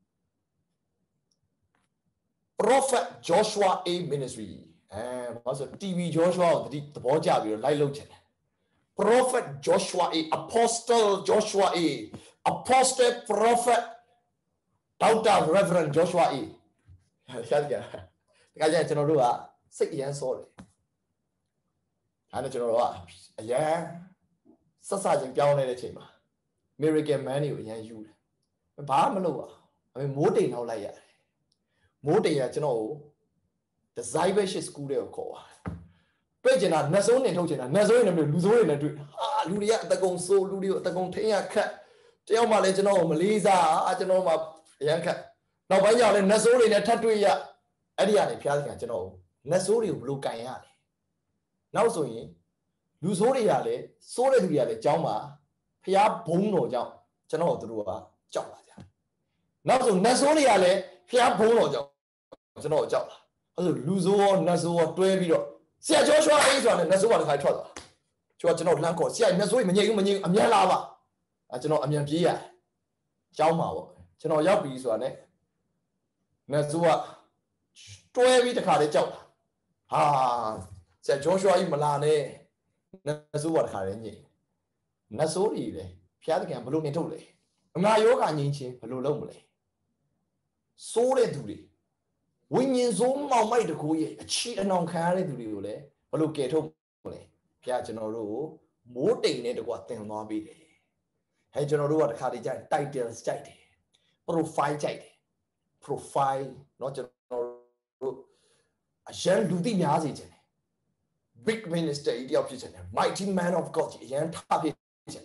Prophet Joshua A Ministry အဲဘာလို့ဆို တီ ဗီ Joshua ကိုတတိသဘောကျပြီးတော့ live လုပ်ချင်တယ် Prophet Joshua A Apostle Joshua A Apostle Prophet Doctor Reverend Joshua A ရှာကြတယ်တခါကျရင်ကျွန်တော်တို့ကစိတ်အရန်စောတယ်အဲ့ဒါကျွန်တော်တို့ကအရန်ဆက်စချင်းပြောင်းနေတဲ့ချိန်မှာ miracle man တွေကိုအရန်ယူတယ်ဘာမှမလုပ်ပါဘူးမိုးတိမ်နောက်လိုက်ရတယ်မိုးတိမ်ကကျွန်တော်ကို discipleship school တွေကိုခေါ်ပါတယ်တွေ့ကျင်တာနှစုံးနေထုတ်ကျင်တာနှစုံးနေမျိုးလူစိုးတွေနဲ့တွေ့ဟာလူတွေကအတကုံဆိုးလူတွေကိုအတကုံထိန်းရခက်တယောက်မှလည်းကျွန်တော်ကိုမလေးစားအာကျွန်တော်မှအရန်ခက်နောက်ပိုင်းကျတော့လည်းနှဆိုးတွေနဲ့ထပ်တွေ့ရအဲ့ဒီကနေဖျားစကန်ကျွန်တော်ကိုနှဆိုးတွေကိုဘယ်လိုကန်ရလဲနောက်ဆိုရင်လူဆိုးတွေကလည်းစိုးတဲ့လူတွေကလည်းကြောင်းပါဖျားဘုံတော်ကြောင့်ကျွန်တော်တို့ကကြောက်လာကြနောက်ဆိုနတ်ဆိုးတွေကလည်းဖျားဘုံတော်ကြောင့်ကျွန်တော်ကြောက်လာအဲ့ဆိုလူဆိုးရောနတ်ဆိုးရောတွဲပြီးတော့ဆရာကျော်ရွှာအေးဆိုတာနဲ့နတ်ဆိုးကတစ်ခါထွက်သွားကျွန်တော်ကျွန်တော်လှမ်းခေါ်ဆရာနတ်ဆိုးမငြိမ်ဘူးမငြိမ်အမြန်လာပါအဲကျွန်တော်အမြန်ပြေးရကြောင်းပါပေါ့ကျွန်တော်ရောက်ပြီဆိုတာနဲ့နတ်ဆိုးကတွဲပြီးတစ်ခါလေးကြောက်လာဟာဆရာကျော်ရွှာကြီးမလာနဲ့နတ်ဆိုးကတစ်ခါလေးညိနတ်ဆိုးတွေလေဖျားတကံဘလို့နေထုတ်လဲအငါယောဂငြိမ်းချင်းဘလို့လုပ်မလဲစိုးတဲ့သူတွေဝိညာဉ်စိုးမောင်မိုက်တကူရဲ့အချီအနှောင်ခံရတဲ့သူတွေကိုလည်းဘလို့ကယ်ထုတ်မလဲဖျားကျွန်တော်တို့မိုးတိမ်နဲ့တကွာတင်သွားပြီးတယ်ဟဲ့ကျွန်တော်တို့ကတစ်ခါတည်းကြိုက် title ကြိုက်တယ် profile ကြိုက်တယ် profile เนาะကျွန်တော်တို့အရန်လူသိများစေချင်တယ် big minister တယောက်ဖြစ်ချင်တယ် mighty man of God ကြီးအရန်ထဖြစ်ချင်တယ်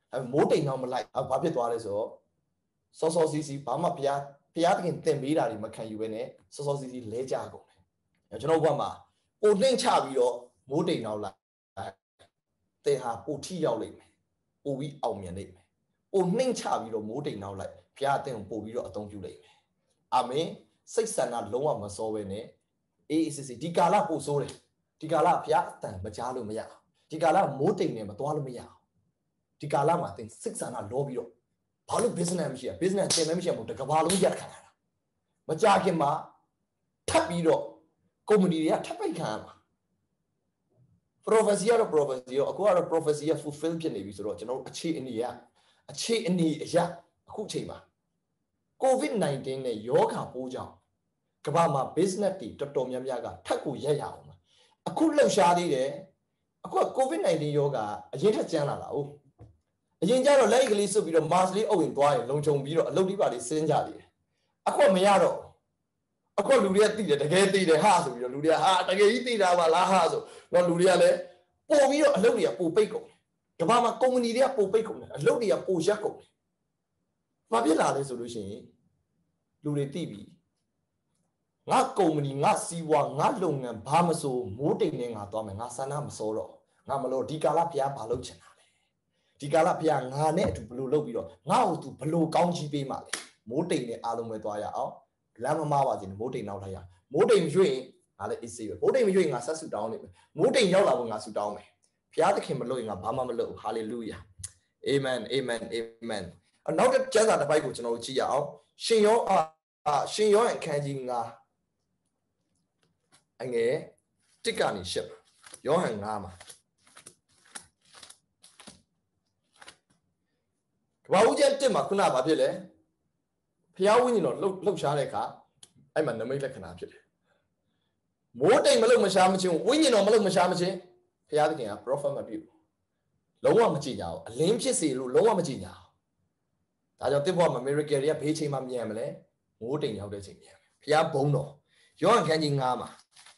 မိုးတိမ်တော့မလိုက်ဘာဖြစ်သွားလဲဆိုတော့စောစောစီးစီးဘာမှဘုရားဘုရားသခင်တင်ပေးတာတွေမခံယူဘဲနဲ့စောစောစီးစီးလဲကြကုန်တယ်ကျွန်တော်ဘက်မှာပိုနှိမ့်ချပြီးတော့မိုးတိမ်တော့လိုက်တဲ့ဟာပိုထိရောက်လိမ့်မယ်ပိုပြီးအောင်မြင်လိမ့်မယ်ပိုနှိမ့်ချပြီးတော့မိုးတိမ်တော့လိုက်ဘုရားအသင်ကိုပို့ပြီးတော့အသုံးပြုလိမ့်မယ်အာမင်စိတ်ဆန္ဒလုံးဝမစောဘဲနဲ့အေးအေးစစ်စစ်ဒီကာလပို့ဆိုးတယ်ဒီကာလဘုရားအသံမကြားလို့မရအောင်ဒီကာလမိုးတိမ်နဲ့မသွားလို့မရအောင်ဒီကာလမှာသင်စိတ်ဆန္ဒလောပြီးတော့ဘာလို့ business မရှိရ business တင်လည်းမရှိဘူးတကဘာလုံးရက်ခံရတာမကြခင်မှာထပ်ပြီးတော့ company တွေကထပ်ပိတ်ခံရမှာ prophecy ကတော့ prophecy ရောအခုကတော့ prophecy က fulfill ဖြစ်နေပြီဆိုတော့ကျွန်တော်အခြေအနေရအခြေအနေအရအခုချိန်မှာ covid nineteen နဲ့ယောဂါပိုးကြောင့်ကမ္ဘာမှာ business တွေတော်တော်များများကထပ်ကိုရက်ရအောင်အခုလှုပ်ရှားသေးတယ်အခုက covid nineteen ယောဂါအရင်ထက်ကျန်းလာတာဟုတ်အရင်ကျတော့လက်ကလေးစွပ်ပြီးတော့ mask လေးအုပ်ရင်သွားရင်လုံခြုံပြီးတော့အလုပ်ဒီပါလေးစဉ်းကြတယ်အခုမရတော့အခုလူတွေကသိတယ်တကယ်သိတယ်ဟာဆိုပြီးတော့လူတွေကဟာတကယ်ကြီးသိတာပါလားဟာဆိုတော့လူတွေကလည်းပို့ပြီးတော့အလုပ်တွေကပို့ပိတ်ကုန်တယ်ကမ္ဘာမှာ company တွေကပို့ပိတ်ကုန်တယ်အလုပ်တွေကပို့ရက်ကုန်တယ်ဘာဖြစ်လာလဲဆိုလို့ရှိရင်လူတွေသိပြီငါ company ငါစီးပွားငါလုပ်ငန်းဘာမဆိုမိုးတိမ်နဲ့ငါသွားမယ်ငါဆန္ဒမစောတော့ငါမလို့ဒီကာလဘုရားဘာလုပ်ချင်တာလဲဒီကာလဘုရားငါနဲ့အတူဘလို့လုပ်ပြီးတော့ငါ့ကိုသူဘလို့ကောင်းချီးပေးမှလဲမိုးတိမ်နဲ့အားလုံးပဲသွားရအောင်လမ်းမမပါစေနဲ့မိုးတိမ်နောက်လိုက်ရမိုးတိမ်ရွှေ့ရင်ငါလည်းအေးစေးပဲမိုးတိမ်မရွှေ့ရင်ငါဆက်ဆူတောင်းနေမယ်မိုးတိမ်ရောက်လာဖို့ငါဆူတောင်းမယ်ဘုရားသခင်မလို့ရင်ငါဘာမှမလုပ်ဟာလေလုယာအာမင်အာမင်အာမင်နောက်တစ်ကျမ်းစာတစ်ပိုက်ကိုကျွန်တော်တို့ကြည့်ရအောင်ရှင်ယောအာရှင်ယောအခန်းကြီးငါအငယ်တစ်ကနေရှစ်ယောဟန်ငါမှာကဘာဦးကျတစ်မှာခုနကဘာဖြစ်လဲဖျားဝင်းကြီးတော့လှုပ်လှုပ်ရှားတဲ့အခါအဲ့မှာနမိတ်လက္ခဏာဖြစ်တယ်မိုးတိမ်မလို့မရှားမချင်းဝင်းကြီးတော့မလို့မရှားမချင်းဖျားသခင်က prophet မပြုလုံးဝမကြည့်ကြအောင်အလင်းဖြစ်စေလို့လုံးဝမကြည့်ကြအောင်ဒါကြောင့်တစ်ဘဝမှာ miracle တွေကဘေးချိန်မှာမြန်မလဲမိုးတိမ်ရောက်တဲ့ချိန်မြန်မယ်ဖျားဘုံတော်ယောဟန်ခန်းကြီးငါမှာ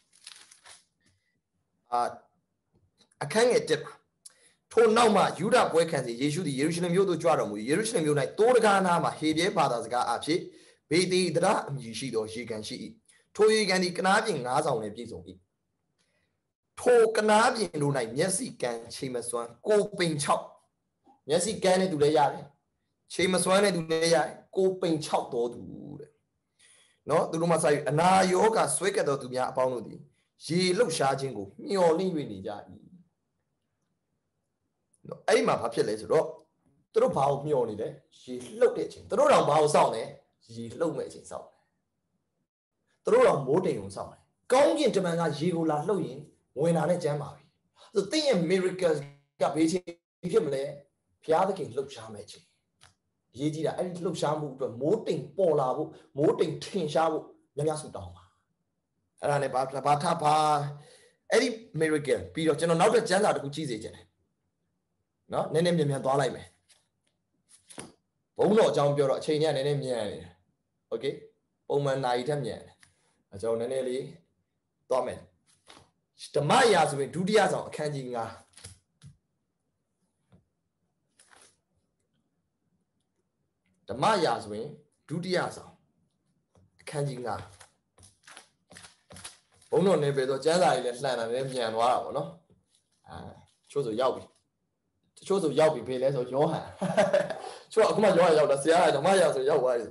အာအခန်းငယ်တစ်ထိုနောက်မှယူဒပွဲခံစီယေရှုသည်ယေရုရှလင်မြို့သို့ကြွတော်မူယေရုရှလင်မြို့၌တိုးတကားနားမှာဟေပြဲဘာသာစကားအဖြစ်ဘေသေဒရအမည်ရှိသောရေကန်ရှိ၏ထိုရေကန်သည်ကနားပြင်ငါးဆောင်နှင့်ပြည့်စုံ၏ထိုကနားပြင်တို့၌မျက်စိကန်ချိန်မစွမ်းကိုပိန်၆မျက်စိကန်တဲ့သူလည်းရတယ်ချိန်မစွမ်းတဲ့သူလည်းရတယ်ကိုပိန်၆တော်သူတဲ့နော်သူတို့မှစာယူအနာယောဂဆွဲကပ်တော်သူများအပေါင်းတို့သည်ရေလှုပ်ရှားခြင်းကိုမျှော်လင့်၍နေကြ၏နော်အဲ့ဒီမှာဘာဖြစ်လဲဆိုတော့သူတို့ဘာကိုမျှော်နေလဲရေလှုပ်တဲ့အချိန်သူတို့တော့ဘာကိုစောင့်လဲရေလှုပ်မဲ့အချိန်စောင့်တယ်သူတို့တော့မိုးတိမ်ကိုစောင့်တယ်ကောင်းကင်တမန်ကရေကိုလာလှုပ်ရင်ဝင်လာတဲ့ကျမ်းပါပြီဆိုသင်ရဲ့ miracle ကဘေးချင်းဖြစ်မလဲဘုရားသခင်လှုပ်ရှားမဲ့အချိန်ရေးကြည့်တာအဲ့ဒီလှုပ်ရှားမှုအတွက်မိုးတိမ်ပေါ်လာဖို့မိုးတိမ်ထင်ရှားဖို့များများဆုတောင်းပါအဲ့ဒါနဲ့ဘာဘာထဘာအဲ့ဒီ miracle ပြီးတော့ကျွန်တော်နောက်တဲ့ကျမ်းစာတစ်ခုကြည့်စေချင်တယ်နော်နည်းနည်းမြန်မြန်သွားလိုက်မယ်ဘုံတော်အကြောင်းပြောတော့အချိန်ကြီးကနည်းနည်းမြန်နေတယ်โอเคပုံမှန်နိုင်ထက်မြန်တယ်အကြောင်းနည်းနည်းလေးသွားမယ်ဓမ္မရာဆိုရင်ဒုတိယဆောင်အခန်းကြီးငါဓမ္မရာဆိုရင်ဒုတိယဆောင်အခန်းကြီးငါဘုံတော်နေပဲတော့ကျမ်းစာကြီးလည်းလှန်တာလည်းမြန်သွားတာပေါ့နော်အာချို့ဆိုရောက်ပြီချို့ဆိုရောက်ပြီဖေးလဲဆိုယောဟန်ချို့အခုမှယောဟန်ရောက်တာဆရာကဓမ္မရာဆိုရောက်သွားပြီ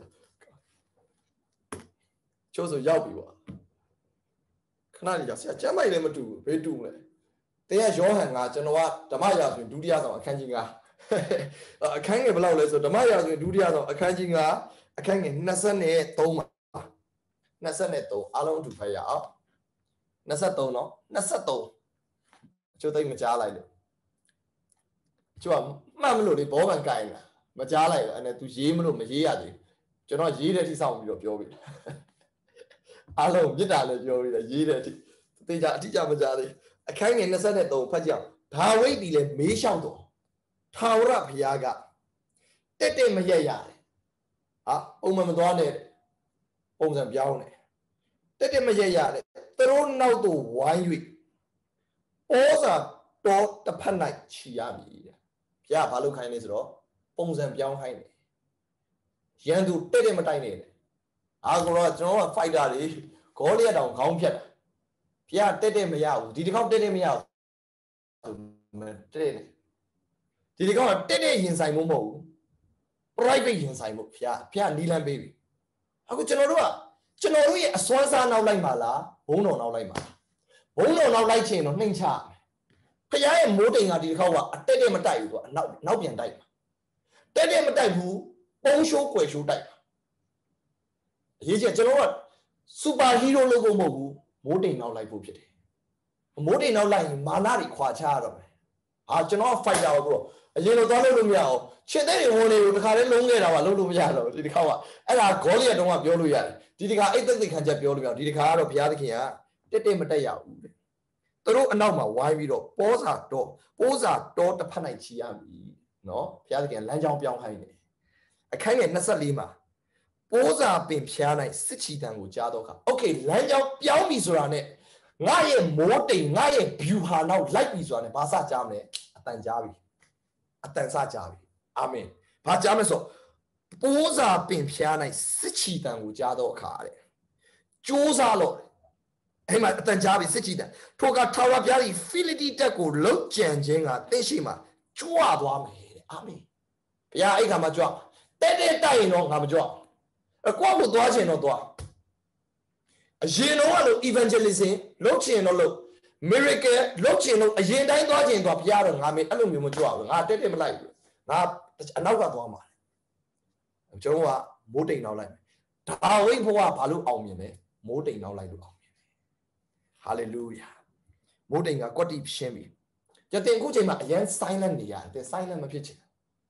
ချို့ဆိုရောက်ပြီပေါ့ခဏလေးကြာဆရာကျမ်းမိုက်လည်းမတူဘူးဘေးတူလဲတင်းကယောဟန်ကကျွန်တော်ကဓမ္မရာဆိုရင်ဒုတိယဆောင်အခန်းကြီးငါအခန်းငယ်ဘယ်လောက်လဲဆိုဓမ္မရာဆိုရင်ဒုတိယဆောင်အခန်းကြီးငါအခန်းငယ်နှစ်သုံးမှာနှစ်သုံးအားလုံးအတူဖတ်ရအောင်နှစ်သုံးနော်နှစ်သုံးကျိုးသိမကြားလိုက်လို့ကျိုးကမှတ်မလို့လေဘောပန်ကိုင်လာမကြားလိုက်ဘူးအဲ့နဲ့ तू ရေးမလို့မရေးရသေးကျွန်တော်ရေးတဲ့အထိစောင့်ပြီးတော့ပြောပြီအားလုံးမြစ်တာလည်းပြောပြီးတော့ရေးတဲ့အထိသေချာအတိအကျမကြားသေးအခန်းငယ်နှစ်သုံးဖတ်ကြအောင်ဒါဝိဒ်ဒီလည်းမေးလျှောက်တော့ထာဝရဘုရားကတက်တက်မရက်ရတယ်ဟာပုံမှန်မသွားနဲ့ပုံစံပြောင်းတယ်တက်တက်မရက်ရတယ်သူတို့နောက်သို့ဝိုင်း၍ဩဇာတော်တစ်ဖက်၌ခြီရမည်တဲ့ဖျားဘာလို့ခိုင်းလဲဆိုတော့ပုံစံပြောင်းခိုင်းတယ်ရန်သူတက်တက်မတိုက်နေတယ်အားကတော့ကျွန်တော်က fighter တွေဂေါလိယတောင်ခေါင်းဖြတ်တာဖျားတက်တက်မရဘူးဒီတစ်ခေါက်တက်တက်မရဘူးမတက်နေဒီတစ်ခေါက်တက်တက်ရင်ဆိုင်မှုမဟုတ်ဘူး private ရင်ဆိုင်မှုဖျားဖျားနီလန်းပေးပြီအခုကျွန်တော်တို့ကကျွန်တော်တို့ရဲ့အစွမ်းစားနောက်လိုက်ပါလားဘုံတော်နောက်လိုက်ပါလားဘုံတော်နောက်လိုက်ချင်တော့နှိမ့်ချဖျားရဲ့မိုးတိမ်ကဒီတစ်ခေါက်ကအတက်တက်မတိုက်ဘူးသူကအနောက်နောက်ပြန်တိုက်ပါတက်တက်မတိုက်ဘူးပုံရှိုးကွယ်ရှိုးတိုက်ပါအရေးကြီးကျွန်တော်ကစူပါဟီးရိုးလို့ကိုမဟုတ်ဘူးမိုးတိမ်နောက်လိုက်ဖို့ဖြစ်တယ်မိုးတိမ်နောက်လိုက်ရင်မာနတွေခွာချရတော့မယ်ဟာကျွန်တော်က fighter ကိုတော့အရင်တော့သွားလို့လို့မရအောင်ချစ်တဲ့ဝင်တွေကိုတခါတည်းလုံးခဲ့တာပါလုံးလို့မရတော့ဒီတစ်ခါကအဲ့ဒါဂေါလိယတုံးကပြောလို့ရတယ်ဒီတစ်ခါအိတ်သက်သက်ခံချက်ပြောလို့ရအောင်ဒီတစ်ခါကတော့ဘုရားသခင်ကတက်တက်မတက်ရဘူးတဲ့သူတို့အနောက်မှာဝိုင်းပြီးတော့ပေါစာတော့ပိုးစာတော့တစ်ဖက်နိုင်ချီရပြီနော်ဘုရားသခင်လမ်းကြောင်းပြောင်းခိုင်းတယ်အခန်းငယ်နှစ်ဆယ့်လေးမှာပိုးစာပင်ဖျားနိုင်စစ်ချီတံကိုကြားတော့ခါโอเคလမ်းကြောင်းပြောင်းပြီဆိုတာနဲ့ငါရဲ့မိုးတိမ်ငါရဲ့ view ဟာနောက်လိုက်ပြီဆိုတာနဲ့ဘာစကြားမလဲအတန်ကြားပြီအတန်စကြားပြီအာမင်ဘာကြားမလဲဆိုပိုးစာပင်ဖျားနိုင်စစ်ချီတံကိုကြားတော့အခါတဲ့ကြိုးစားလို့အဲ့မှာအတန်ကြားပြီစစ်ချီတံထိုကထာဝရဘုရား၏ဖိလိတိတက်ကိုလှုပ်ကြံခြင်းကသင်ရှိမှာကြွားသွားမယ်တဲ့အာမင်ဘုရားအဲ့ခါမှာကြွတက်တက်တိုက်ရင်တော့ငါမကြွအကွာကိုသွားချင်တော့သွားအရင်တော့ကလို့ evangelism လုပ်ချင်တော့လို့ miracle လုပ်ချင်လို့အရင်တိုင်းသွားချင်သွားဘုရားတော့ငါမေအဲ့လိုမျိုးမကြွဘူးငါတက်တက်မလိုက်ဘူးငါအနောက်ကသွားမှာကျွန်တော်ကမိုးတိမ်နောက်လိုက်ဒါဝိတ်ဘုရားဘာလို့အောင်မြင်လဲမိုးတိမ်နောက်လိုက်လို့အောင်မြင်တယ်ဟာလေလုယာမိုးတိမ်ကကွက်တိရှင်းပြီကြတဲ့အခုချိန်မှာအရန် silent နေရတယ် silent မဖြစ်ချင်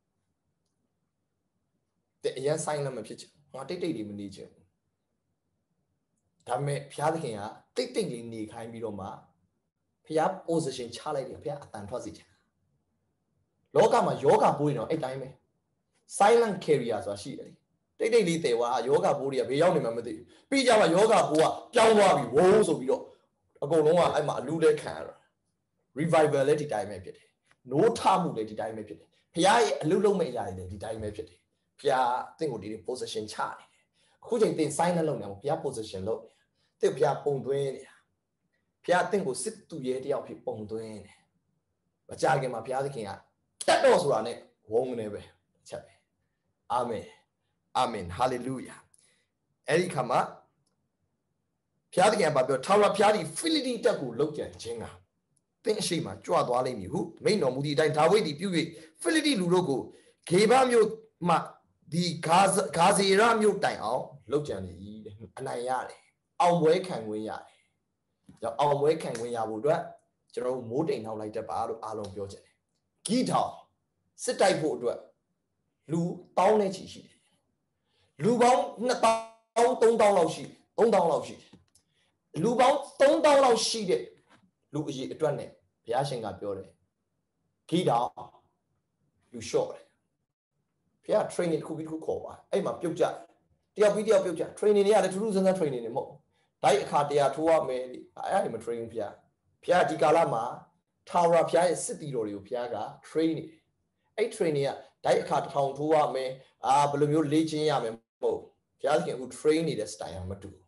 တဲ့အရန် silent မဖြစ်ချင်ငါတိတ်တိတ်လေးမနေချင်ဘူးဒါပေမဲ့ဘုရားသခင်ကတိတ်တိတ်လေးနေခိုင်းပြီးတော့မှဘုရား position ချလိုက်တယ်ဘုရားအတန်ထွက်စေချင်လောကမှာယောဂပိုးတွေတော့အဲ့တိုင်းပဲ silent carrier ဆိုတာရှိတယ်တိတ်တိတ်လေးတယ်ဝါယောဂပိုးတွေကဘေးရောက်နေမှမသိဘူးပြီးကြပါယောဂပိုးကပြောင်းသွားပြီဝုန်းဆိုပြီးတော့အကုန်လုံးကအဲ့မှာအလူလဲခံရတာ revival လည်းဒီတိုင်းပဲဖြစ်တယ်နိုးထမှုလည်းဒီတိုင်းပဲဖြစ်တယ်ဘုရားရဲ့အလူလုံးမဲ့အရာတွေလည်းဒီတိုင်းပဲဖြစ်တယ်ဘုရားတင့်ကိုဒီ position ချနေတယ်အခုချိန်တင် silent လုပ်နေအောင်ဘုရား position လုပ်နေတယ်ဘုရားပုံသွင်းနေတာဘုရားတင့်ကိုစစ်သူရဲတယောက်ဖြစ်ပုံသွင်းတယ်မကြခင်မှာဘုရားသခင်ကတက်တော့ဆိုတာနဲ့ဝုန်းနေပဲချက်ပဲအာမင်အာမင်ဟာလေလုယာအဲ့ဒီခါမှာဘုရားသခင်ကပြောထာဝရဘုရားဒီဖိလိတိတက်ကိုလှုပ်ကြံခြင်းကသင်အရှိမကြွသွားလိမ့်မည်ဟုမိန့်တော်မူသည့်အတိုင်းဒါဝိဒ်သည်ပြု၍ဖိလိတိလူတို့ကိုဂေဘမြို့မှဒီဂါဂါဇေရမြို့တိုင်အောင်လှုပ်ကြံနေ၏တဲ့အနိုင်ရတယ်အောင်ပွဲခံခွင့်ရတယ်ကြောင့်အောင်ပွဲခံခွင့်ရဖို့အတွက်ကျွန်တော်တို့မိုးတိမ်နောက်လိုက်တတ်ပါလို့အားလုံးပြောချင်တယ်ဂီထောင်စစ်တိုက်ဖို့အတွက်လူတောင်းနေချီရှိတယ်လူပေါင်းနှစ်သောင်းသုံးသောင်းလောက်ရှိသုံးသောင်းလောက်ရှိလူပေါင်းသုံးသောင်းလောက်ရှိတဲ့လူအရေးအတွက်နဲ့ဘုရားရှင်ကပြောတယ်ဂီထောင်လူလျှော့တယ်ဘုရား training တစ်ခုပြီးတစ်ခုခေါ်ပါအဲ့မှာပြုတ်ကြတယောက်ပြီးတယောက်ပြုတ်ကြ training တွေကလည်းထူးထူးဆန်းဆန်း training တွေမဟုတ်ဓာတ်အခါတရားထိုးရမယ်အဲ့ဒါတွေမ train ဘုရားဘုရားဒီကာလမှာထာဝရဘုရားရဲ့စစ်တီတော်တွေကိုဘုရားက train နေတယ်အဲ့ training ကဓာတ်အခါတစ်ထောင်ထိုးရမယ်အာဘယ်လိုမျိုးလေ့ကျင့်ရမယ်မဟုတ်ဘုရားခင်အခု train နေတဲ့ style မတူ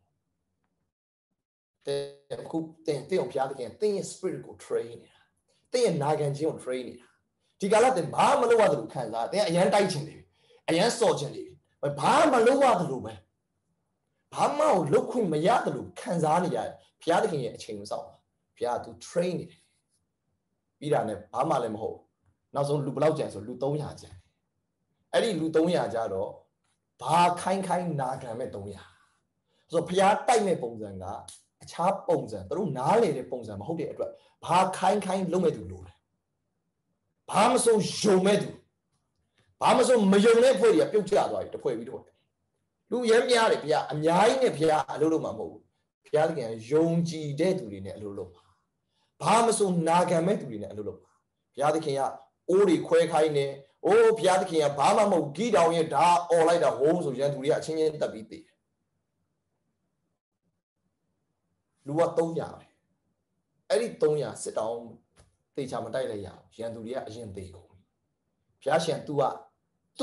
တဲ့အခုတင်တင်ဘုရားခင်တင်ရဲ့ spirit ကို train နေတာတင်ရဲ့နာခံခြင်းကို train နေတာဒီကာလတင်ဘာမလုပ်ရသလိုခံစားတင်အရန်တိုက်ချင်တယ်အရန်စော်ချင်တယ်ဘာမလုပ်ရသလိုပဲဘာမှကိုလုပ်ခွင့်မရသလိုခံစားနေရတယ်ဘုရားသခင်ရဲ့အချိန်မစောင့်ပါဘုရားသူ train နေတယ်ပြီးတာနဲ့ဘာမှလည်းမဟုတ်နောက်ဆုံးလူဘလောက်ကျန်ဆိုလူသုံးရာကျန်အဲ့ဒီလူသုံးရာကျတော့ဘာခိုင်းခိုင်းနာခံမဲ့သုံးရာဆိုတော့ဘုရားတိုက်မဲ့ပုံစံကအခြားပုံစံသူတို့နားလေတဲ့ပုံစံမဟုတ်တဲ့အတွက်ဘာခိုင်းခိုင်းလုပ်မဲ့သူလို့ဘာမဆုံးယုံမဲ့သူဘာမဆုံးမယုံတဲ့ဖွဲ့တွေကပြုတ်ကျသွားပြီတစ်ဖွဲ့ပြီးတော့လူရဲများတယ်ဘုရားအများကြီးနဲ့ဘုရားအလုပ်လုပ်မှာမဟုတ်ဘူးဘုရားသခင်ယုံကြည်တဲ့သူတွေနဲ့အလုပ်လုပ်မှာဘာမဆုံးနာခံမဲ့သူတွေနဲ့အလုပ်လုပ်မှာဘုရားသခင်ကအိုးတွေခွဲခိုင်းနေအိုးဘုရားသခင်ကဘာမှမဟုတ်ဂီတောင်ရဲ့ဓာအော်လိုက်တာဝုန်းဆိုရန်သူတွေကအချင်းချင်းတက်ပြီးတည်တယ်လူကသုံးရာပဲအဲ့ဒီသုံးရာစစ်တောင်းတေချာမတိုက်လိုက်ရအောင်ရန်သူတွေကအရင်သေးကုန်ဖျားရှင် तू อ่ะ तू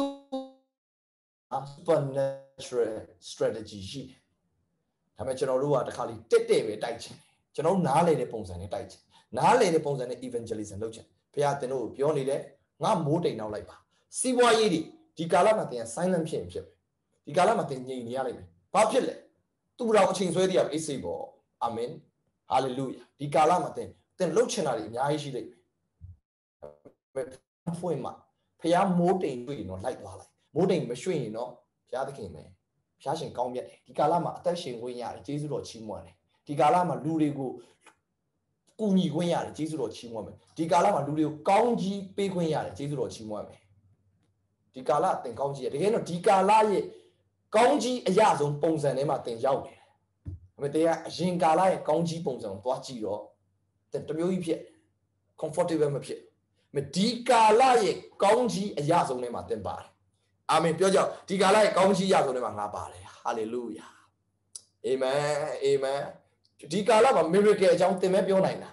supernatural strategy ရှိတယ်ဒါပေမဲ့ကျွန်တော်တို့ကတခါလေတက်တက်ပဲတိုက်ချင်တယ်ကျွန်တော်နားလေတဲ့ပုံစံနဲ့တိုက်ချင်နားလေတဲ့ပုံစံနဲ့ evangelism လုပ်ချင်ဘုရားသင်တို့ကိုပြောနေတယ်ငါမိုးတိမ်နောက်လိုက်ပါစီးပွားရေးတွေဒီကာလမှာသင် silent ဖြစ်ရင်ဖြစ်ပဲဒီကာလမှာသင်ငြိမ်နေရလိမ့်မယ်ဘာဖြစ်လဲသူ့တော်အချိန်ဆွဲတည်းရအေးစိပေါ့အာမင်ဟာလေလုယာဒီကာလမှာသင်သင်လှုပ်ချင်တာတွေအများကြီးရှိလိမ့်မယ်ဖွင့်မှာဘုရားမိုးတိမ်တွေ့ရင်တော့လိုက်သွားလိုက်မိုးတိမ်မရွှေ့ရင်တော့ဘုရားသခင်ပဲဘုရားရှင်ကောင်းမြတ်တယ်ဒီကာလမှာအသက်ရှင်ခွင့်ရတယ်ကျေးဇူးတော်ချီးမွမ်းတယ်ဒီကာလမှာလူတွေကိုကူညီခွင့်ရတယ်ကျေးဇူးတော်ချီးမွမ်းမယ်ဒီကာလမှာလူတွေကိုကောင်းကြီးပေးခွင့်ရတယ်ကျေးဇူးတော်ချီးမွမ်းမယ်ဒီကာလအသင်ကောင်းကြီးရတကယ်တော့ဒီကာလရဲ့ကောင်းကြီးအရာဆုံးပုံစံထဲမှာသင်ရောက်နေတယ်ဒါပေမဲ့တရားအရင်ကာလရဲ့ကောင်းကြီးပုံစံကိုသွားကြည့်တော့သင်တမျိုးကြီးဖြစ် comfortable မဖြစ်မဒီကာလရဲ့ကောင်းကြီးအရာဆုံးထဲမှာသင်ပါတယ်အာမင်ပြောကြဒီကာလရဲ့ကောင်းကြီးအရာဆုံးထဲမှာငါပါတယ်ဟာလေလုယာအာမင်အာမင်ဒီကာလမှာ miracle အကြောင်းသင်မဲပြောနိုင်တာ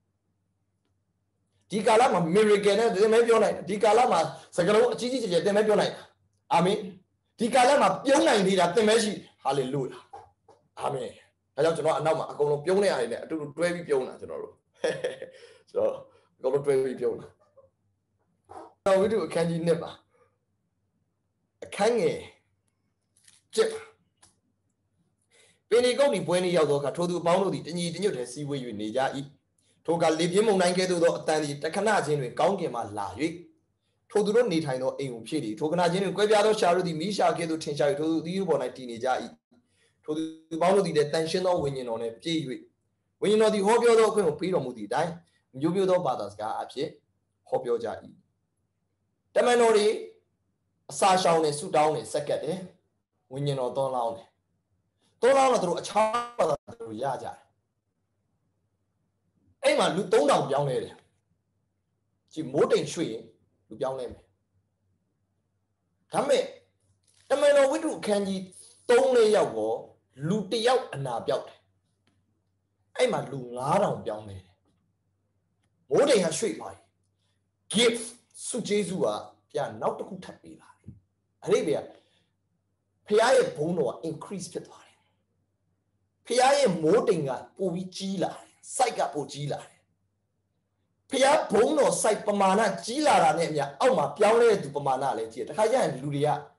ဒီကာလမှာ miracle နဲ့သင်မဲပြောနိုင်တာဒီကာလမှာစကားလုံးအကြီးကြီးကျယ်ကျယ်သင်မဲပြောနိုင်တာအာမင်ဒီကာလမှာပြုံးနိုင်နေတာသင်မဲရှိဟာလေလုယာအာမင်ဒါကြောင့်ကျွန်တော်အနောက်မှာအကုန်လုံးပြုံးနေရတယ်နဲ့အတူတူတွဲပြီးပြုံးတာကျွန်တော်တို့ဆိုတော့အကုန်လုံးတွဲပြီးပြုံးတာတော်ဝိတုအခန်းကြီးနှစ်ပါအခန်းငယ်ကျက်ပင်ဒီကုတ်ဒီပွဲနေရောက်သောအခါထိုသူအပေါင်းတို့သည်တညီတညွတ်တည်းစီးဝေး၍နေကြ၏ထိုကလေပြင်းမုန်တိုင်းကဲ့သို့သောအတန်သည်တခဏချင်းတွင်ကောင်းကင်မှလာ၍ထိုသူတို့နေထိုင်သောအိမ်ကိုဖြစ်သည်ထိုခဏချင်းတွင်ကွဲပြားသောရှားတို့သည်မိရှာကဲ့သို့ထင်ရှား၍ထိုသူသည်ပေါ်၌တည်နေကြ၏ထိုသူအပေါင်းတို့သည်လည်းတန်ရှင်းသောဝိညာဉ်တော်နှင့်ပြည့်၍ဝိညာဉ်တော်သည်ဟောပြောသောအခွင့်ကိုပေးတော်မူသည့်အတိုင်းမျိုးမျိုးသောဘာသာစကားအဖြစ်ဟောပြောကြ၏တမန်တော်တွေအစာရှောင်နေဆူတောင်းနေစက်ကတ်တယ်ဝိညာဉ်တော်သွန်လောင်းတယ်သွန်လောင်းတော့သူတို့အခြားဘာသာသူတို့ရကြတယ်အဲ့မှာလူသုံးထောင်ပြောင်းလဲတယ်ကြည်မိုးတိမ်ရွှေ့ရင်လူပြောင်းလဲမယ်ဒါမဲ့တမန်တော်ဝိတ္ထုအခန်းကြီးသုံးလေးယောက်ကိုလူတစ်ယောက်အနာပြောက်တယ်အဲ့မှာလူငါးထောင်ပြောင်းလဲတယ်မိုးတိမ်ကရွှေ့သွားပြီ gift စုကျေးဇူးကပြနောက်တစ်ခုထပ်ပေးလာတယ်အဲ့ဒီပြဖခင်ရဲ့ဘုန်းတော်က increase ဖြစ်သွားတယ်ဖခင်ရဲ့မိုးတိမ်ကပိုပြီးကြီးလာတယ် site ကပိုကြီးလာတယ်ဖခင်ဘုန်းတော် site ပမာဏကြီးလာတာနဲ့အမျှအောက်မှာပြောင်းလဲတဲ့သူပမာဏလည်းကြီးတယ်တခါကျရင်လူတွေက